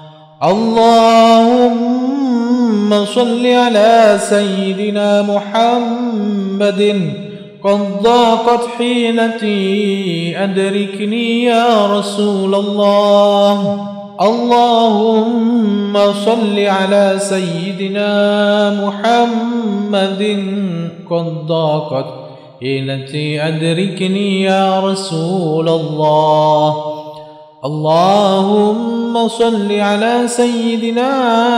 اللهم صل على سيدنا محمد قد ضاقت حيلتي أدركني يا رسول الله. اللهم صل على سيدنا محمد قد ضاقت حيلتي أدركني يا رسول الله. اللهم صل على سيدنا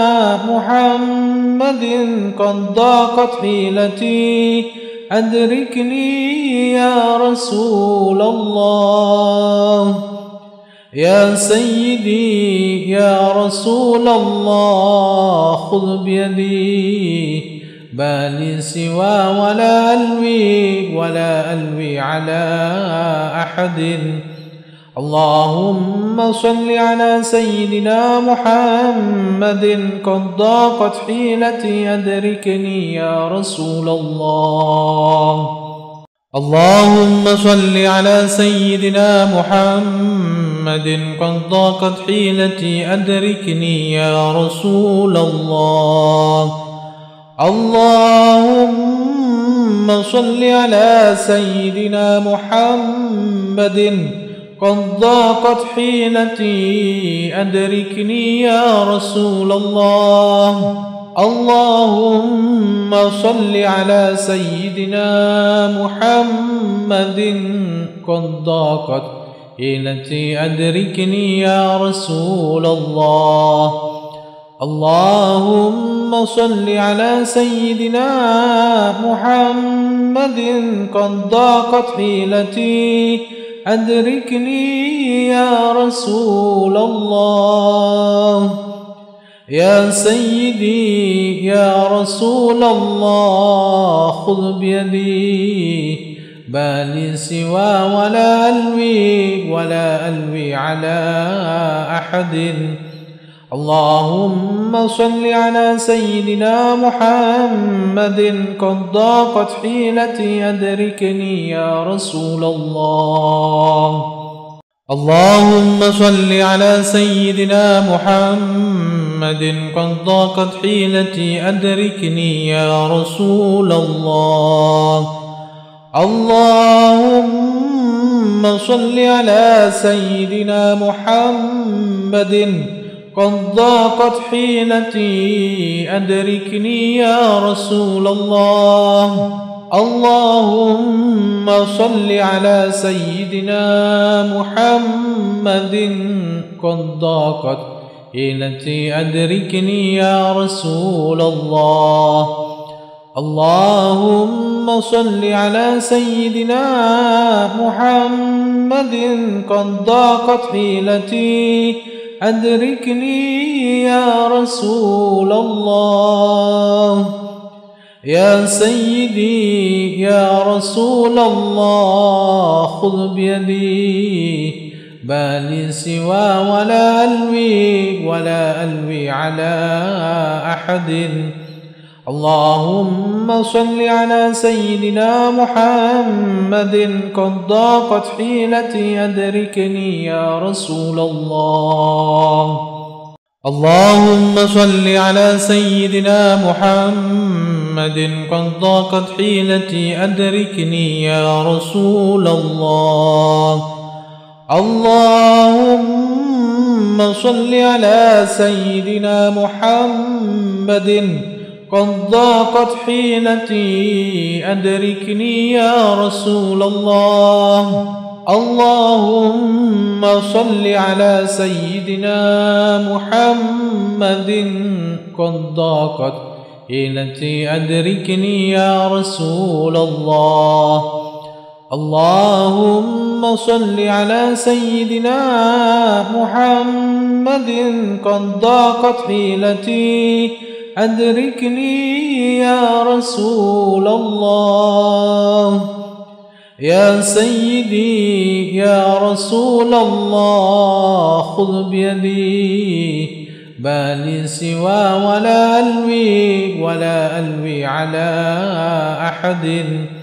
محمد قد ضاقت حيلتي أدركني يا رسول الله. يا سيدي يا رسول الله خذ بيدي ما لي سوى ولا ألوي ولا ألوي على أحد. اللهم صل على سيدنا محمد قد ضاقت حيلتي أدركني يا رسول الله. اللهم صل على سيدنا محمد قد ضاقت حيلتي أدركني يا رسول الله. اللهم صل على سيدنا محمد قد ضاقت حيلتي أدركني يا رسول الله. اللهم صل على سيدنا محمد قد ضاقت حيلتي أدركني يا رسول الله. اللهم صل على سيدنا محمد قد ضاقت حيلتي أدركني يا رسول الله. يا سيدي يا رسول الله خذ بيدي ما لي سوى ولا ألوي ولا ألوي على أحد. اللهم صل على سيدنا محمد قد ضاقت حيلتي أدركني يا رسول الله. اللهم صل على سيدنا محمد قد ضاقت حيلتي أدركني يا رسول الله. اللهم صل على سيدنا محمد قد ضاقت حيلتي أدركني يا رسول الله. اللهم صل على سيدنا محمد قد ضاقت حيلتي أدركني يا رسول الله. اللهم صل على سيدنا محمد قد ضاقت حيلتي أدركني يا رسول الله. يا سيدي يا رسول الله خذ بيدي بالي سوى ولا ألوي ولا ألوي على أحد. اللهم صل على سيدنا محمد قد ضاقت حيلتي أدركني يا رسول الله. اللهم صل على سيدنا محمد قد ضاقت حيلتي أدركني يا رسول الله. اللهم صل على سيدنا محمد قد ضاقت حيلتي أدركني يا رسول الله. اللهم صل على سيدنا محمد قد ضاقت حيلتي أدركني يا رسول الله. اللهم صل على سيدنا محمد قد ضاقت حيلتي أدركني يا رسول الله. يا سيدي يا رسول الله خذ بيدي بالي سوى ولا ألوي ولا ألوي على أحد.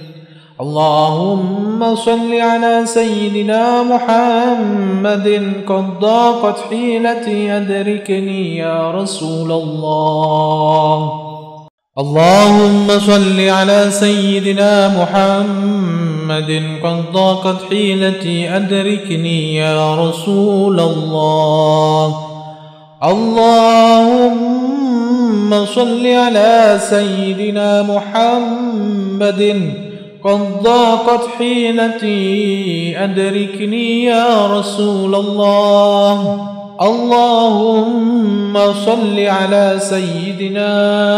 اللهم صل على سيدنا محمد قد ضاقت حيلتي أدركني يا رسول الله. اللهم صل على سيدنا محمد قد ضاقت حيلتي أدركني يا رسول الله. اللهم صل على سيدنا محمد قد ضاقت حيلتي أدركني يا رسول الله. اللهم صل على سيدنا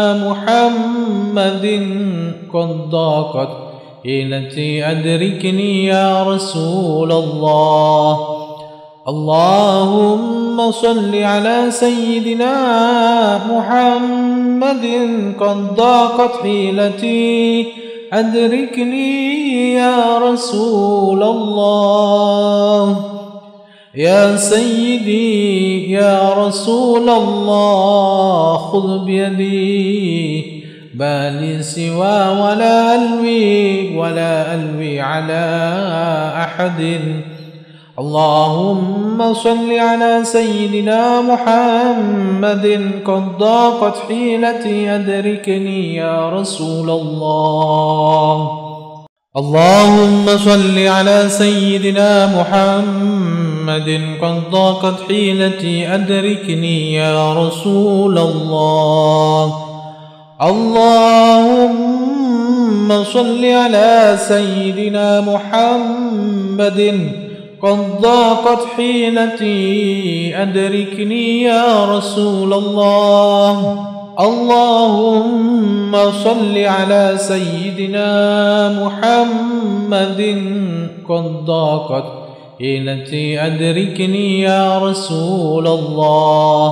محمد قد ضاقت حيلتي أدركني يا رسول الله. اللهم صل على سيدنا محمد قد ضاقت حيلتي أدركني يا رسول الله. يا سيدي يا رسول الله خذ بيدي بالي سوى ولا ألوي ولا ألوي على أحد. اللهم صل على سيدنا محمد قد ضاقت حيلتي أدركني يا رسول الله. اللهم صل على سيدنا محمد قد ضاقت حيلتي أدركني يا رسول الله. اللهم صل على سيدنا محمد قد ضاقت حيلتي أدركني يا رسول الله. اللهم صل على سيدنا محمد قد ضاقت حيلتي أدركني يا رسول الله.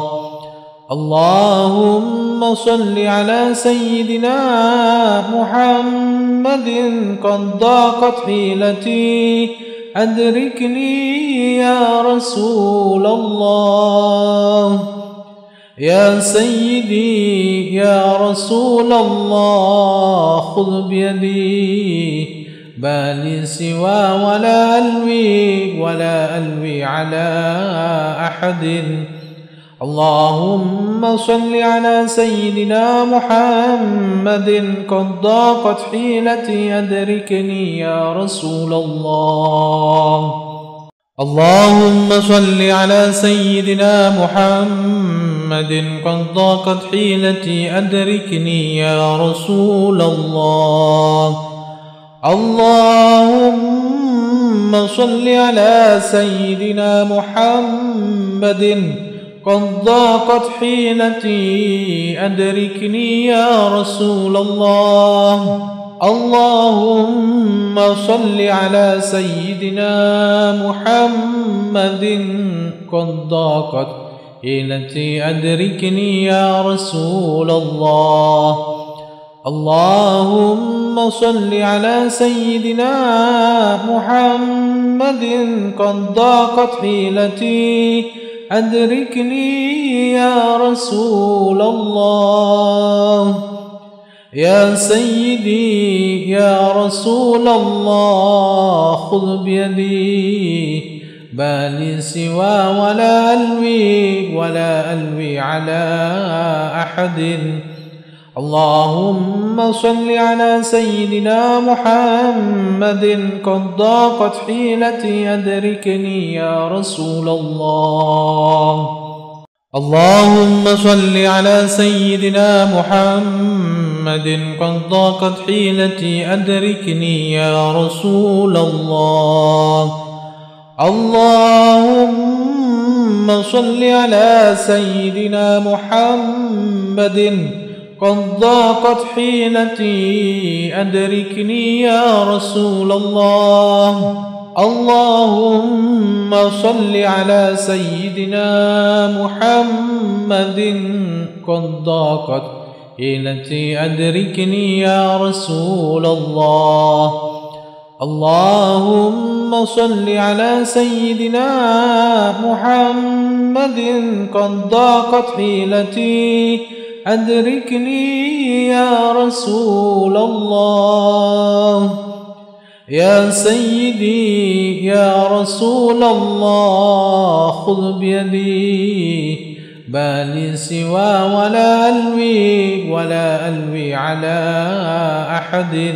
اللهم صل على سيدنا محمد قد ضاقت حيلتي أدركني يا رسول الله. يا سيدي يا رسول الله خذ بيدي بالي سوى ولا ألوي ولا ألوي على أحد. اللهم صل على سيدنا محمد قد ضاقت حيلتي أدركني يا رسول الله. اللهم صل على سيدنا محمد قد ضاقت حيلتي أدركني يا رسول الله. اللهم صل على سيدنا محمد قد ضاقت حيلتي أدركني يا رسول الله. اللهم صل على سيدنا محمد قد ضاقت حيلتي أدركني يا رسول الله. اللهم صل على سيدنا محمد قد ضاقت حيلتي أدركني يا رسول الله. يا سيدي يا رسول الله خذ بيدي ما لي سوى ولا ألوي ولا ألوي على أحد. اللهم صل على سيدنا محمد قد ضاقت حيلتي أدركني يا رسول الله. اللهم صل على سيدنا محمد قد ضاقت حيلتي أدركني يا رسول الله. اللهم صل على سيدنا محمد قد ضاقت حيلتي أدركني يا رسول الله. اللهم صل على سيدنا محمد قد ضاقت حيلتي أدركني يا رسول الله. اللهم صل على سيدنا محمد قد ضاقت حيلتي أدركني يا رسول الله. يا سيدي يا رسول الله خذ بيدي ما لي سوى ولا ألوي ولا ألوي على أحد.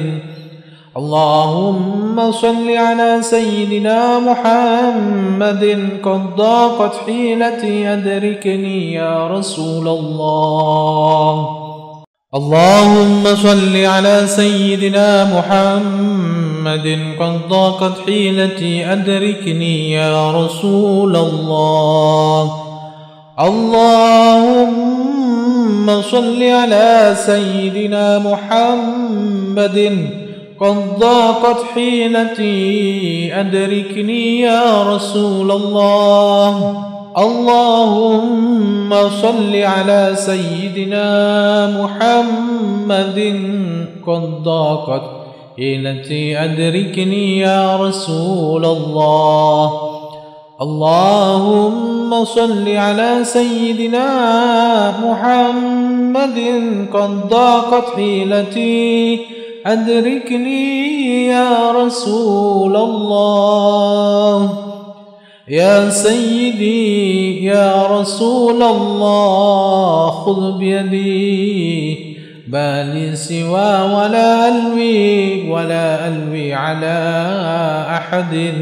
اللهم صل على سيدنا محمد قد ضاقت حيلتي أدركني يا رسول الله. اللهم صل على سيدنا محمد قد ضاقت حيلتي أدركني يا رسول الله. اللهم صل على سيدنا محمد قد ضاقت حيلتي أدركني يا رسول الله. اللهم صل على سيدنا محمد قد ضاقت حيلتي أدركني يا رسول الله. اللهم صل على سيدنا محمد قد ضاقت حيلتي أدركني يا رسول الله. يا سيدي يا رسول الله خذ بيدي ما لي سوى ولا ألوي ولا ألوي على أحد.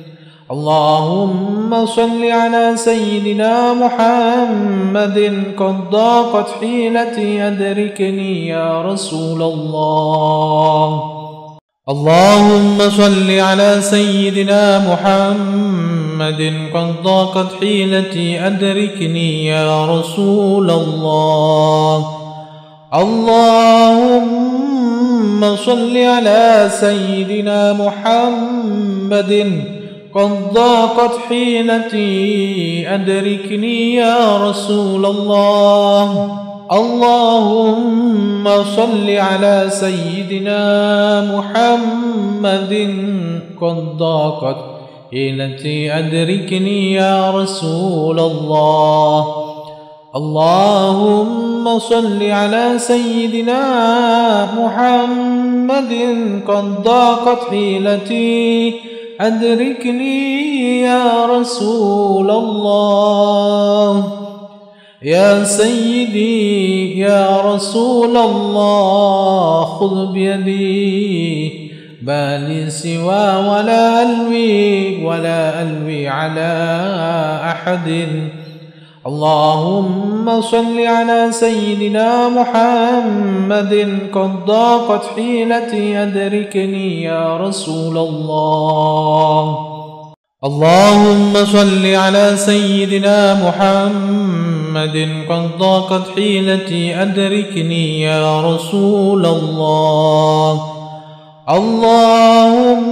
اللهم صل على سيدنا محمد قد ضاقت حيلتي أدركني يا رسول الله. اللهم صل على سيدنا محمد قد ضاقت حيلتي أدركني يا رسول الله. اللهم صل على سيدنا محمد قد ضاقت حيلتي أدركني يا رسول الله. اللهم صل على سيدنا محمد قد ضاقت حيلتي أدركني يا رسول الله. اللهم صل على سيدنا محمد قد ضاقت حيلتي أدركني يا رسول الله. يا سيدي يا رسول الله خذ بيدي ما لي سوى ولا ألوي ولا ألوي على أحد. اللهم صل على سيدنا محمد قد ضاقت حيلتي أدركني يا رسول الله. اللهم صل على سيدنا محمد قد ضاقت حيلتي أدركني يا رسول الله.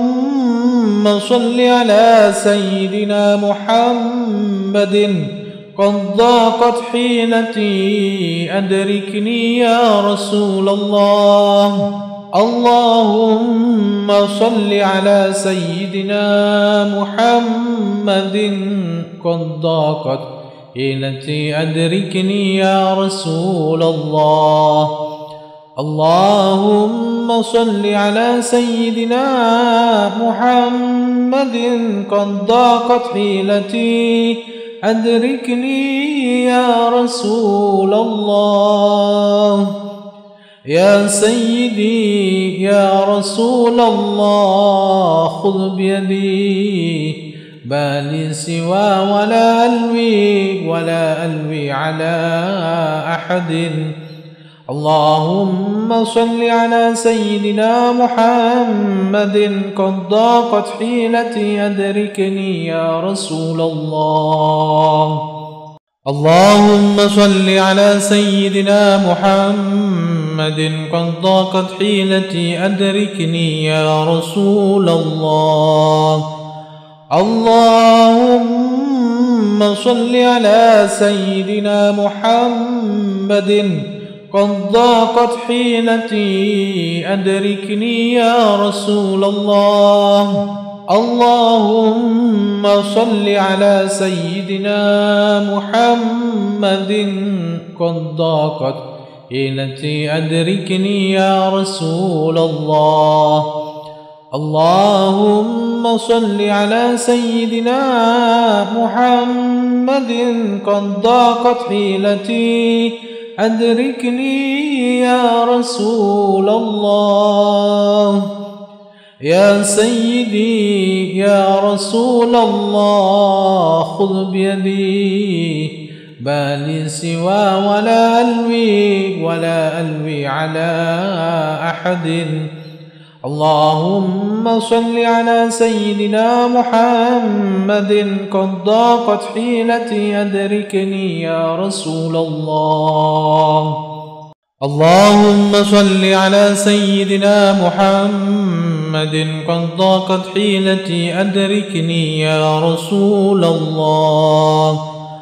اللهم صل على سيدنا محمد قد ضاقت حيلتي أدركني يا رسول الله. اللهم صل على سيدنا محمد قد ضاقت حيلتي أدركني يا رسول الله. اللهم صل على سيدنا محمد قد ضاقت حيلتي أدركني يا رسول الله. يا سيدي يا رسول الله خذ بيدي ما لي سوى ولا ألوي ولا ألوي على أحد. اللهم صل على سيدنا محمد قد ضاقت حيلتي أدركني يا رسول الله. اللهم صل على سيدنا محمد قد ضاقت حيلتي أدركني يا رسول الله. اللهم صل على سيدنا محمد قد ضاقت حيلتي أدركني يا رسول الله. اللهم صل على سيدنا محمد قد ضاقت حيلتي أدركني يا رسول الله. اللهم صل على سيدنا محمد قد ضاقت حيلتي أدركني يا رسول الله. يا سيدي يا رسول الله خذ بيدي ما لي سوى ولا ألوي ولا ألوي على أحد. اللهم صل على سيدنا محمد قد ضاقت حيلتي أدركني يا رسول الله. اللهم صل على سيدنا محمد قد ضاقت حيلتي أدركني يا رسول الله.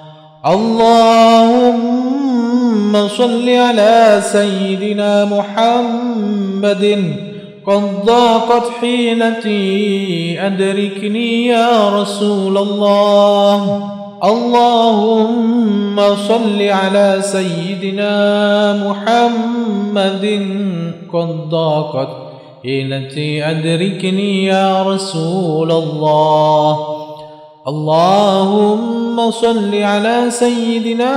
اللهم صل على سيدنا محمد قد ضاقت حيلتي أدركني يا رسول الله. اللهم صل على سيدنا محمد قد ضاقت حيلتي أدركني يا رسول الله. اللهم صل على سيدنا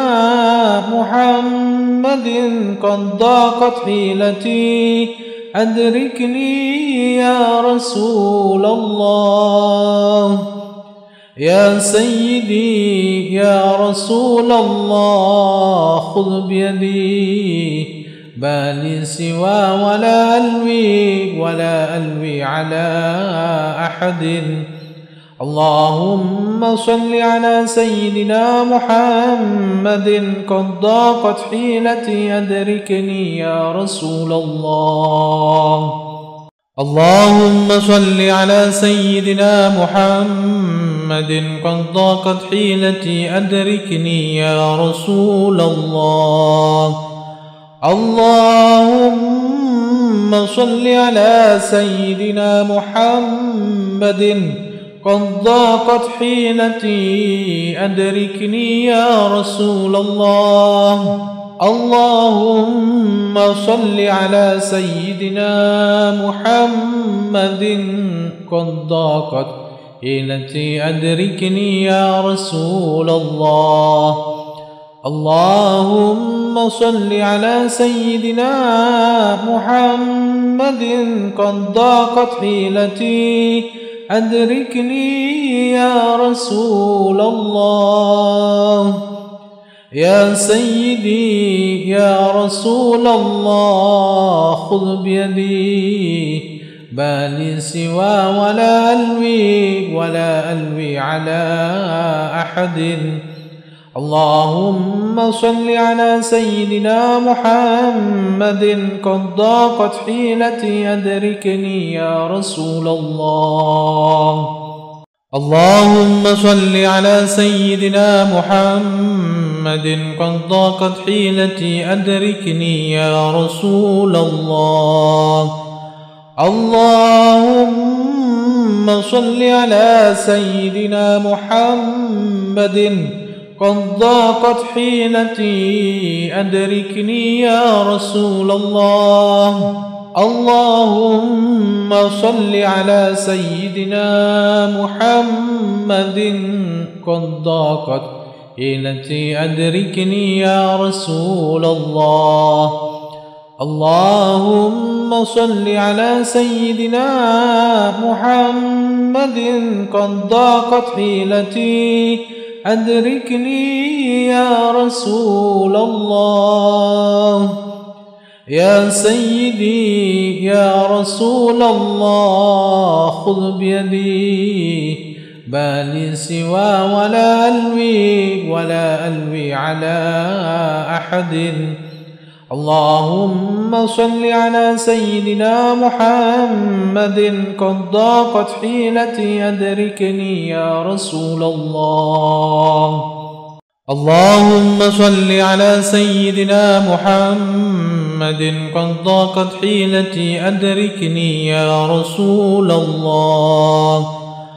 محمد قد ضاقت حيلتي أدركني يا رسول الله. يا سيدي يا رسول الله خذ بيدي ما لي سوى ولا ألوي ولا ألوي على أحد. اللهم صل على سيدنا محمد قد ضاقت حيلتي أدركني يا رسول الله. اللهم صل على سيدنا محمد قد ضاقت حيلتي أدركني يا رسول الله. اللهم صل على سيدنا محمد قد ضاقت حيلتي أدركني يا رسول الله. اللهم صل على سيدنا محمد قد ضاقت حيلتي أدركني يا رسول الله. اللهم صل على سيدنا محمد قد ضاقت حيلتي أدركني يا رسول الله. يا سيدي يا رسول الله خذ بيدي ما لي سوى ولا ألوي ولا ألوي على أحد. اللهم صل على سيدنا محمد قد ضاقت حيلتي أدركني يا رسول الله. اللهم صل على سيدنا محمد قد ضاقت حيلتي أدركني يا رسول الله. اللهم صل على سيدنا محمد قد ضاقت حيلتي أدركني يا رسول الله. اللهم صل على سيدنا محمد قد ضاقت حيلتي أدركني يا رسول الله. اللهم صل على سيدنا محمد قد ضاقت حيلتي أدركني يا رسول الله. يا سيدي يا رسول الله خذ بيدي ما لي سوى ولا ألوي ولا ألوي على أحد. اللهم صل على سيدنا محمد قد ضاقت حيلتي أدركني يا رسول الله. اللهم صل على سيدنا محمد قد ضاقت حيلتي أدركني يا رسول الله.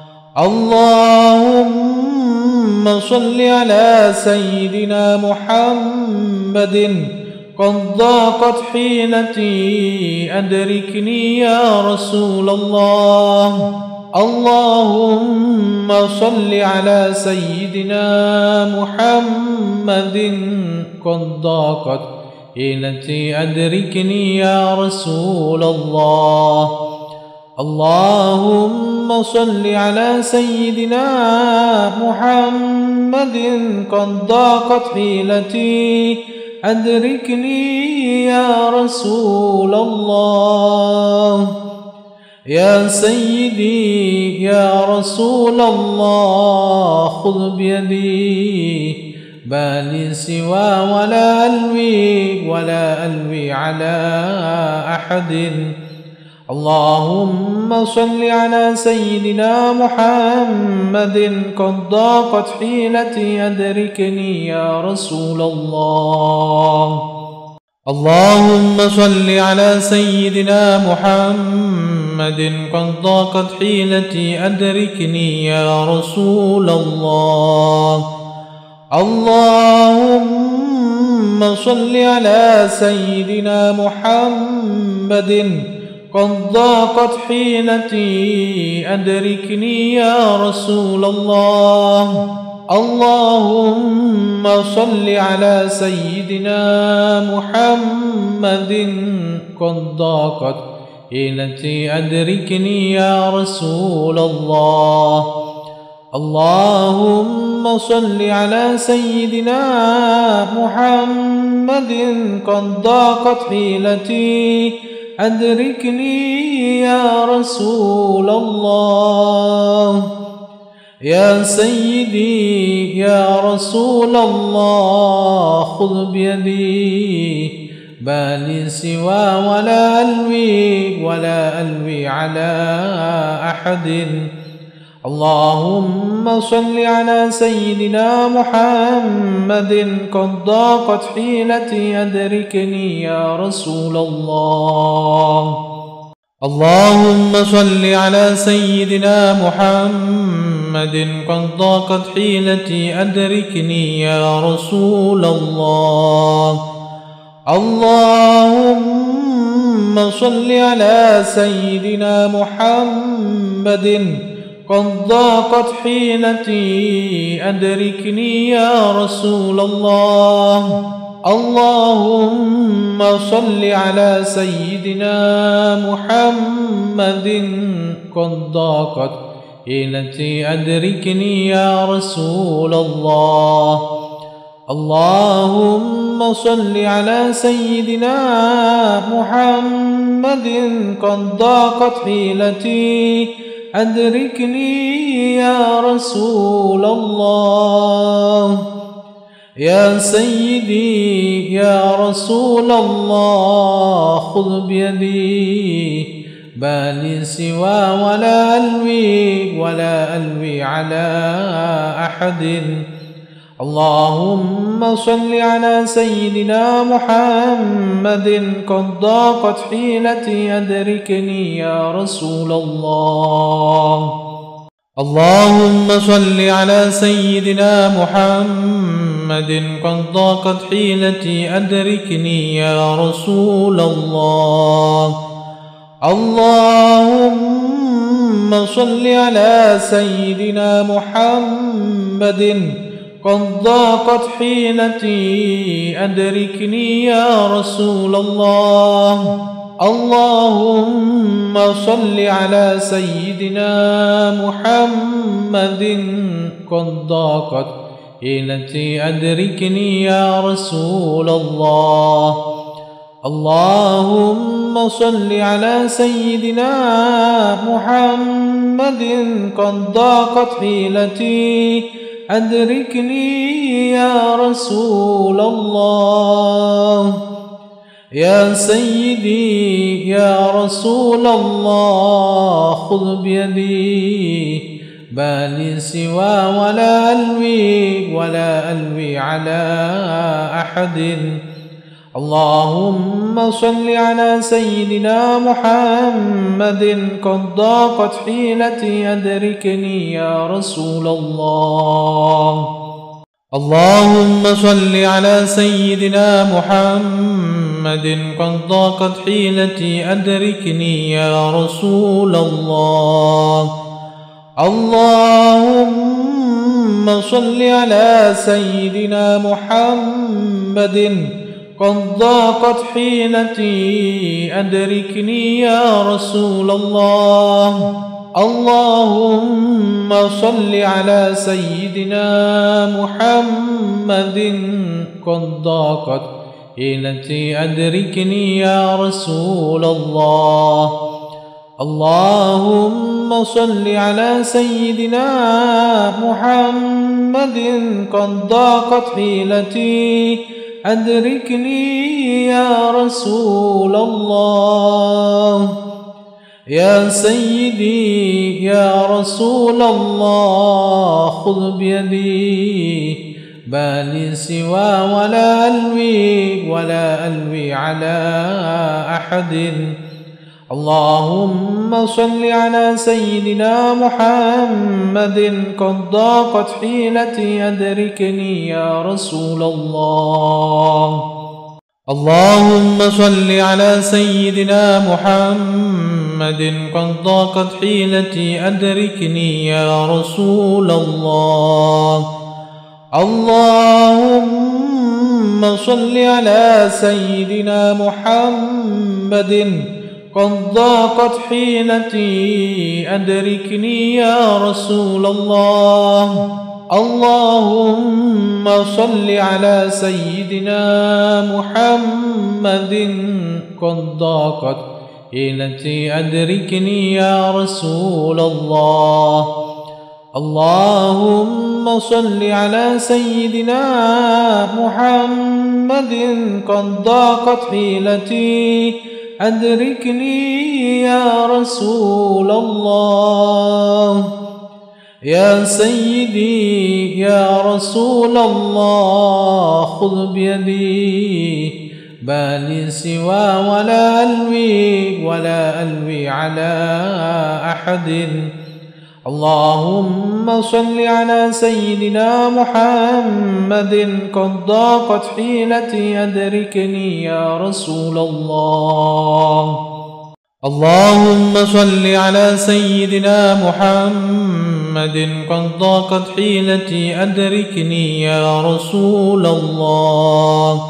اللهم صل على سيدنا محمد قد ضاقت حيلتي أدركني يا رسول الله. اللهم صل على سيدنا محمد قد ضاقت حيلتي أدركني يا رسول الله. اللهم صل على سيدنا محمد قد ضاقت حيلتي أدركني يا رسول الله. يا سيدي يا رسول الله خذ بيدي ما لي سوى ولا ألوي ولا ألوي على أحد. اللهم صل على سيدنا محمد قد ضاقت حيلتي أدركني يا رسول الله. اللهم صل على سيدنا محمد قد ضاقت حيلتي أدركني يا رسول الله. اللهم صل على سيدنا محمد قد ضاقت حيلتي أدركني يا رسول الله. اللهم صل على سيدنا محمد قد ضاقت حيلتي أدركني يا رسول الله. اللهم صل على سيدنا محمد قد ضاقت حيلتي أدركني يا رسول الله. يا سيدي يا رسول الله خذ بيدي ما لي سوى ولا ألوي ولا ألوي على أحد. اللهم صل على سيدنا محمد قد ضاقت حيلتي أدركني يا رسول الله. اللهم صل على سيدنا محمد قد ضاقت حيلتي أدركني يا رسول الله. اللهم صل على سيدنا محمد قد ضاقت حيلتي أدركني يا رسول الله. اللهم صل على سيدنا محمد قد ضاقت حيلتي أدركني يا رسول الله. اللهم صل على سيدنا محمد قد ضاقت حيلتي أدركني يا رسول الله. يا سيدي يا رسول الله خذ بيدي بالي سوى ولا ألوي ولا ألوي على أحد. اللهم صل على سيدنا محمد قد ضاقت حيلتي أدركني يا رسول الله. اللهم صل على سيدنا محمد قد ضاقت حيلتي أدركني يا رسول الله. اللهم صل على سيدنا محمد قد ضاقت حيلتي أدركني يا رسول الله. اللهم صل على سيدنا محمد قد ضاقت حيلتي أدركني يا رسول الله. اللهم صل على سيدنا محمد قد ضاقت حيلتي أدركني يا رسول الله. يا سيدي يا رسول الله خذ بيدي بالي سوى ولا ألوي ولا ألوي على أحد. اللهم صل على سيدنا محمد قد ضاقت حيلتي أدركني يا رسول الله. اللهم صل على سيدنا محمد قد ضاقت حيلتي أدركني يا رسول الله. اللهم صل على سيدنا محمد قد ضاقت حيلتي أدركني يا رسول الله. اللهم صل على سيدنا محمد قد ضاقت حيلتي أدركني يا رسول الله. اللهم صل على سيدنا محمد قد ضاقت حيلتي أدركني يا رسول الله. يا سيدي يا رسول الله خذ بيدي بالي سوى ولا ألوي ولا ألوي على أحد. اللهم صل على سيدنا محمد قد ضاقت حيلتي أدركني يا رسول الله. اللهم صل على سيدنا محمد قد ضاقت حيلتي أدركني يا رسول الله. اللهم صل على سيدنا محمد قد ضاقت حيلتي أدركني يا رسول الله. اللهم صل على سيدنا محمد قد ضاقت حيلتي أدركني يا رسول الله. اللهم صل على سيدنا محمد قد ضاقت حيلتي أدركني يا رسول الله. يا سيدي يا رسول الله خذ بيدي بالي سوى ولا ألوي ولا ألوي على أحد. اللهم صل على سيدنا محمد قد ضاقت حيلتي أدركني يا رسول الله. اللهم صل على سيدنا محمد قد ضاقت حيلتي أدركني يا رسول الله.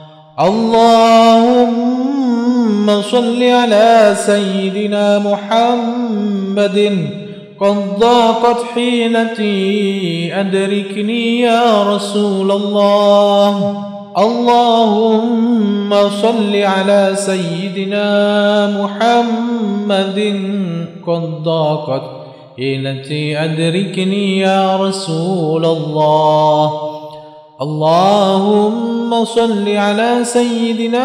اللهم صل على سيدنا محمد قد ضاقت حيلتي أدركني يا رسول الله. اللهم صل على سيدنا محمد قد ضاقت حيلتي أدركني يا رسول الله. اللهم صل على سيدنا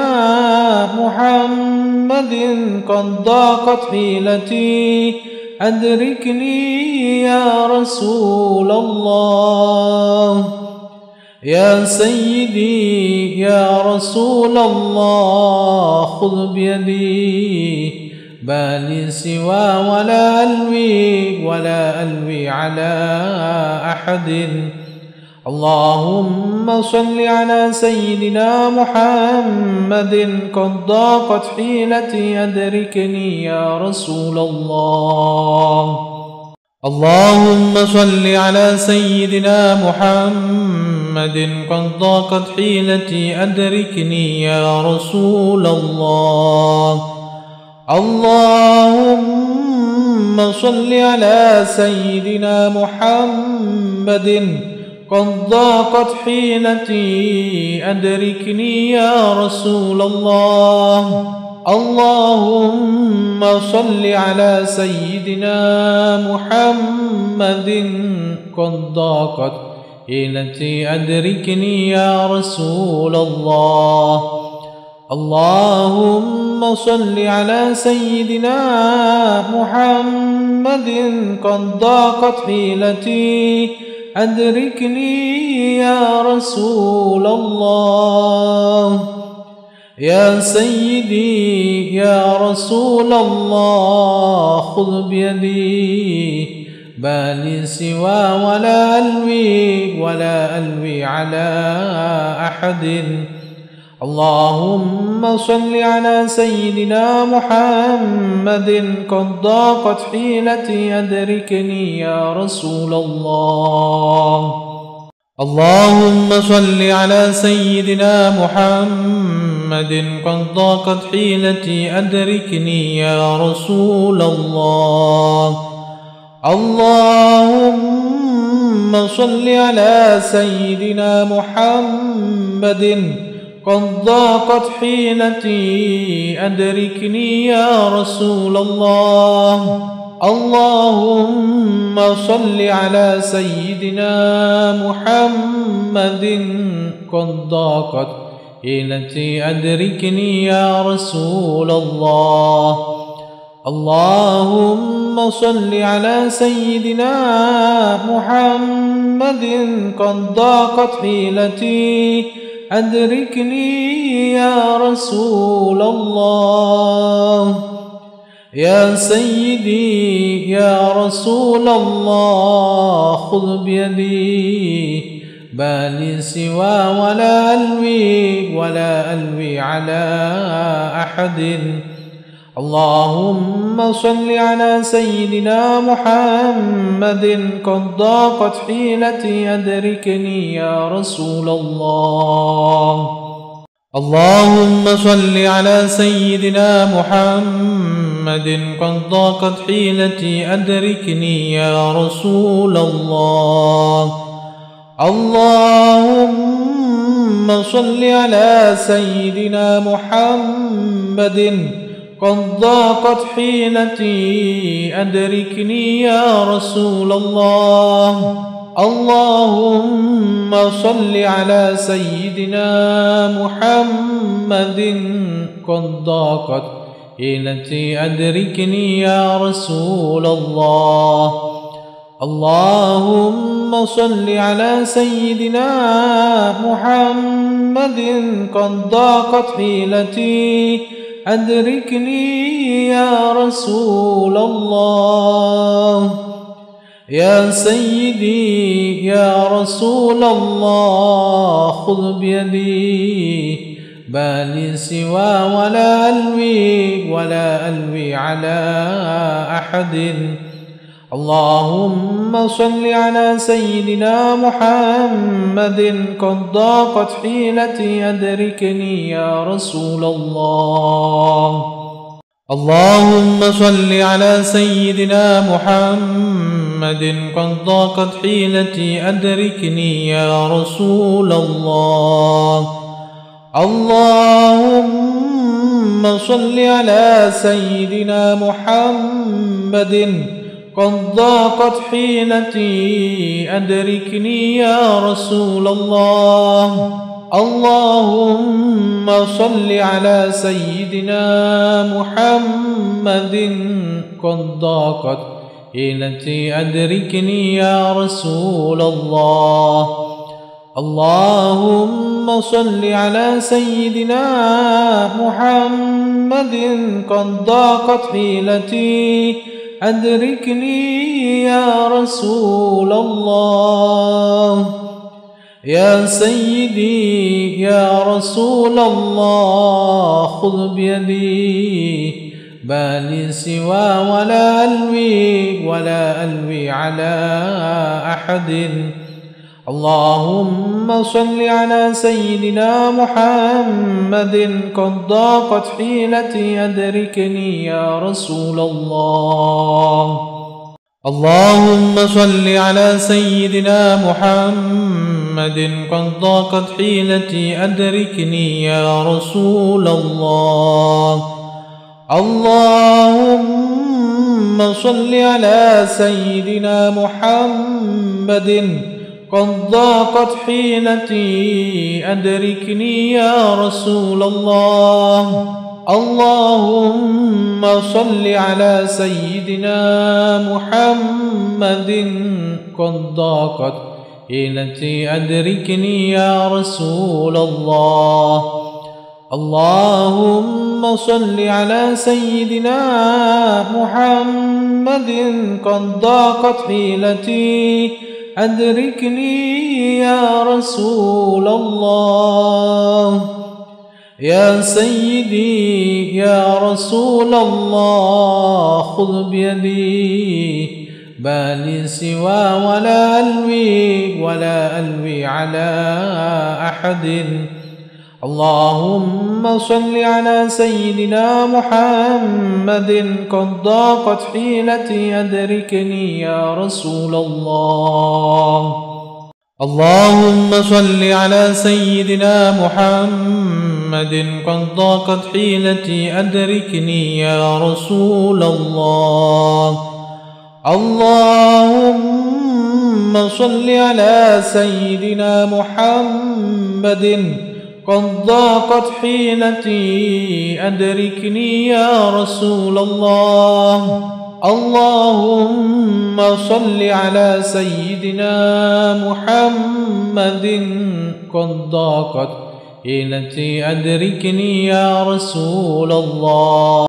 محمد قد ضاقت حيلتي أدركني يا رسول الله. يا سيدي يا رسول الله خذ بيدي ما لي سوى ولا ألوي ولا ألوي على أحد. اللهم صل على سيدنا محمد قد ضاقت حيلتي أدركني يا رسول الله. اللهم صل على سيدنا محمد قد ضاقت حيلتي أدركني يا رسول الله. اللهم صل على سيدنا محمد قد ضاقت حيلتي أدركني يا رسول الله. اللهم صل على سيدنا محمد قد ضاقت حيلتي أدركني يا رسول الله. اللهم صل على سيدنا محمد قد ضاقت حيلتي أدركني يا رسول الله. يا سيدي يا رسول الله خذ بيدي ما لي سوى ولا ألوي ولا ألوي على أحد. اللهم صل على سيدنا محمد قد ضاقت حيلتي أدركني يا رسول الله. اللهم صل على سيدنا محمد قد ضاقت حيلتي أدركني يا رسول الله. اللهم صل على سيدنا محمد قد ضاقت حيلتي أدركني يا رسول الله. اللهم صل على سيدنا محمد قد ضاقت حيلتي أدركني يا رسول الله. اللهم صل على سيدنا محمد قد ضاقت حيلتي أدركني يا رسول الله. يا سيدي يا رسول الله خذ بيدي ما لي سوى ولا ألوي ولا ألوي على أحد. اللهم صل على سيدنا محمد قد ضاقت حيلتي أدركني يا رسول الله. اللهم صل على سيدنا محمد قد ضاقت حيلتي أدركني يا رسول الله. اللهم صل على سيدنا محمد قد ضاقت حيلتي أدركني يا رسول الله. اللهم صل على سيدنا محمد قد ضاقت حيلتي أدركني يا رسول الله. اللهم صل على سيدنا محمد قد ضاقت حيلتي أدركني يا رسول الله. يا سيدي يا رسول الله خذ بيدي ما لي سوى ولا ألوي ولا ألوي على أحد. اللهم صل على سيدنا محمد قد ضاقت حيلتي أدركني يا رسول الله. اللهم صل على سيدنا محمد قد ضاقت حيلتي أدركني يا رسول الله. اللهم صل على سيدنا محمد قد ضاقت حيلتي أدركني يا رسول الله. اللهم صل على سيدنا محمد قد ضاقت حيلتي أدركني يا رسول الله. اللهم صل على سيدنا محمد قد ضاقت حيلتي أدركني يا رسول الله. يا سيدي يا رسول الله خذ بيدي ما لي سوى ولا ألوي ولا ألوي على أحد. اللهم صل على سيدنا محمد قد ضاقت حيلتي أدركني يا رسول الله. اللهم صل على سيدنا محمد قد ضاقت حيلتي أدركني يا رسول الله. اللهم صل على سيدنا محمد قد ضاقت حيلتي أدركني يا رسول الله. اللهم صل على سيدنا محمد قد ضاقت حيلتي أدركني يا رسول الله. اللهم صل على سيدنا محمد قد ضاقت حيلتي أدركني يا رسول الله. يا سيدي يا رسول الله خذ بيدي ما لي سوى ولا ألوي ولا ألوي على أحد. اللهم صل على سيدنا محمد قد ضاقت حيلتي أدركني يا رسول الله. اللهم صل على سيدنا محمد قد ضاقت حيلتي أدركني يا رسول الله. اللهم صل على سيدنا محمد قد ضاقت حيلتي أدركني يا رسول الله. اللهم صل على سيدنا محمد قد ضاقت حيلتي أدركني يا رسول الله.